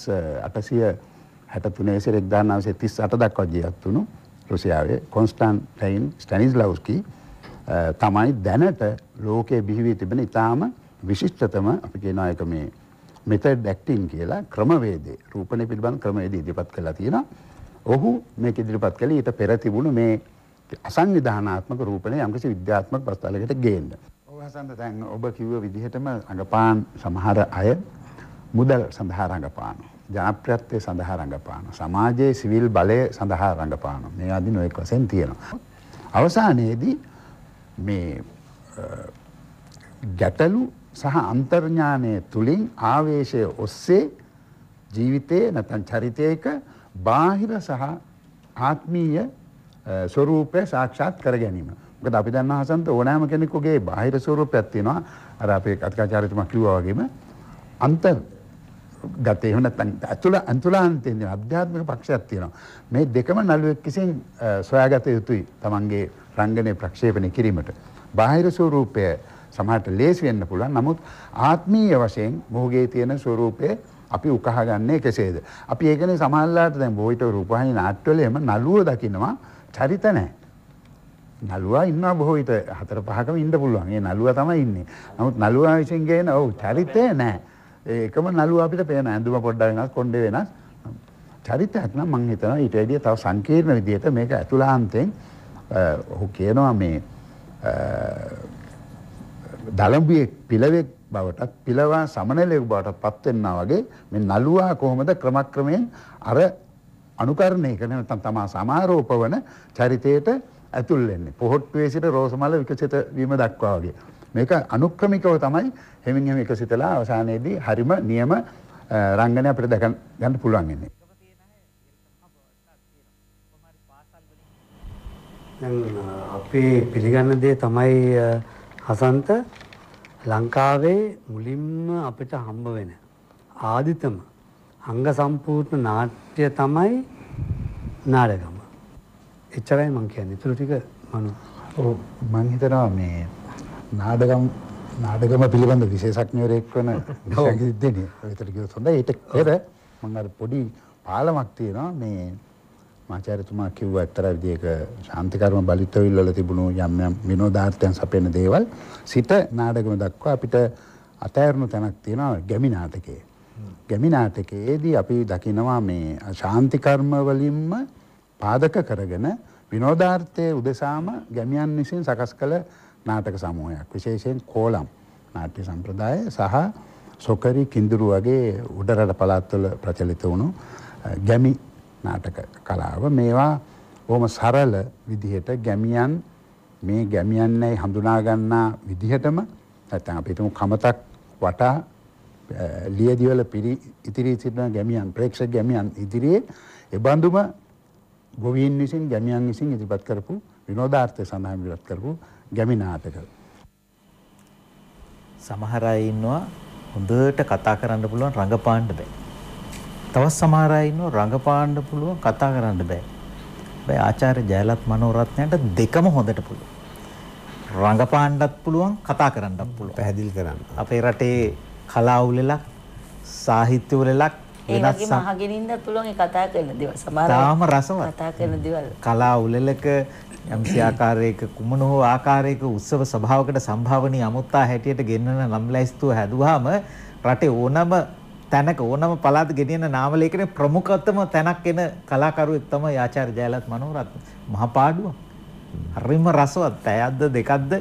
[SPEAKER 2] 1863 සිට 1938 දක්වා ජීවත් වුණු රුසියාවේ කොන්ස්ටන්ටයින් ස්ටැනිස්ලාව්ස්කි තමයි දැනට ලෝකයේ බිහි වී තිබෙන ඉතාම විශිෂ්ටතම අපි කියනවා ඒක මේ මෙතඩ් ඇක්ටින් කියලා ක්‍රමවේදය රූපණය පිළිබඳ ක්‍රමවේදය ඉදිරිපත් කළා තියෙනවා. ඔහු මේක ඉදිරිපත් කළේ ඊට පෙර තිබුණු මේ අසංවිධානාත්මක රූපණය යම්කිසි විද්‍යාත්මක ප්‍රස්තාවයකට ගේන්න. ඔව් හසන්ත දැන් ඔබ කිව්ව විදිහටම රංගපාන සමහර අය මුදල් සඳහා රංගපානවා. ජනප්‍රියත්වය සඳහා රංගපානවා. සමාජයේ සිවිල් බලය සඳහා රංගපානවා. මේ ආදී නොයෙක් වශයෙන් තියෙනවා. අවසානයේදී මේ ගැටලු සහ අන්තර්ඥානය තුලින් ආවේශය ඔස්සේ ජීවිතයේ නැත්නම් චරිතයක බාහිර සහ ආත්මීය ස්වરૂපය සාක්ෂාත් කර ගැනීම. මොකද අපි දන්නා හසන්ත ඕනෑම කෙනෙකුගේ බාහිර ස්වરૂපයක් තියෙනවා. අර අපේ කතිකාචාර්යතුමා කිව්වා වගේම අන්තර් ගතේ එහෙම නැත්නම් අතුලාන්තයෙන් තියෙන අධ්‍යාත්මික පක්ෂයක් තියෙනවා. මේ දෙකම නළුවෙක් විසින් සොයාගත යුතුයි තමන්ගේ රංගනයේ ප්‍රක්ෂේපණය කිරීමට. බාහිර ස්වરૂපය සමහරට ලේසි වෙන්න පුළුවන්. නමුත් ආත්මීය වශයෙන් මොහුගේ තියෙන ස්වરૂපය අපි උකහාගන්නේ කෙසේද? අපි ඒකනේ සමහරලාට දැන් බොහෝ විට රූපවාහිනී නාට්‍යවල එම නළුව දකින්නවා චරිත නැහැ. නළුවා ඉන්නවා බොහෝ විට 4-5කම ඉන්න පුළුවන්. ඒ නළුවා තමයි ඉන්නේ. නමුත් නළුවා විසින් ගේන ඔව් චරිතය නැහැ. ඒකම නළුවා අපිට පේන ඇඳුම පොඩ්ඩක් වෙනස්, කොණ්ඩේ වෙනස්. චරිතයක් නම් මම හිතනවා ඊට වැඩිය තව සංකීර්ණ විදිහට මේක ඇතුළාන්තයෙන් ඔහු කියනවා මේ දලඹුවේ පිළවෙක් බවටත් පිළවා සමනලෙක් බවටත් පත් වෙනවා වගේ මේ නළුවා කොහොමද ක්‍රමක්‍රමයෙන් අර අනුකරණය කරන නැත්නම් තමා සමාරෝපවන චරිතයට ඇතුල් වෙන්නේ. පොහොට්ටුවේ සිට රෝසමල විකසිත වීම දක්වා වගේ. මේක අනුක්‍රමිකව තමයි හැමින් හැම විකසිතලා අවසානයේදී හරිම නියම රංගනය අපිට දැක ගන්න පුළුවන් වෙන්නේ.
[SPEAKER 11] දැන් අපේ පිළිගන්න දේ තමයි හසන්ත ලංකාවේ මුලින්ම අපිට හම්බ වෙන ආදිතම අංග සම්පූර්ණ නාට්‍ය තමයි නාඩගම. එච්චරයි මම කියන්නේ. ඊටු ටික මම
[SPEAKER 2] මම හිතනවා මේ නාඩගම පිළිබඳ විශේෂඥවරයෙක් වන විශේෂඥ විතර කිව්වොත් හොඳයි. ඊට පෙර මම අර පොඩි පාලමක් තියෙනවා මේ ආචාර්යතුමා කිව්වා එක්තරා විදිහක ශාන්තිකර්ම බලිතවිල් වල තිබුණු යම් යම් විනෝදාර්ථයන් සපයන දේවල් සිට නාඩගම දක්වා අපිට අතෑරුණු තැනක් තියෙනවා ගැමි නාටකයේ. ගැමි නාටකයේදී අපි දකිනවා මේ ශාන්තිකර්ම වලින්ම පාදක කරගෙන විනෝදාර්ථයේ උදෙසාම ගැමියන් විසින් සකස් කළ නාටක සමූහයක්. විශේෂයෙන් කෝලම් නාට්‍ය සම්ප්‍රදාය සහ සොකරි කිඳුරු වගේ උඩරට පළාත්වල ප්‍රචලිත වුණු ගැමි නාටක කලාව මේවා බොහොම සරල විදිහට ගැමියන් මේ ගැමියන්යි හඳුනා ගන්නා විදිහටම නැත්නම් අපි හිතමු කමතක් වටා ලියදිවල ඉතිරි සිටින ගැමියන් ප්‍රේක්ෂක ගැමියන් ඉදිරියේ ඒ බඳුම ගොවීන් විසින් ගැමියන් විසින් ඉදිරිපත් කරපු විනෝදාර්ථය සඳහා ඉදිරිපත් කරපු ගැමි නාටක.
[SPEAKER 7] සමහර අය ඉන්නවා හොඳට කතා කරන්න පුළුවන් රංගපාන්න බෑ. තවත් සමහර අය ඉන්නවා රංගපාන්න පුළුවන් කතා කරන්න බෑ. හැබැයි ආචාර්ය ජයලත් මනෝරත්නයට දෙකම හොඳට පුළුවන්. රංගපාන්නත් පුළුවන් කතා කරන්නත් පුළුවන්.
[SPEAKER 10] පැහැදිලි කරන්න.
[SPEAKER 7] අපේ රටේ කලා උලෙලක් සාහිත්‍ය උලෙලක්
[SPEAKER 9] ඒ වගේම අහගෙන ඉන්නත් පුළුවන් ඒ කතා කරන දේවල්. සමහර
[SPEAKER 7] තාම රසවත්
[SPEAKER 9] කතා කරන දේවල්.
[SPEAKER 7] කලා උලෙලක යම්සි ආකාරයක කුමන හෝ ආකාරයක උත්සව සභාවකට සම්භාවනීය අමුත්තා හැටියට ගෙන්නන නම් ලැයිස්තුව හැදුවාම රටේ ඕනම තැනක ඕනම පළාත ගෙනියන නාම ලේඛනයේ ප්‍රමුඛතම තැනක් එන කලාකරුවෙක් තමයි ආචාර්ය ජයලත් මනෝරත්න. මහා පාඩුවක්. හරිම රසවත්. පැයක්ද දෙකක්ද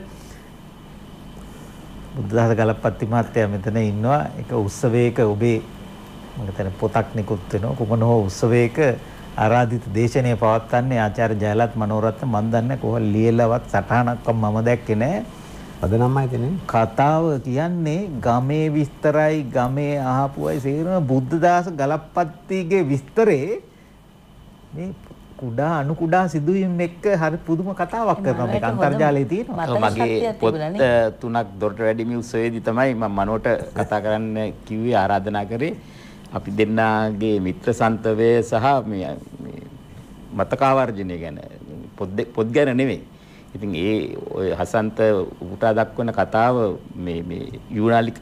[SPEAKER 7] බුද්ධදාස ගලප්පත්ති මහත්තයා මෙතන ඉන්නවා. ඒක උත්සවයක ඔබේ මම හිතන්නේ පොතක් නිකුත් වෙනවා. කුමන හෝ උත්සවයක ආරාධිත දේශනය පවත්වන්නේ ආචාර්ය ජයලත් මනෝරත්න. මම දන්නේ කොහොම ලියලවත් සටහනක්වත් මම දැක්කේ නැහැ.
[SPEAKER 10] අද නම් ආයතනේ
[SPEAKER 7] කතාව කියන්නේ ගමේ විස්තරයි ගමේ අහපුවයි සේරම බුද්ධදාස ගලප්පත්තිගේ විස්තරේ මේ කුඩා අණු කුඩා සිදුවීම් එක්ක හරි පුදුම කතාවක් කරනවා මේක අන්තර්ජාලයේ තියෙනවා.
[SPEAKER 8] මගේ පොත් තුනක් දොරට වැඩිමි උත්සවයේදී තමයි මම මනෝට කතා කරන්න කිව්වේ ආරාධනා කරේ. අපි දෙන්නාගේ මිත්‍ර සන්තවය සහ මේ මතකාවර්ජනය ගැන පොත් ගැන නෙවෙයි. ඉතින් ඒ ඔය හසන්ත උපුටා දක්වන කතාව මේ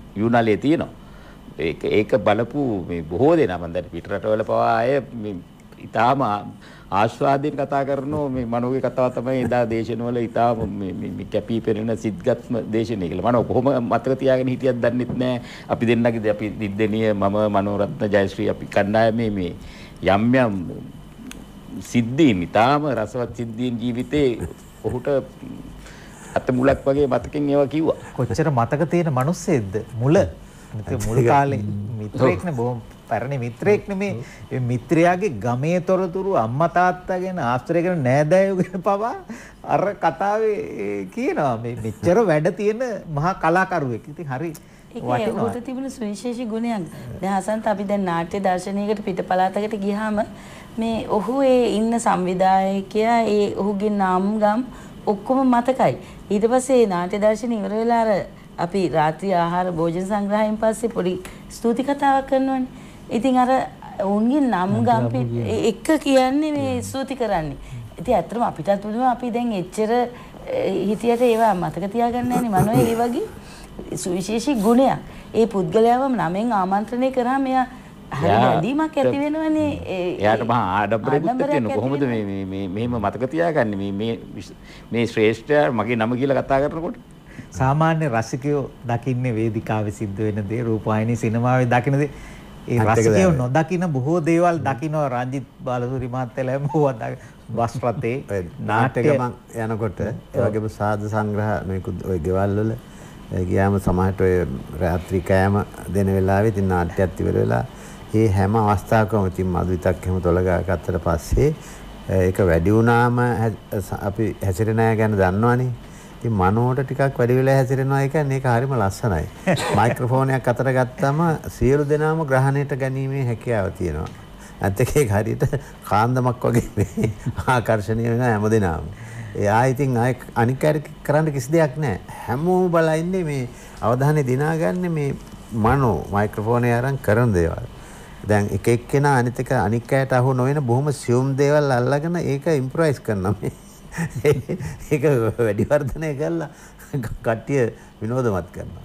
[SPEAKER 8] යුනාලේ තියෙනවා. ඒක බලපු මේ බොහෝ දෙනා මම දැන් පිටරටවල පවා අය මේ ඊටාම ආස්වාදයෙන් කතා කරනවා මේ මනෝගේ කතාව තමයි එදා දේශනවල ඊටාම මේ කැපී පෙනෙන සිද්ගත්ම දේශනය කියලා. මනෝ කොහොම මතක තියාගෙන හිටියත් දන්නෙත් නැහැ. අපි දෙන්නගේ අපි දිද්දෙනිය මම මනෝරත්න ජයශ්‍රී අපි කණ්ඩායමේ මේ යම් සිද්ධීන් ඊටාම රසවත් සිද්ධීන් ජීවිතේ ඔහුට අතමුලක් වගේ මතකෙන් ඒවා කිව්වා.
[SPEAKER 7] කොච්චර මතක තියෙන මිනිස්සෙක්ද මුල කාලේ මිත්‍රයෙක්නේ බොහොම පැරණි මිත්‍රයෙක් නෙමේ. මේ මිත්‍රයාගේ ගමේ තොරතුරු අම්මා තාත්තා ගැන ආශ්‍රය කරන නෑදෑයෝ ගැන පවා අර කතාවේ කියනවා මේ මෙච්චර වැඩ තියෙන මහා කලාකරුවෙක්. ඉතින් හරි
[SPEAKER 9] ඒක උට තිබුණ සුවිශේෂී ගුණයක්. දැන් හසන්ත අපි දැන් නාට්‍ය දර්ශනයකට පිටපළාතකට ගියාම මේ ඔහු ඒ ඉන්න සංවිධායකයා ඒ ඔහුගේ නම් ගම් ඔක්කොම මතකයි. ඊට පස්සේ නාට්‍ය දර්ශන ඉවර වෙලා අර අපි රාත්‍රී ආහාර භෝජන සංග්‍රහයෙන් පස්සේ පොඩි ස්තුති කතාවක් කරනවානේ. ඉතින් අර උන්ගේ නම් ගම් එක කියන්නේ මේ ස්තුති කරන්නේ. ඉතින් ඇත්තටම අපිටත් පුදුම අපි දැන් එච්චර හිතියට ඒවා මතක තියාගන්න නැහැ නේ. මනෝ ඒ වගේ සුවිශේෂී ගුණයක්. ඒ පුද්ගලයාවම නමෙන් ආමන්ත්‍රණය කරාම එයා හරි දැදීමක් ඇති වෙනවනේ.
[SPEAKER 8] එයාට මහා ආඩම්බරයක්ත් තියෙනවා. කොහොමද මේ මෙහෙම මතක තියාගන්නේ මේ ශ්‍රේෂ්ඨයා මගේ නම කියලා කතා කරනකොට?
[SPEAKER 7] සාමාන්‍ය රසිකයෝ දකින්නේ වේදිකාවේ සිද්ධ වෙන දේ, රූපවාහිනී සිනමාවේ දකින දේ. ඒ රසිකයෝ නොදකින බොහෝ දේවල් දකිනවා. රංජිත් බාලසූරි මහත්තයලා මොකක්ද බස් රථේ
[SPEAKER 10] නාට්‍ය ගමන් යනකොට ඒ වගේම සාද සංග්‍රහ මේකුත් ওই ගෙවල් වල ගියාම සමහරට ඔය රාත්‍රී කෑම දෙන වෙලාවෙ ඉතින් නාට්‍යයත් ඉවර වෙලා ඒ හැම අවස්ථාවකම ඉතින් මధుවිතක් එහෙම තොලගා ගත්තට පස්සේ ඒක වැඩි වුණාම අපි හැසිරෙන අය ගැන දන්නවනේ. ඉතින් මනෝට ටිකක් වැඩි වෙලා හැසිරෙනවා කියන්නේ ඒක හරිම ලස්සනයි. මයික්‍රොෆෝනයක් අතට ගත්තාම සියලු දෙනාම ග්‍රහණයට ගැනීමේ හැකියාව තියෙනවා. නැත්නම් ඒක හරියට කාන්දමක් වගේ මේ ආකර්ෂණීය වෙන හැමදෙනාම. එයා ඉතින් අනික් අය කරන්න කිසි දෙයක් නැහැ. හැමෝම බලා ඉන්නේ මේ අවධානය දිනාගන්නේ මේ මනෝ මයික්‍රොෆෝනේ අරන් කරන දේවල්. දැන් එක එක්කෙනා අනිත් අනික් අයට අහු නොවන බොහොම සියුම් දේවල් අල්ලගෙන ඒක ඉම්ප්‍රොවයිස් කරනවා මේ. ඒක වැඩි වර්ධනය කරලා කට්ටිය විනෝදමත් කරනවා.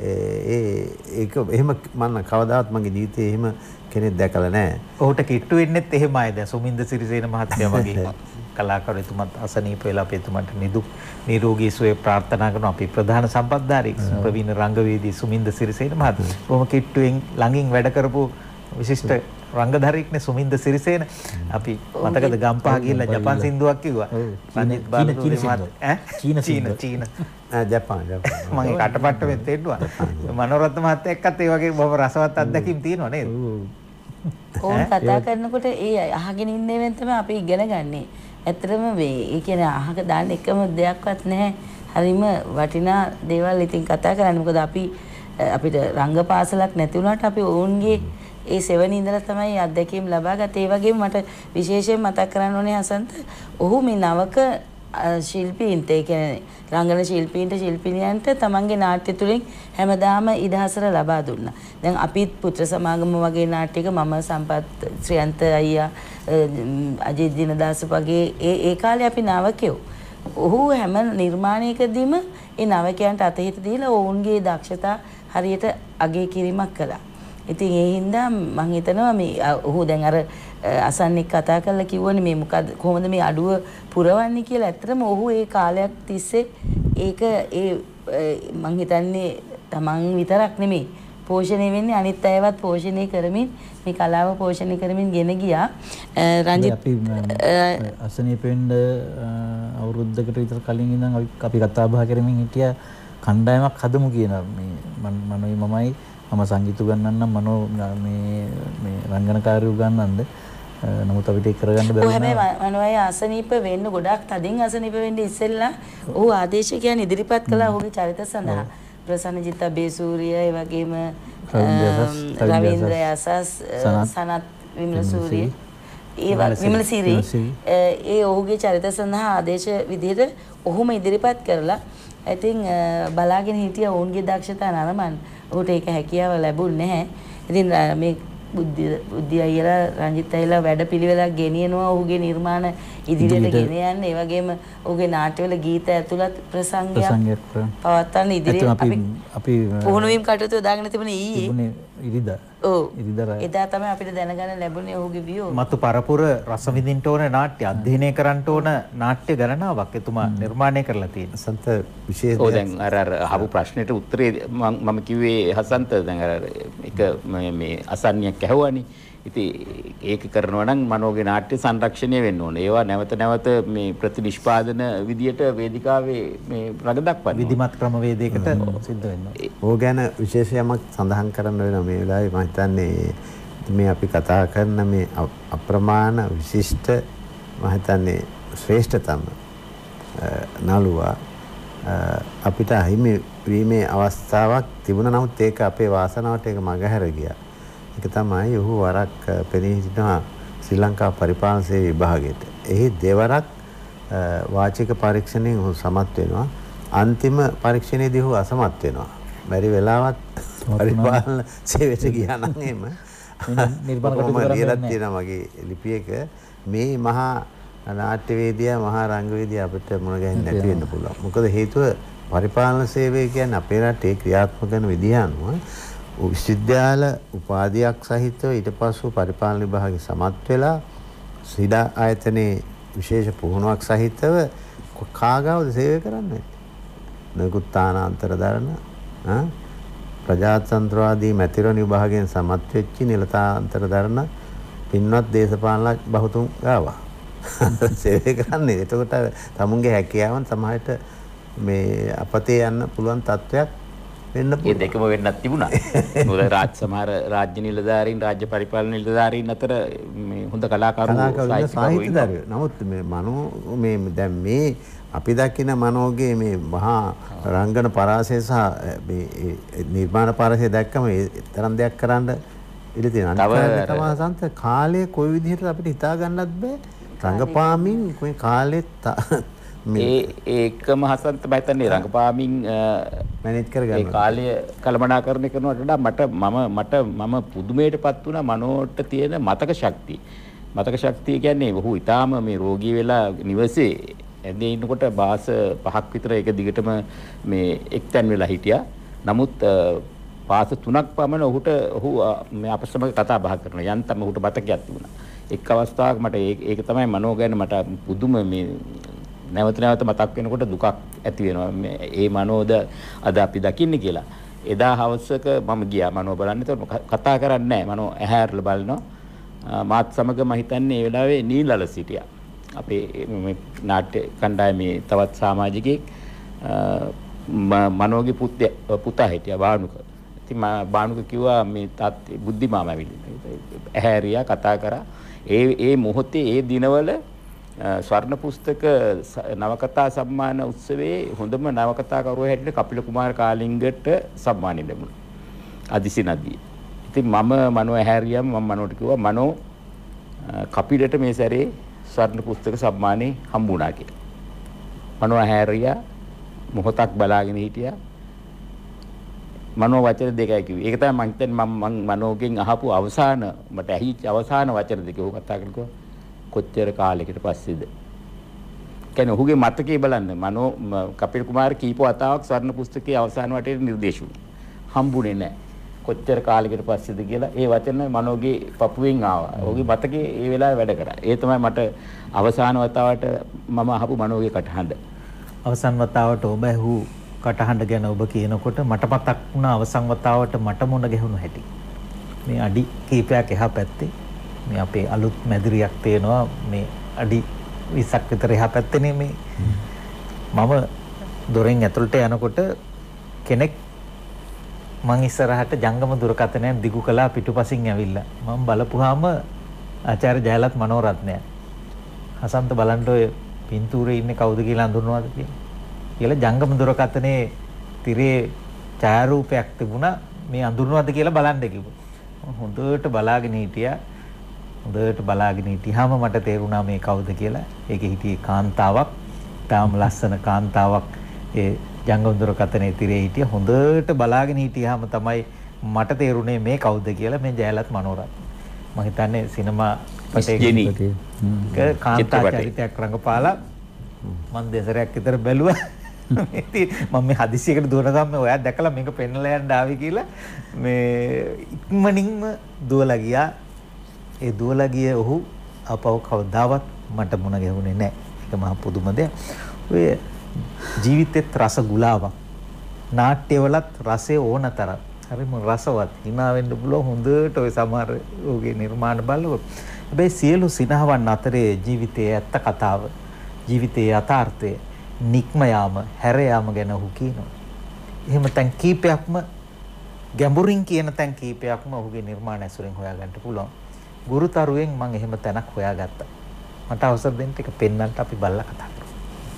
[SPEAKER 10] ඒක එහෙම මම කවදාවත් මගේ ජීවිතේ එහෙම කෙනෙක් දැකලා නැහැ.
[SPEAKER 7] ඔහුට කිට්ටු වෙන්නෙත් එහෙමයි. දැන් සුමින්ද සිරිසේන මහත්තයා වගේ කලාකරුවෙතුමත් අසනීප වෙලා අපි එතුමන්ට නිදුක් නිරෝගී සුවය ප්‍රාර්ථනා කරනවා. අපි ප්‍රධාන සම්පත්ධාරී ප්‍රවීණ රංගවේදී සුමින්ද සිරිසේන මහත්මයා. බොහොම කිට්ටුවෙන් ළඟින් වැඩ කරපු විශිෂ්ට රංගධාරීක්නේ සුමින්ද සිරිසේන. අපි මතකද ගම්පහ ගිහිල්ලා ජපාන් සින්දුවක් කිව්වා. රංජිත් බාලසූරි මහත්තයා චීන
[SPEAKER 10] ජපාන්
[SPEAKER 7] මම කටපට්ට වෙත් එන්නවා. මනෝරත්න මහත්තයා එක්කත් ඒ වගේ බොහොම රසවත් අත්දැකීම් තියෙනවා නේද?
[SPEAKER 9] ඕන් කතා කරනකොට ඒ අහගෙන ඉන්නේවෙන් තමයි අපි ඉගෙන ගන්නේ. ඇත්තටම මේ ඒ කියන්නේ අහක දාන්න එකම දෙයක්වත් නැහැ. හරිම වටිනා දේවල් ඉතින් කතා කරන්නේ. මොකද අපිට රංගපාසලක් නැති වුණාට අපි ඔවුන්ගේ ඒ සෙවණේ ඉඳලා තමයි අත්දැකීම් ලබා ගත්තේ. ඒ වගේම මට විශේෂයෙන් මතක් කරන්න ඕනේ හසන්ත. ඔහු මේ නවක ශිල්පීන්ට ඒ කියන්නේ රංගන ශිල්පීන්ට ශිල්පිනියන්ට තමන්ගේ නාට්‍ය තුලින් හැමදාම ඉදහසර ලබා දුන්නා. දැන් අපිත් පුත්‍ර සමාගම වගේ නාට්‍යක මම සම්පත් ශ්‍රියන්ත අයියා අජිත් දිනදාස වගේ ඒ කාලේ අපි නවකයෝ. ඔහු හැම නිර්මාණයකදීම ඒ නවකයන්ට අතහිත දීලා ඔවුන්ගේ දක්ෂතා හරියට අගය කිරීමක් කළා. ඉතින් ඒ හින්දා මම හිතනවා මේ ඔහු දැන් අර අසන්නෙක් කතා කරලා කිව්වනේ මේ මොකද කොහොමද මේ අඩුව පුරවන්නේ කියලා. ඇත්තටම ඔහු ඒ කාලයක් තිස්සේ ඒක මම හිතන්නේ තමන් විතරක් නෙමෙයි පෝෂණය වෙන්නේ අනිත් අයවත් පෝෂණය කරමින් මේ කලාව පෝෂණය කරමින් ගෙන ගියා. රංජිත්
[SPEAKER 4] අපි අසනීප වෙන්න අවුරුද්දකට විතර කලින් ඉඳන් අපි කතා බහ කරමින් හිටියා කණ්ඩායමක් හදමු කියන මේ මනෝයි මමයි මම සංගීත උගන්වන්නම් මනෝ මේ රංගනකාරයෝ උගන්වන්නද නමුත් අපිට ඒක කරගන්න බැරි වුණා.
[SPEAKER 9] හැබැයි මනෝයි අසනීප වෙන්න ගොඩක් තදින් අසනීප වෙන්න ඉස්සෙල්ලා ඔහු ආදේශකයන් ඉදිරිපත් කළා ඔහුගේ චරිත සඳහා. ප්‍රසන්නජිත් අබේසූරිය ඒ වගේම රවීන්ද්‍ර යසස් සනත් විමලසූරිය විමලසිරි ඒ ඔහුගේ චරිත සඳහා ආදේශ විදිහට ඔහුම ඉදිරිපත් කරලා ඉතින් බලාගෙන හිටිය ඔවුන්ගේ දක්ෂතා නරඹන්න. ඔහුට ඒක හැකියාව ලැබුණේ නැහැ. ඉතින් මේ බුද්ධි අයියලා රංජිත් අයියලා වැඩපිළිවෙලක් ගෙනියනවා ඔහුගේ නිර්මාණ ඉදිරියට ගෙන යන්න. ඒ වගේම ඔහුගේ නාට්‍යවල ගීත ඇතුළත් ප්‍රසංගයක් පවත්වන්න ඉදිරියට අපි පුහුණුවීම් කටයුතු දාගෙන තිබුණේ ඊයේ.
[SPEAKER 4] ඉරිදා
[SPEAKER 9] ඔව්.
[SPEAKER 4] ඉරිදා
[SPEAKER 9] එදා තමයි අපිට දැනගන්න ලැබුණේ ඔහුගේ වියෝගය.
[SPEAKER 7] මතු පරපුර රස විඳින්න ඕන නාට්‍ය අධ්‍යයනය කරන්න ඕන නාට්‍ය ගණනාවක් එතුමා නිර්මාණය කරලා තියෙනවා.
[SPEAKER 10] හසන්ත විශේෂ
[SPEAKER 8] ඔව් දැන් අර අහපු ප්‍රශ්නෙට උත්තරේ මම කිව්වේ හසන්ත දැන් අර එක මේ අසන්නියක් ඇහුවානේ. ඉතින් ඒක කරනවා නම් මනෝගේ නාට්‍ය සංරක්ෂණය වෙන්න ඕනේ. ඒවා නැවත නැවත මේ ප්‍රතිනිෂ්පාදන විදියට වේදිකාවේ මේ රඟ දක්වන්න.
[SPEAKER 7] විධිමත් ක්‍රමවේදයකට සිද්ධ වෙනවා.
[SPEAKER 10] ඕක ගැන විශේෂ යමක් සඳහන් කරන්න වෙනවා මේ වෙලාවේ. මම හිතන්නේ මේ අපි කතා කරන මේ අප්‍රමාණ විශිෂ්ට මම හිතන්නේ ශ්‍රේෂ්ඨතම නළුවා අපිට හිමි වීමේ අවස්ථාවක් තිබුණා. නමුත් ඒක අපේ වාසනාවට ඒක මගහැර ගියා. ඒක තමයි ඔහු වරක් පෙනී සිටිනවා ශ්‍රී ලංකා පරිපාලන සේවා විභාගයට. එහි දෙවරක් වාචික පරීක්ෂණයෙන් ඔහු සමත් වෙනවා. අන්තිම පරීක්ෂණයේදී ඔහු අසමත් වෙනවා. බැරි වෙලාවත් පරිපාලන සේවයට ගියා නම් එහෙම නිර්මාණ තියෙනවා මගේ ලිපියක මේ මහා නාට්‍යවේදියා මහා රංගවේදියා අපිට මුණ ගැහෙන්න නැති වෙන්න පුළුවන්. මොකද හේතුව පරිපාලන සේවය කියන්නේ අපේ රටේ ක්‍රියාත්මක කරන විදිහ අනුව විශ්වවිද්‍යාල උපාධියක් සහිතව ඊට පස්සෙ පරිපාලන විභාගයේ සමත් වෙලා ශ්‍රීඩා ආයතනයේ විශේෂ පුහුණුවක් සහිතව කාගාවද සේවය කරන්නේ? නිකුත් තානාන්තර දරන ප්‍රජාතන්ත්‍රවාදී මැතිවරණ විභාගයෙන් සමත් වෙච්ච නිලතාන්තර දරන පින්වත් දේශපාලන බහුතුන් ගාවා සේවය කරන්නේ. එතකොට තමුන්ගේ හැකියාවන් සමහරට මේ අපතේ යන්න පුළුවන් තත්වයක් වෙන්න පුළුවන්.
[SPEAKER 8] ඒ දෙකම වෙන්නත් තිබුණා. මොකද සමහර රාජ්‍ය නිලධාරීන් රාජ්‍ය පරිපාලන නිලධාරීන් අතර මේ හොඳ කලාකරුවෝ
[SPEAKER 10] සාහිත්‍යදරුවෝ. නමුත් මේ මනෝ මේ දැන් මේ අපි දකින මනෝගේ මේ මහා රංගන පරාසය සහ මේ නිර්මාණ පරාසය දැක්කම ඒ තරම් දෙයක් කරන්න ඉඩ තියෙනවා. අනිත් තමයි සංත කාලය කොයි විදිහට අපිට හිතා ගන්නත් බෑ. රංගපාමින් කොයි කාලෙත්
[SPEAKER 8] ඒකම හසන්ත මම හිතන්නේ රංගපාමින්
[SPEAKER 10] මැනේජ් කරගන්න.
[SPEAKER 8] ඒ කාලය කළමනාකරණය කරනවට වඩා මම පුදුමයටපත් වුණා මනෝට තියෙන මතක ශක්තිය. මතක ශක්තිය කියන්නේ ඔහු ඊටාම මේ රෝගී වෙලා නිවසේ ඇඳේ ඉන්නකොට මාස 5ක් විතර ඒක දිගටම මේ එක්තැන් වෙලා හිටියා. නමුත් මාස 3ක් පමණ ඔහු මේ අප සමග කතා බහ කරනවා. යන්තම් ඔහුට මතකයක් තිබුණා. එක් අවස්ථාවක මට ඒක තමයි මනෝ ගැන මට පුදුම මේ නැවත නැවත මතක් වෙනකොට දුකක් ඇති වෙනවා. මේ මනෝද අද අපි දකින්නේ කියලා. එදා හවසක මම ගියා මනෝ බලන්න. ඒතකොට කතා කරන්නේ නැහැ. මනෝ ඇහැරලා බලනවා. මාත් සමග මම හිතන්නේ ඒ වෙලාවේ නීලල සිටියා. අපේ මේ නාට්‍ය කණ්ඩායමේ තවත් සමාජිකයෙක් මනෝගේ පුතා හිටියා බානුක. ඉතින් බානුක කිව්වා මේ තාත්තේ බුද්ධි මාමා ඇවිල්ලා. ඇහැරියා කතා කරා. ඒ මොහොතේ ඒ දිනවල ස්වර්ණ පුස්තක නවකතා සම්මාන උත්සවයේ හොඳම නවකතා කරුවා හැටියට කපිල කුමාර කාලිංගට සම්මානය ලැබුණා. අදිසි නදී. ඉතින් මම මනෝ ඇහැරියම් මම මනෝට කිව්වා මනෝ කපිලට මේ සැරේ ස්වර්ණ පුස්තක සම්මානේ හම්බුණා කියලා. මනෝ ඇහැරියා මොහොතක් බලාගෙන හිටියා. මනෝ වචන දෙකයි කිව්වේ. ඒක තමයි මම හිතන්නේ මම මනෝගෙන් අහපු අවසාන මට ඇහිච්ච අවසාන වචන දෙක. ਉਹ කතා කරනකොට කොච්චර කාලයකට පස්සේද? කියන්නේ ඔහුගේ මතකයේ බලන්න මනෝ කපිල කුමාර කීප වතාවක් ස්වර්ණ පුස්තකයේ අවසාන වටේට නිර්දේශ වුණා. හම්බුනේ නැහැ. කොච්චර කාලයකට පස්සේද කියලා ඒ වචන මනෝගේ පපුවෙන් ආවා. ඔහුගේ මතකයේ ඒ වෙලාවේ වැඩ කරා. ඒ තමයි මට අවසාන වතාවට මම අහපු මනෝගේ කටහඬ.
[SPEAKER 7] අවසන් වතාවට ඔබ ඇහු කටහඬ ගැන ඔබ කියනකොට මට මතක් වුණා අවසන් වතාවට මට මුණ ගැහුණු හැටි. මේ අඩි කීපයක් එහා පැත්තේ මේ අපේ අලුත් මැදිරියක් තියෙනවා මේ අඩි 20ක් විතර එහා පැත්තේනේ මේ මම දොරෙන් ඇතුළට යනකොට කෙනෙක් මං ඉස්සරහට ජංගම දුරකථනයෙන් දිගු කළා පිටුපසින් ඇවිල්ලා මම බලපුවාම ආචාර්ය ජයලත් මනෝරත්නය හසන්ත බලන්න ඔය පින්තූරේ ඉන්නේ කවුද කියලා අඳුරනවද කියලා ජංගම දුරකථනයේ තිරේ ඡායාරූපයක් තිබුණා මේ අඳුරනවද කියලා බලන්න කිව්වා. හොඳට බලාගෙන හිටියා. හොඳට බලාගෙන හිටියාම මට තේරුණා මේ කවුද කියලා. ඒකේ හිටියේ කාන්තාවක්. තාම ලස්සන කාන්තාවක් ඒ ජංගම දුරකථනයේ තිරේ හිටිය. හොඳට බලාගෙන හිටියාම තමයි මට තේරුණේ මේ කවුද කියලා මේ ජයලත් මනෝරත්න. මම හිතන්නේ සිනමා පටේ කාන්තා චරිතයක් රඟපාලා මම දෙසරයක් විතර බැලුවා. ඉතින් මම මේ හදිසියකට දුවන ගමන් ඔයා දැකලා මේක පෙන්නලා යන්න ආවි කියලා මේ ඉක්මනින්ම දුවලා ගියා. ඒ දුවලා ගියේ ඔහු අපව කවදාවත් මට මුණ ගැහුනේ නැහැ. ඒක මහා පුදුම දෙයක්. ඔය ජීවිතෙත් රස ගුලාවක්. නාට්‍යවලත් රසය ඕනතරම්. හරිම රසවත්. hina වෙන්න පුළුවන් හොඳට ඔය සමහර ඔහුගේ නිර්මාණ බලනකොට. හැබැයි සියලු සිනහවන් අතරේ ජීවිතයේ ඇත්ත කතාව, ජීවිතයේ යථාර්ථය, නික්ම යාම, හැර යාම ගැන ඔහු කියනවා. එහෙම තැන් කීපයක්ම ගැඹුරින් කියන තැන් කීපයක්ම ඔහුගේ නිර්මාණ ඇසුරෙන් හොයාගන්න පුළුවන්. ගුරුතරුවෙන් මම එහෙම තැනක් හොයාගත්තා. මට අවසර දෙන්න එක පෙන්වන්නට අපි බලලා කතා කරමු.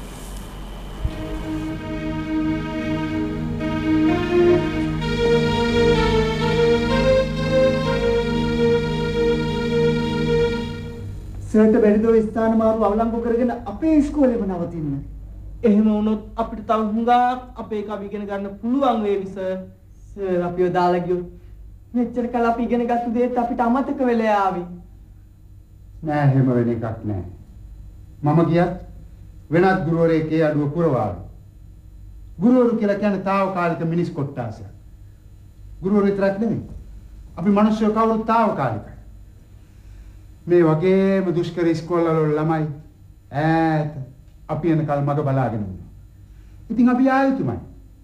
[SPEAKER 12] සර්ට බැරිද ඔය ස්ථාන මාරු අවලංගු කරගෙන අපේ ඉස්කෝලේම නවතින්න.
[SPEAKER 21] එහෙම වුණොත් අපිට තව හුඟක් අපේ කවි ඉගෙන ගන්න පුළුවන් වේවි සර්.
[SPEAKER 12] සර් අපිව දාලා ගියොත් මෙච්චර කල් අපි ඉගෙන ගත්ත දේත් අපිට අමතක වෙලා ආවි.
[SPEAKER 2] නෑ එහෙම වෙන එකක් නෑ. මම ගියත් වෙනත් ගුරුවරයෙක් ඒ අඩුව පුරවාවි. ගුරුවරු කියලා කියන්නේ తాවකාලික මිනිස් කොට්ටාසයක්. ගුරුවරු විතරක් නෙමෙයි. අපි මිනිස්සු කවුරුත් తాවකාලිකයි. මේ වගේම දුෂ්කර ඉස්කෝලවල ළමයි ඈත අපි එනකල් මග බලාගෙන ඉන්නවා. ඉතින් අපි ආයුතුමයි.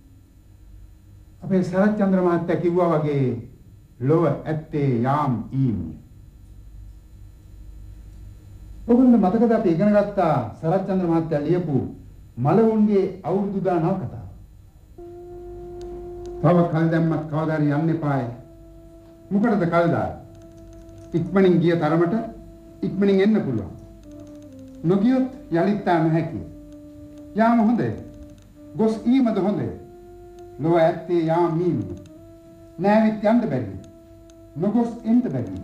[SPEAKER 2] අපේ සරත් චන්ද්‍ර මහත්තයා කිව්වා වගේ ලොව ඇත්තේ යාම් ඊම්. ඔයගොල්ලෝ මතකද අපි ඉගෙන ගත්තා සරත් චන්ද්‍ර මහත්තයා ලියපු මලවුන්ගේ අවුරුදු 19 කතාව. තව කල් දැම්මත් කවදාරි යන්න එපාය. මොකටද කල් දාන්නේ? ඉක්මනින් ගිය තරමට ඉක්මනින් එන්න පුළුවන්. නොගියොත් යලිත් තාම හැකියි. යාම හොඳයි. ගොස් ඊමද හොඳයි. ලොව ඇත්තේ යාම මීම. නෑවිත් යන්න බැරි. නොගොස් එන්න බැරි.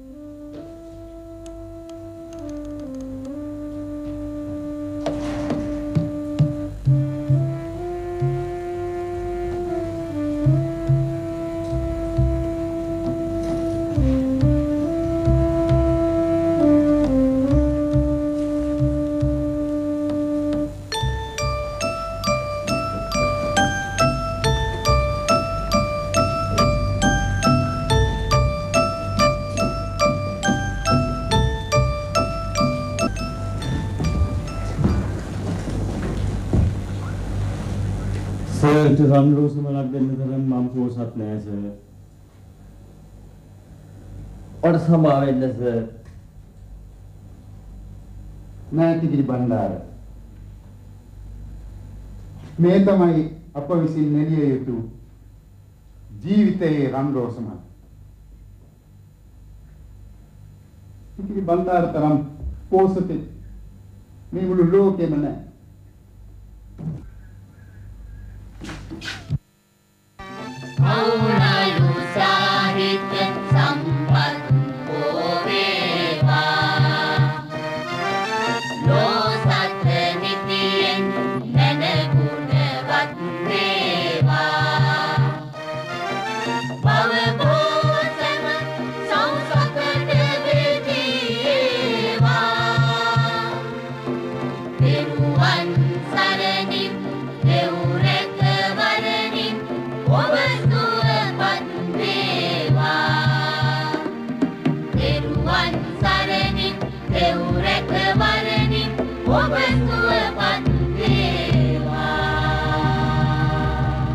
[SPEAKER 20] සර්ට රන්රෝස මලක් දෙන්න තරම් මම පොසත් නෑ සර්.
[SPEAKER 21] ඔට සමා වෙන්න සර්.
[SPEAKER 2] නෑ තිගිරි බණ්ඩාර. මේ තමයි අප විසින් නෙළිය යුතු ජීවිතයේ රන්රෝසම. තිගිරි බණ්ඩාර තරම් පොසතේ මේ මුළු ලෝකෙම නෑ.
[SPEAKER 5] Aulayu sahitya sampat poveva Lo satta nitiyen nanagunavat deva Bhavabhosama sausakata vedeva Deruvan saranim deureka varanim ඔබතුවපත් වේවා දෙරුවන් සරණින් දෙව් රැකවරණින් ඔබතුවපත් වේවා.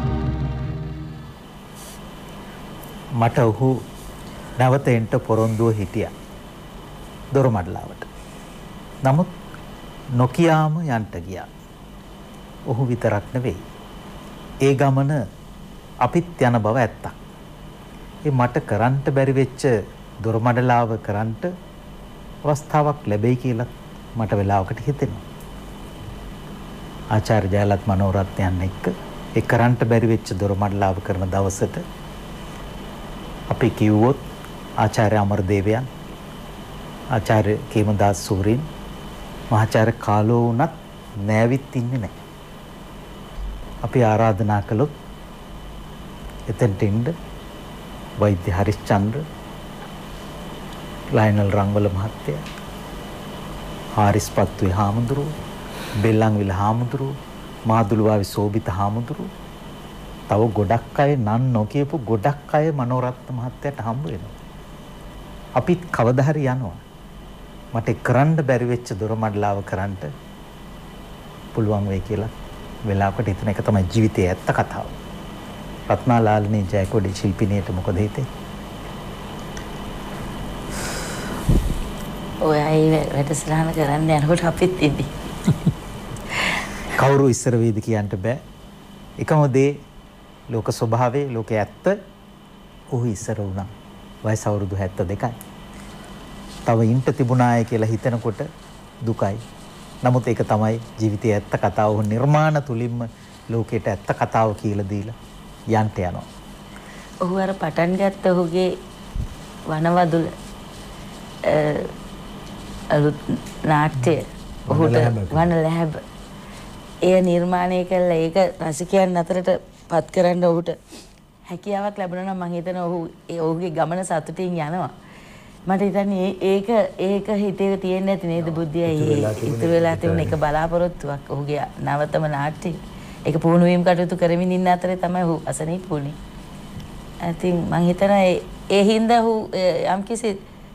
[SPEAKER 7] මට ඔහු නැවත එන්ට පොරොන්දුව හිටියා දොරමඩලාවට. නමුත් නොකියාම යන්ට ගියා. ඔහු විතරක් නෙවෙයි. ඒ ගමන අපිත් යන බව ඇත්තක්. ඒ මට කරන්ට බැරි වෙච්ච දොරමඩලාව කරන්ට අවස්ථාවක් ලැබෙයි කියලා මට වෙලාවකට හිතෙනවා. ආචාර්ය ජයලත් මනෝරත්නයන් එක්ක ඒ කරන්ට බැරි වෙච්ච දොරමඩලාව කරන දවසට අපි කිව්වොත් ආචාර්ය අමරදේවයන්, ආචාර්ය කේමදාස් සූරීන්, මහාචාර්ය කාලෝ වුණත් නෑවිත් ඉන්නේ නැහැ. අපි ආරාධනා කළොත් එතෙන්ට ඉන්න වෛද්‍ය හරිස්චන්ද්‍ර, ලයනල් රංගවල මහත්තයා, හාරිස් පත්තුවේ හාමුදුරුවෝ, බෙල්ලන්විල හාමුදුරුවෝ, මාදුළුවාවේ සෝබිත හාමුදුරු තව ගොඩක් අය නම් නොකියපු ගොඩක් අය මනෝරත්න මහත්තයාට හම්බ වෙනවා. අපිත් කවදා හරි යනවා. මට කරන්න බැරි වෙච්ච දොරමඩලාව කරන්න පුළුවන් වෙයි කියලා වෙලාවකට හිතන එක තමයි ජීවිතයේ ඇත්ත කතාව. රත්නාලාලිනී ජයකොඩි ශිල්පිනියට මොකද හිතේ?
[SPEAKER 9] ඔය අය වැඩසටහන කරන්න යනකොට අපිත් ඉදි.
[SPEAKER 7] කවුරු ඉස්සර වේද කියන්න බෑ. එකම දේ ලෝක ස්වභාවයේ ලෝකයේ ඇත්ත ඔහු ඉස්සර වුණා. වයස අවුරුදු 72යි. තව ඉන්ට තිබුණාය කියලා හිතනකොට දුකයි. නමුත් ඒක තමයි ජීවිතයේ ඇත්ත කතාව. ඔහු නිර්මාණ තුලින්ම ලෝකයට ඇත්ත කතාව කියලා දීලා යන්න යනවා.
[SPEAKER 9] ඔහු අර පටන් ගත්ත ඔහුගේ වනවදුල අලුත් නාට්‍ය ඔහුට වනලැහැබ එය නිර්මාණය කළා. ඒක රසිකයන් අතරට පත් කරන්න ඔහුට හැකියාවක් ලැබුණා නම් මම හිතනවා ඔහුගේ ගමන සතුටින් යනවා. මට හිතන්නේ ඒක හිතේ තියෙන්නේ නැති නේද බුද්ධියයි ඉතුරු වෙලා තිබුණ එක බලාපොරොත්තුවක් ඔහුගේ නවතම නාට්‍ය. ඒක පුහුණු වීම කටයුතු කරමින් ඉන්න අතරේ තමයි ඔහු අසනීප වුණේ. ඉතින් මම හිතනවා ඒ හින්දා ඔහු යම්කිසි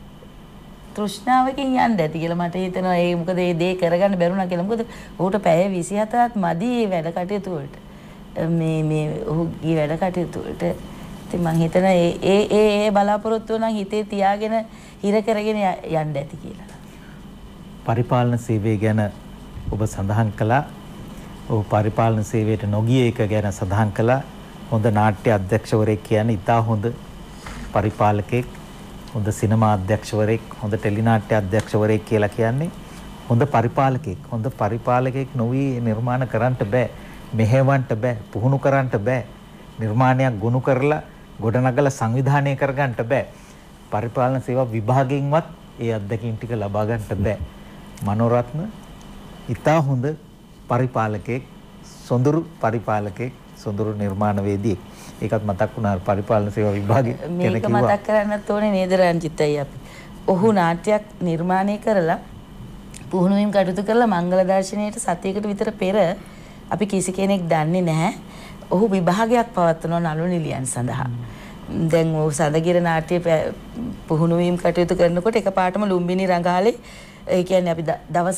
[SPEAKER 9] තෘෂ්ණාවකින් යන්න ඇති කියලා මට හිතෙනවා. ඒ මොකද මේ දේ කරගන්න බැරුණා කියලා. මොකද ඔහුට පැය 27ක් මදි මේ වැඩ කටයුතු වලට. මේ ඔහුගේ වැඩ කටයුතු වලට. ඉතින් මම හිතනවා ඒ බලාපොරොත්තුව නම් හිතේ තියාගෙන හිර කරගෙන යන්න ඇති කියලා.
[SPEAKER 7] පරිපාලන සේවය ගැන ඔබ සඳහන් කළා. ඔබ පරිපාලන සේවයට නොගිය එක ගැන සඳහන් කළා. හොඳ නාට්‍ය අධ්‍යක්ෂවරයෙක් කියන්නේ ඉතා හොඳ පරිපාලකෙක්. හොඳ සිනමා අධ්‍යක්ෂවරයෙක්, හොඳ ටෙලිනාට්‍ය අධ්‍යක්ෂවරයෙක් කියලා කියන්නේ හොඳ පරිපාලකෙක්. හොඳ පරිපාලකෙක් නොවි නිර්මාණ කරන්න බෑ, මෙහෙවන්න බෑ, පුහුණු කරන්න බෑ. නිර්මාණයක් ගොනු කරලා ගොඩනගලා සංවිධානය කරගන්න බෑ. පරිපාලන සේවා විභාගයෙන්වත් ඒ අත්දැකීම් ටික ලබා ගන්න බෑ. මනෝරත්න ඉතා හොඳ පරිපාලකෙක්, සොඳුරු පරිපාලකෙක්, සොඳුරු නිර්මාණවේදියෙක්. ඒකත් මතක් වුණා පරිපාලන සේවා විභාගයේ
[SPEAKER 9] මේක මතක් කරන්නත් ඕනේ නේද රංජිතයි අපි. ඔහු නාට්‍යයක් නිර්මාණය කරලා පුහුණු වීම කටයුතු කරලා මංගල දර්ශනයේට සතියකට විතර පෙර අපි කිසි කෙනෙක් දන්නේ නැහැ. ඔහු විභාගයක් පවත්වනවා නළු නිලියන් සඳහා. දැන් ඔහු සඳගිර නාට්‍ය පුහුණු වීම කටයුතු කරනකොට එකපාරටම ලුම්බිනි රංගාලේ ඒ කියන්නේ අපි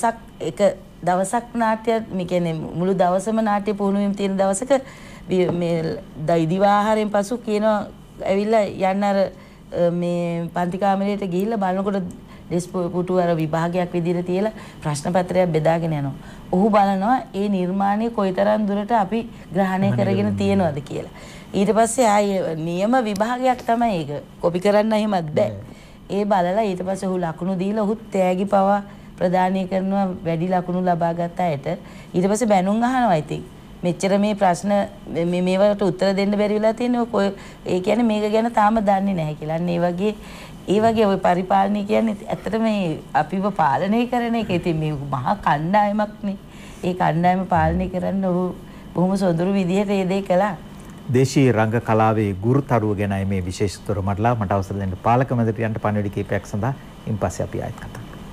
[SPEAKER 9] දවසක් නාට්‍ය මේ කියන්නේ මුළු දවසම නාට්‍ය පුහුණු වීම තියෙන දවසක මේ දිවාහාරයෙන් පසු කියනවා ඇවිල්ලා යන්න අර මේ පන්ති කාමරයට ගිහිල්ලා බලනකොට ඩෙස්ක් පුටු අර විභාගයක් විදිහට තියලා ප්‍රශ්න පත්‍රයක් බෙදාගෙන යනවා. ඔහු බලනවා ඒ නිර්මාණය කොයිතරම් දුරට අපි ග්‍රහණය කරගෙන තියෙනවද කියලා. ඊට පස්සේ ආයේ නියම විභාගයක් තමයි ඒක. කොපි කරන්න එහෙමත් බෑ. ඒ බලලා ඊට පස්සේ ඔහු ලකුණු දීලා ඔහු තෑගි පවා ප්‍රදානය කරනවා වැඩි ලකුණු ලබා ගත්ත අයට. ඊට පස්සේ බැනුම් අහනවා ඉතින්. මෙච්චර මේ ප්‍රශ්න මේවට උත්තර දෙන්න බැරි වෙලා තියෙනවා. ඒ කියන්නේ මේක ගැන තාම දන්නේ නැහැ කියලා. අන්න ඒ වගේ ওই පරිපාලනය කියන්නේ ඇත්තට මේ අපිව පාලනය කරන එක. ඉතින් මේ මහා කණ්ඩායමක් නේ. ඒ කණ්ඩායම පාලනය කරන්න ඔහු බොහොම සොඳුරු විදිහට ඒ දේ කළා.
[SPEAKER 7] දේශීය රංග කලාවේ ගුරුතරුව ගැනයි මේ විශේෂ තොරමඩලා මට අවසර දෙන්න පාලක මැදට යන්න පණිවිඩ කීපයක් සඳහා ඉන්පස්සේ අපි ආයෙත් කතා කරමු.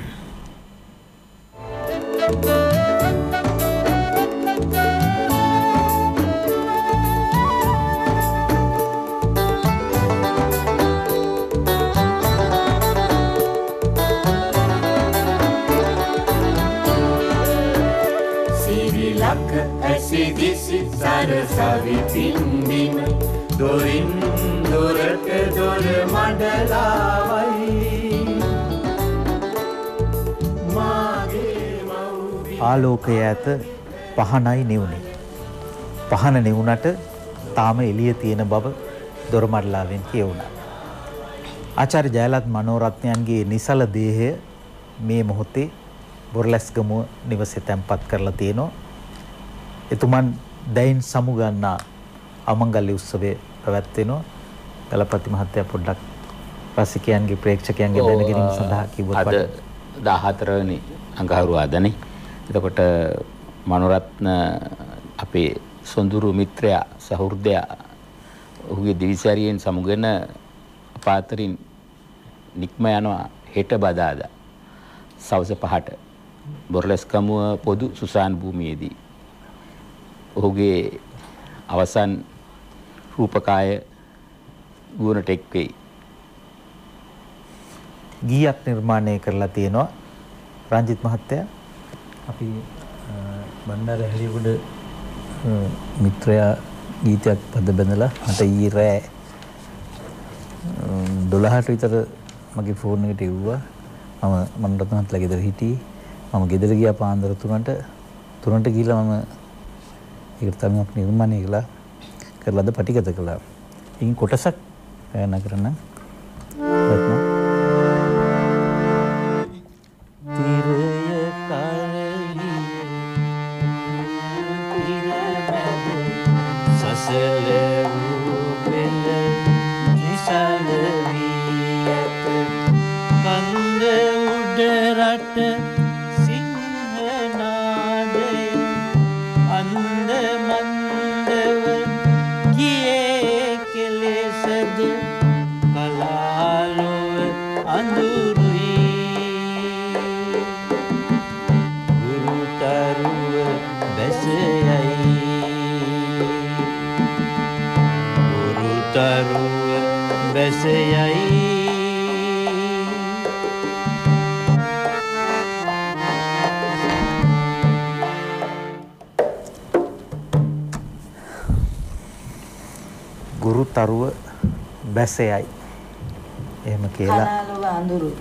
[SPEAKER 5] ඇසිදිසි සරසවි පින්දිම දොරින් දොරට දොර මඩලාවයි
[SPEAKER 7] ආලෝකය ඇත පහනයි නිවුනේ. පහන නිවුනට තාම එළිය තියෙන බව දොරමඩලාවෙන් කියවුණා. ආචාර්ය ජයලත් මනෝරත්නයන්ගේ නිසල දේහය මේ මොහොතේ බොරලැස්ගමුව නිවසේ තැන්පත් කරලා තියෙනවා. එතුමන් දැයින් සමුගන්නා අමංගල්‍ය උත්සවය පැවැත්වෙනවා. ගලපති මහත්තයා පොඩ්ඩක් රසිකයන්ගේ ප්‍රේක්ෂකයන්ගේ දැන ගැනීම සඳහා කිව්වොත්
[SPEAKER 8] අද 14 වෙනි අඟහරුවාදනේ. එතකොට මනෝරත්න අපේ සොඳුරු මිත්‍රයා සහෘදයා ඔහුගේ දිවිසැරියෙන් සමුගෙන පාතරින් නික්ම යනවා හෙට බදාදා සවස 5ට බොරලැස්කමුව පොදු සුසාන් භූමියේදී. ඔහුගේ අවසන් රූපකාය ගුණට එක් වෙයි.
[SPEAKER 7] ගීයක් නිර්මාණය කරලා තියෙනවා රංජිත් මහත්තයා. අපි බණ්ඩාර හැලියගොඩ මිත්‍රයා ගීතයක් පද බැඳලා මට ඊයේ රෑ 12ට විතර මගේ ෆෝන් එකට එව්වා. මම රත්නත්ලා ගෙදර හිටියේ. මම ගෙදර ගියා පාන්දර 3ට ගිහලා මම ඒකට තමයි නිර්මාණය කරලාද පටිගත කළා. ඉන් කොටසක් ගායනා කරන්න රත්න ගුරු තරුව බැසයයි එහෙම කියලා.
[SPEAKER 9] කලාලොව අඳුරු.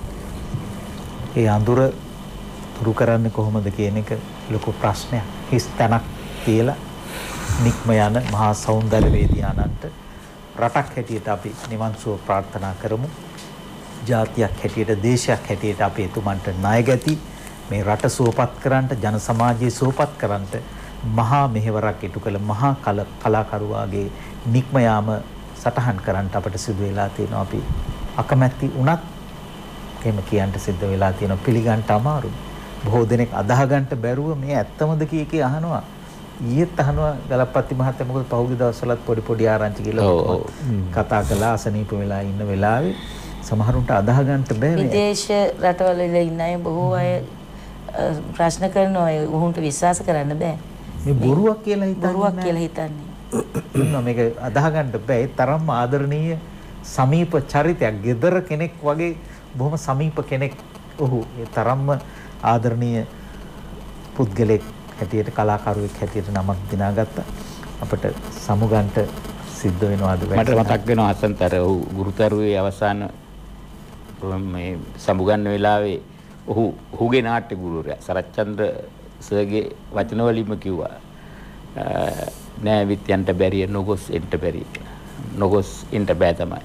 [SPEAKER 7] ඒ අඳුර දුරු කරන්නේ කොහොමද කියන එක ලොකු ප්‍රශ්නයක්. හිස් තැනක් තියලා නික්ම යන මහා සෞන්දර්යවේදී ආනන්ට රටක් හැටියට අපි නිවන් සුව ප්‍රාර්ථනා කරමු. ජාතියක් හැටියට, දේශයක් හැටියට අපි එතුමන්ට ණය ගැති මේ රට සුවපත් කරන්නට, ජන සමාජය සුවපත් කරන්නට මහා මෙහෙවරක් ඉටු කළ මහා කලාකරුවාගේ නික්ම යාම සටහන් කරන්නට අපට සිදු වෙලා තියෙනවා. අපි අකමැති වුණත් එහෙම කියන්න සිද්ධ වෙලා තියෙනවා. පිළිගන්න අමාරුයි. බොහෝ දෙනෙක් අදාහ ගන්නට බැරුව මේ ඇත්තමද කී අහනවා. ඊයේත් අහනවා ගලප්පත්ති මහත්තයා මොකද පහුගිය දවස්වලත් පොඩි ආරංචි කියලා කතා කළා. අසනීප වෙලා ඉන්න වෙලාවේ සමහරුන්ට අදාහ ගන්නට බැහැ.
[SPEAKER 9] විදේශ රටවල ඉන්න අය බොහෝ අය ප්‍රශ්න කරනවා. උහුන්ට විශ්වාස කරන්න බෑ.
[SPEAKER 7] මේ බොරුවක් කියලා හිතන්නේ.
[SPEAKER 9] බොරුවක් කියලා හිතන්නේ.
[SPEAKER 7] මේක අදාහ ගන්න බෑ. ඒ තරම්ම ආදරණීය සමීප චරිතයක්. gedara කෙනෙක් වගේ බොහොම සමීප කෙනෙක්. ඔහු ඒ තරම්ම ආදරණීය පුද්ගලෙක් හැටියට, කලාකරුවෙක් හැටියට නමක් දිනාගත්තා. අපිට සමුගන්ට සිද්ධ වෙනවා අද
[SPEAKER 8] මට මතක් වෙනවා අසන්තර ඔහු ගුරුතරුවේ අවසාන මේ සමුගන්න වෙලාවේ ඔහුගේ නාට්‍ය ගුරුවරයා සරච්චන්ද්‍ර සර්ගේ වචන වලින්ම කිව්වා නෑ විත්යන්ට බැරිය නොගොස් එන්ට බැරි. නොගොස් එන්ට බෑ තමයි.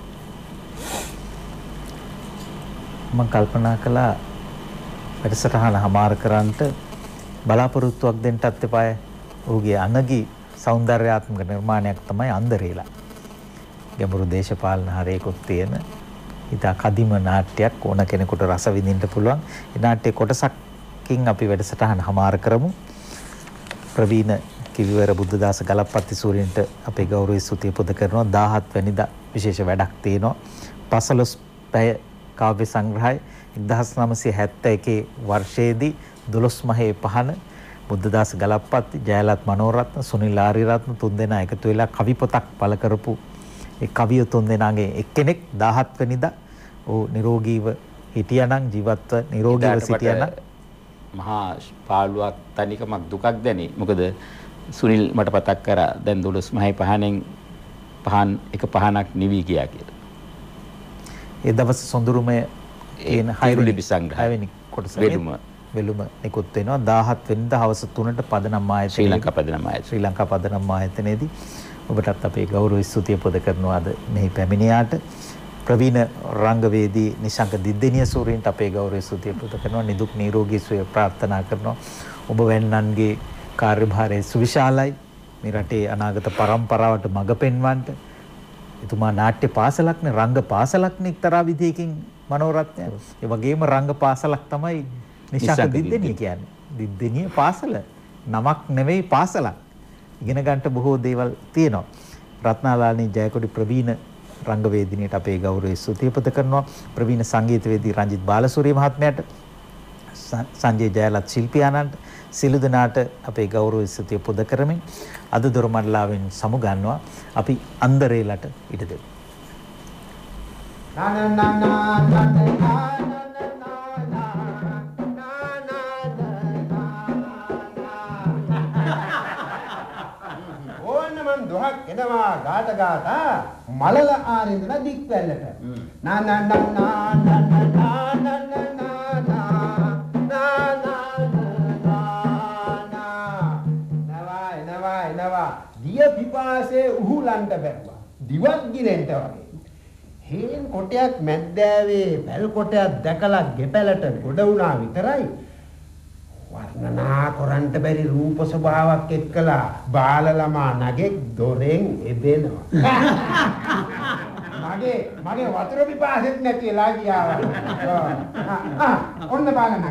[SPEAKER 7] මම කල්පනා කළා වැඩසටහන හමාර කරන්නට බලාපොරොත්තුවක් දෙන්නත් එපාය. ඔහුගේ අනගි සෞන්දර්යාත්මක නිර්මාණයක් තමයි අන්දරේලා. ගැඹුරු දේශපාලන හරයකුත් තියෙන ඉතා කදිම නාට්‍යයක්. ඕන කෙනෙකුට රස විඳින්න පුළුවන්. ඒ නාට්‍යයේ කොටසකින් අපි වැඩසටහන හමාර කරමු. ප්‍රවීණ කිවිවර බුද්ධදාස ගලප්පත්ති සූරියන්ට අපේ ගෞරවය ස්තුතිය පුද කරනවා. 17 වෙනිදා විශේෂ වැඩක් තියෙනවා. 15 පැය කාව්‍ය සංග්‍රහය 1971 වර්ෂයේදී 12 මහේ පහන බුද්ධදාස ගලප්පත්ති, ජයලත් මනෝරත්න, සුනිල් ආරියරත්න තුන්දෙනා එකතු වෙලා කවි පොතක් පළ කරපු ඒ කවිය තුන්දෙනාගේ එක්කෙනෙක් 17 වෙනිදා ਉਹ නිරෝගීව හිටියානම්, ජීවත්ව නිරෝගීව සිටියානම්
[SPEAKER 8] මහා පාළුවක් තනිකමක් දුකක් දැනේ. මොකද සුනිල් මට පතක් කරා දැන් 12 මහේ පහනෙන් එක පහනක් නිවි ගියා කියලා.
[SPEAKER 7] ඒ දවස් සොඳුරුමය කියන 6 වෙනි කොටස වෙලුම නිකුත් වෙනවා. 17 වෙනිදා හවස 3ට පදනම් ආයතනයේ ශ්‍රී ලංකා පදනම් ආයතනයේදී ඔබටත් අපේ ගෞරව ස්තුතිය පොද කරනවා. අද මෙහි පැමිණියාට ප්‍රවීණ රංගවේදී නිශංක දිද්දෙනිය සූරීන්ට අපේ ගෞරව ස්තුතිය පොද කරනවා. නිදුක් නිරෝගී සුවය ප්‍රාර්ථනා කරනවා. ඔබ වැන්නන්ගේ කාර්යභාරය සුවිශාලයි. මේ රටේ අනාගත පරම්පරාවට මඟ පෙන්වන්නට එතුමා නාට්‍ය පාසලක්නේ, රංග පාසලක්නේ එක්තරා විදියකින් මනෝරත්නය. ඒ වගේම රංග පාසලක් තමයි නිශංක දිද්දෙනිය කියන්නේ. දිද්දෙනිය පාසල නමක් නෙවෙයි, පාසලක්. ඉගෙන ගන්නට බොහෝ දේවල් තියෙනවා. රත්නාලාලනී ජයකොඩි ප්‍රවීණ රංගවේදිනියට අපේ ගෞරවය ස්තුතිය පොත කරනවා. ප්‍රවීණ සංගීතවේදී රංජිත් බාලසූරිය මහත්මයාට, සංජය ජයලත් ශිල්පියාණන්ට, සියලු දෙනාට අපේ ගෞරව ස්තුතිය පුද කරමින් අද දොරමඩලාවෙන් සමුගන්නවා අපි අන්දරේලට ඉඩ දෙමු.
[SPEAKER 1] දුහක් එනවා ගාත ගාතා මලල ආරින්දන දික්වැල්ලට නා නා නා නා නා නා නා නා දිය පිපාසේ උහුලන්ට බැරුවා දිවත් ගිරෙන්ට වගේ හේන් කොටයක් මැද්දෑවේ පැල් කොටයක් දැකලා ගෙපැලට ගොඩ වුණා විතරයි වර්ණනා කරන්ට බැරි රූප ස්වභාවයක් එක්කලා බාල ළමා නගෙක් දොරෙන් එදෙනවා. මගේ වතුර පිපාසෙත් නැතිලා ගියා. ඔන්න බාල නගෙක්.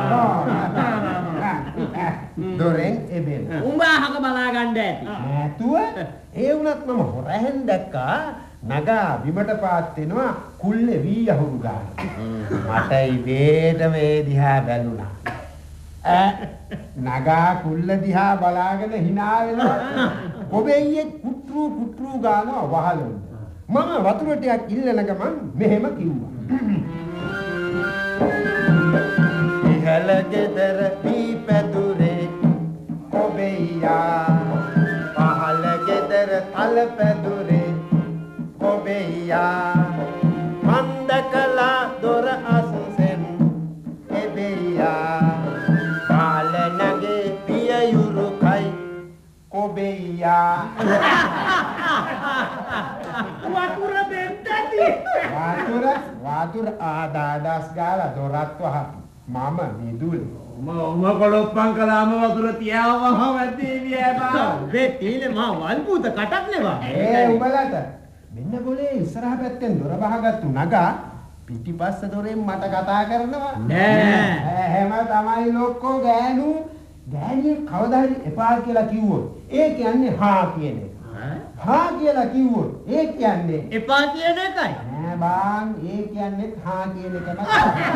[SPEAKER 1] දොරෙන් එදෙන.
[SPEAKER 22] උඹ අහක බලා ගන්න ඇති.
[SPEAKER 1] නැතුව ඒ වුණත් මම හොරහෙන් දැක්කා නගා බිමට පාත් වෙනවා කුල්ලේ වී යහුරු ගන්න. මට ඉබේට මේ දිහා බැලුණා. නගා කුල්ල දිහා බලාගෙන hina වෙනවා. ඔබෙයියේ කුට්රු ගානවා වහලොන්න. මම වතුර ටිකක් ඉල්ලන ගමන් මෙහෙම කිව්වා. ඉහළ ගෙදර පීපැදුරේ ඔබෙයියා පහළ ගෙදර තල පැදුරේ ඔබෙයියා මන්දකලා දොර අසුසෙන් එබෙයියා පාලනගේ පියයුරු කයි ඔබෙයියා වතුර දෙන්නටි වතුර ආදාදස් ගාලා දොරත් වහ මම නිදුල්
[SPEAKER 13] මම කොලොප්පන් කළාම වතුර තියාවම වැද්දේ වියබා වේ තීනේ මා වල්පූත කටක් නෙවා
[SPEAKER 1] උඹලට මෙන්න ගොලේ ඉස්සරහ පැත්තෙන් දොර බහගත්තු නගා පිටිපස්ස දොරෙන් මට කතා කරනවා නෑ එහෙම තමයි ලොක්කෝ ගෑණියෙක් කවදා හරි එපා කියලා කිව්වොත් ඒ කියන්නේ හා කියන එක හා කියලා කිව්වොත් ඒ කියන්නේ
[SPEAKER 22] එපා කියන එකයි
[SPEAKER 1] නෑ බං ඒ කියන්නේ හා කියන එක තමයි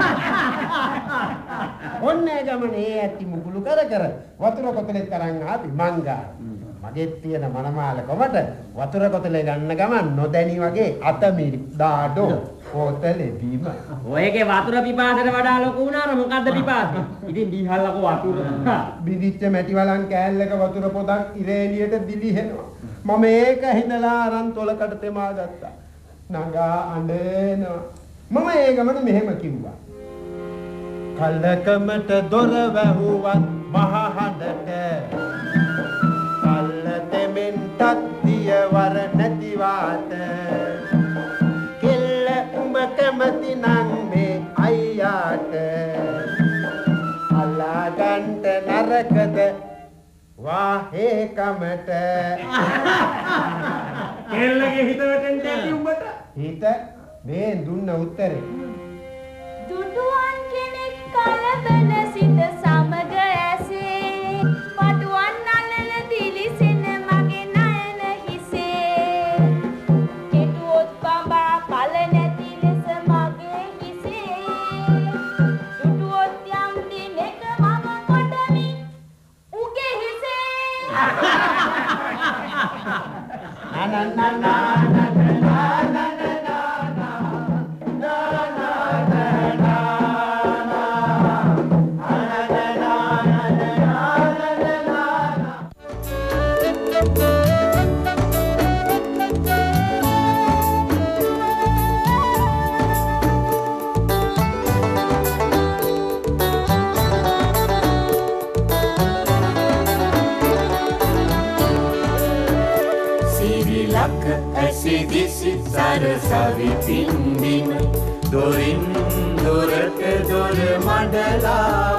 [SPEAKER 1] ඔන්නේ ගමනේ ඇති මුකුළු කර වතුර කොතලෙත් තරන් ආපි මංගා මගේ තියෙන මනමාලකමට වතුර කොතලේ ගන්න ගමන් නොදැනි වගේ අතමිරි දාඩෝ කොතලේ බීම
[SPEAKER 22] ඔයගේ වතුර පිපාසයට වඩා ලොකු වුණාර මොකද්ද පිපාසය ඉතින් දීහල්ලකෝ වතුර
[SPEAKER 1] බිදිච්ච මැටි වලන් කෑල්ලක වතුර පොදක් ඉරේ එළියට දිලිහෙනවා මම ඒක හිඳලා අරන් තොලකට තෙමා ගත්තා නගා අඬනවා මම ඒ ගමන මෙහෙම කිව්වා කල්ලකමට දොර වැහුවත් මහ හඬට තෙමෙන්ටත් දියවර නැතිවාට කෙල්ල උඹ කැමති නම් මේ අයියාට අල්ලාගන්ට නරකද වාහේ කමට
[SPEAKER 13] කෙල්ලගේ හිත වැටෙන්න ඇති උඹට
[SPEAKER 1] හිත මේ දුන්න උත්තරේ
[SPEAKER 6] දුටුවන් කෙනෙක් කලබල සිට සමග ඇසේ පටුවන් නලල දිලිසෙන මගේ නයන හිසේ කෙටුවොත් බඹා පල නැති ලෙස මගේ හිසේ දුටුවොත් යම් දිනක මම කොටමි උගේ හිසේ
[SPEAKER 5] සරසවි පින්දින දොරින් දොරට දොර මඩලා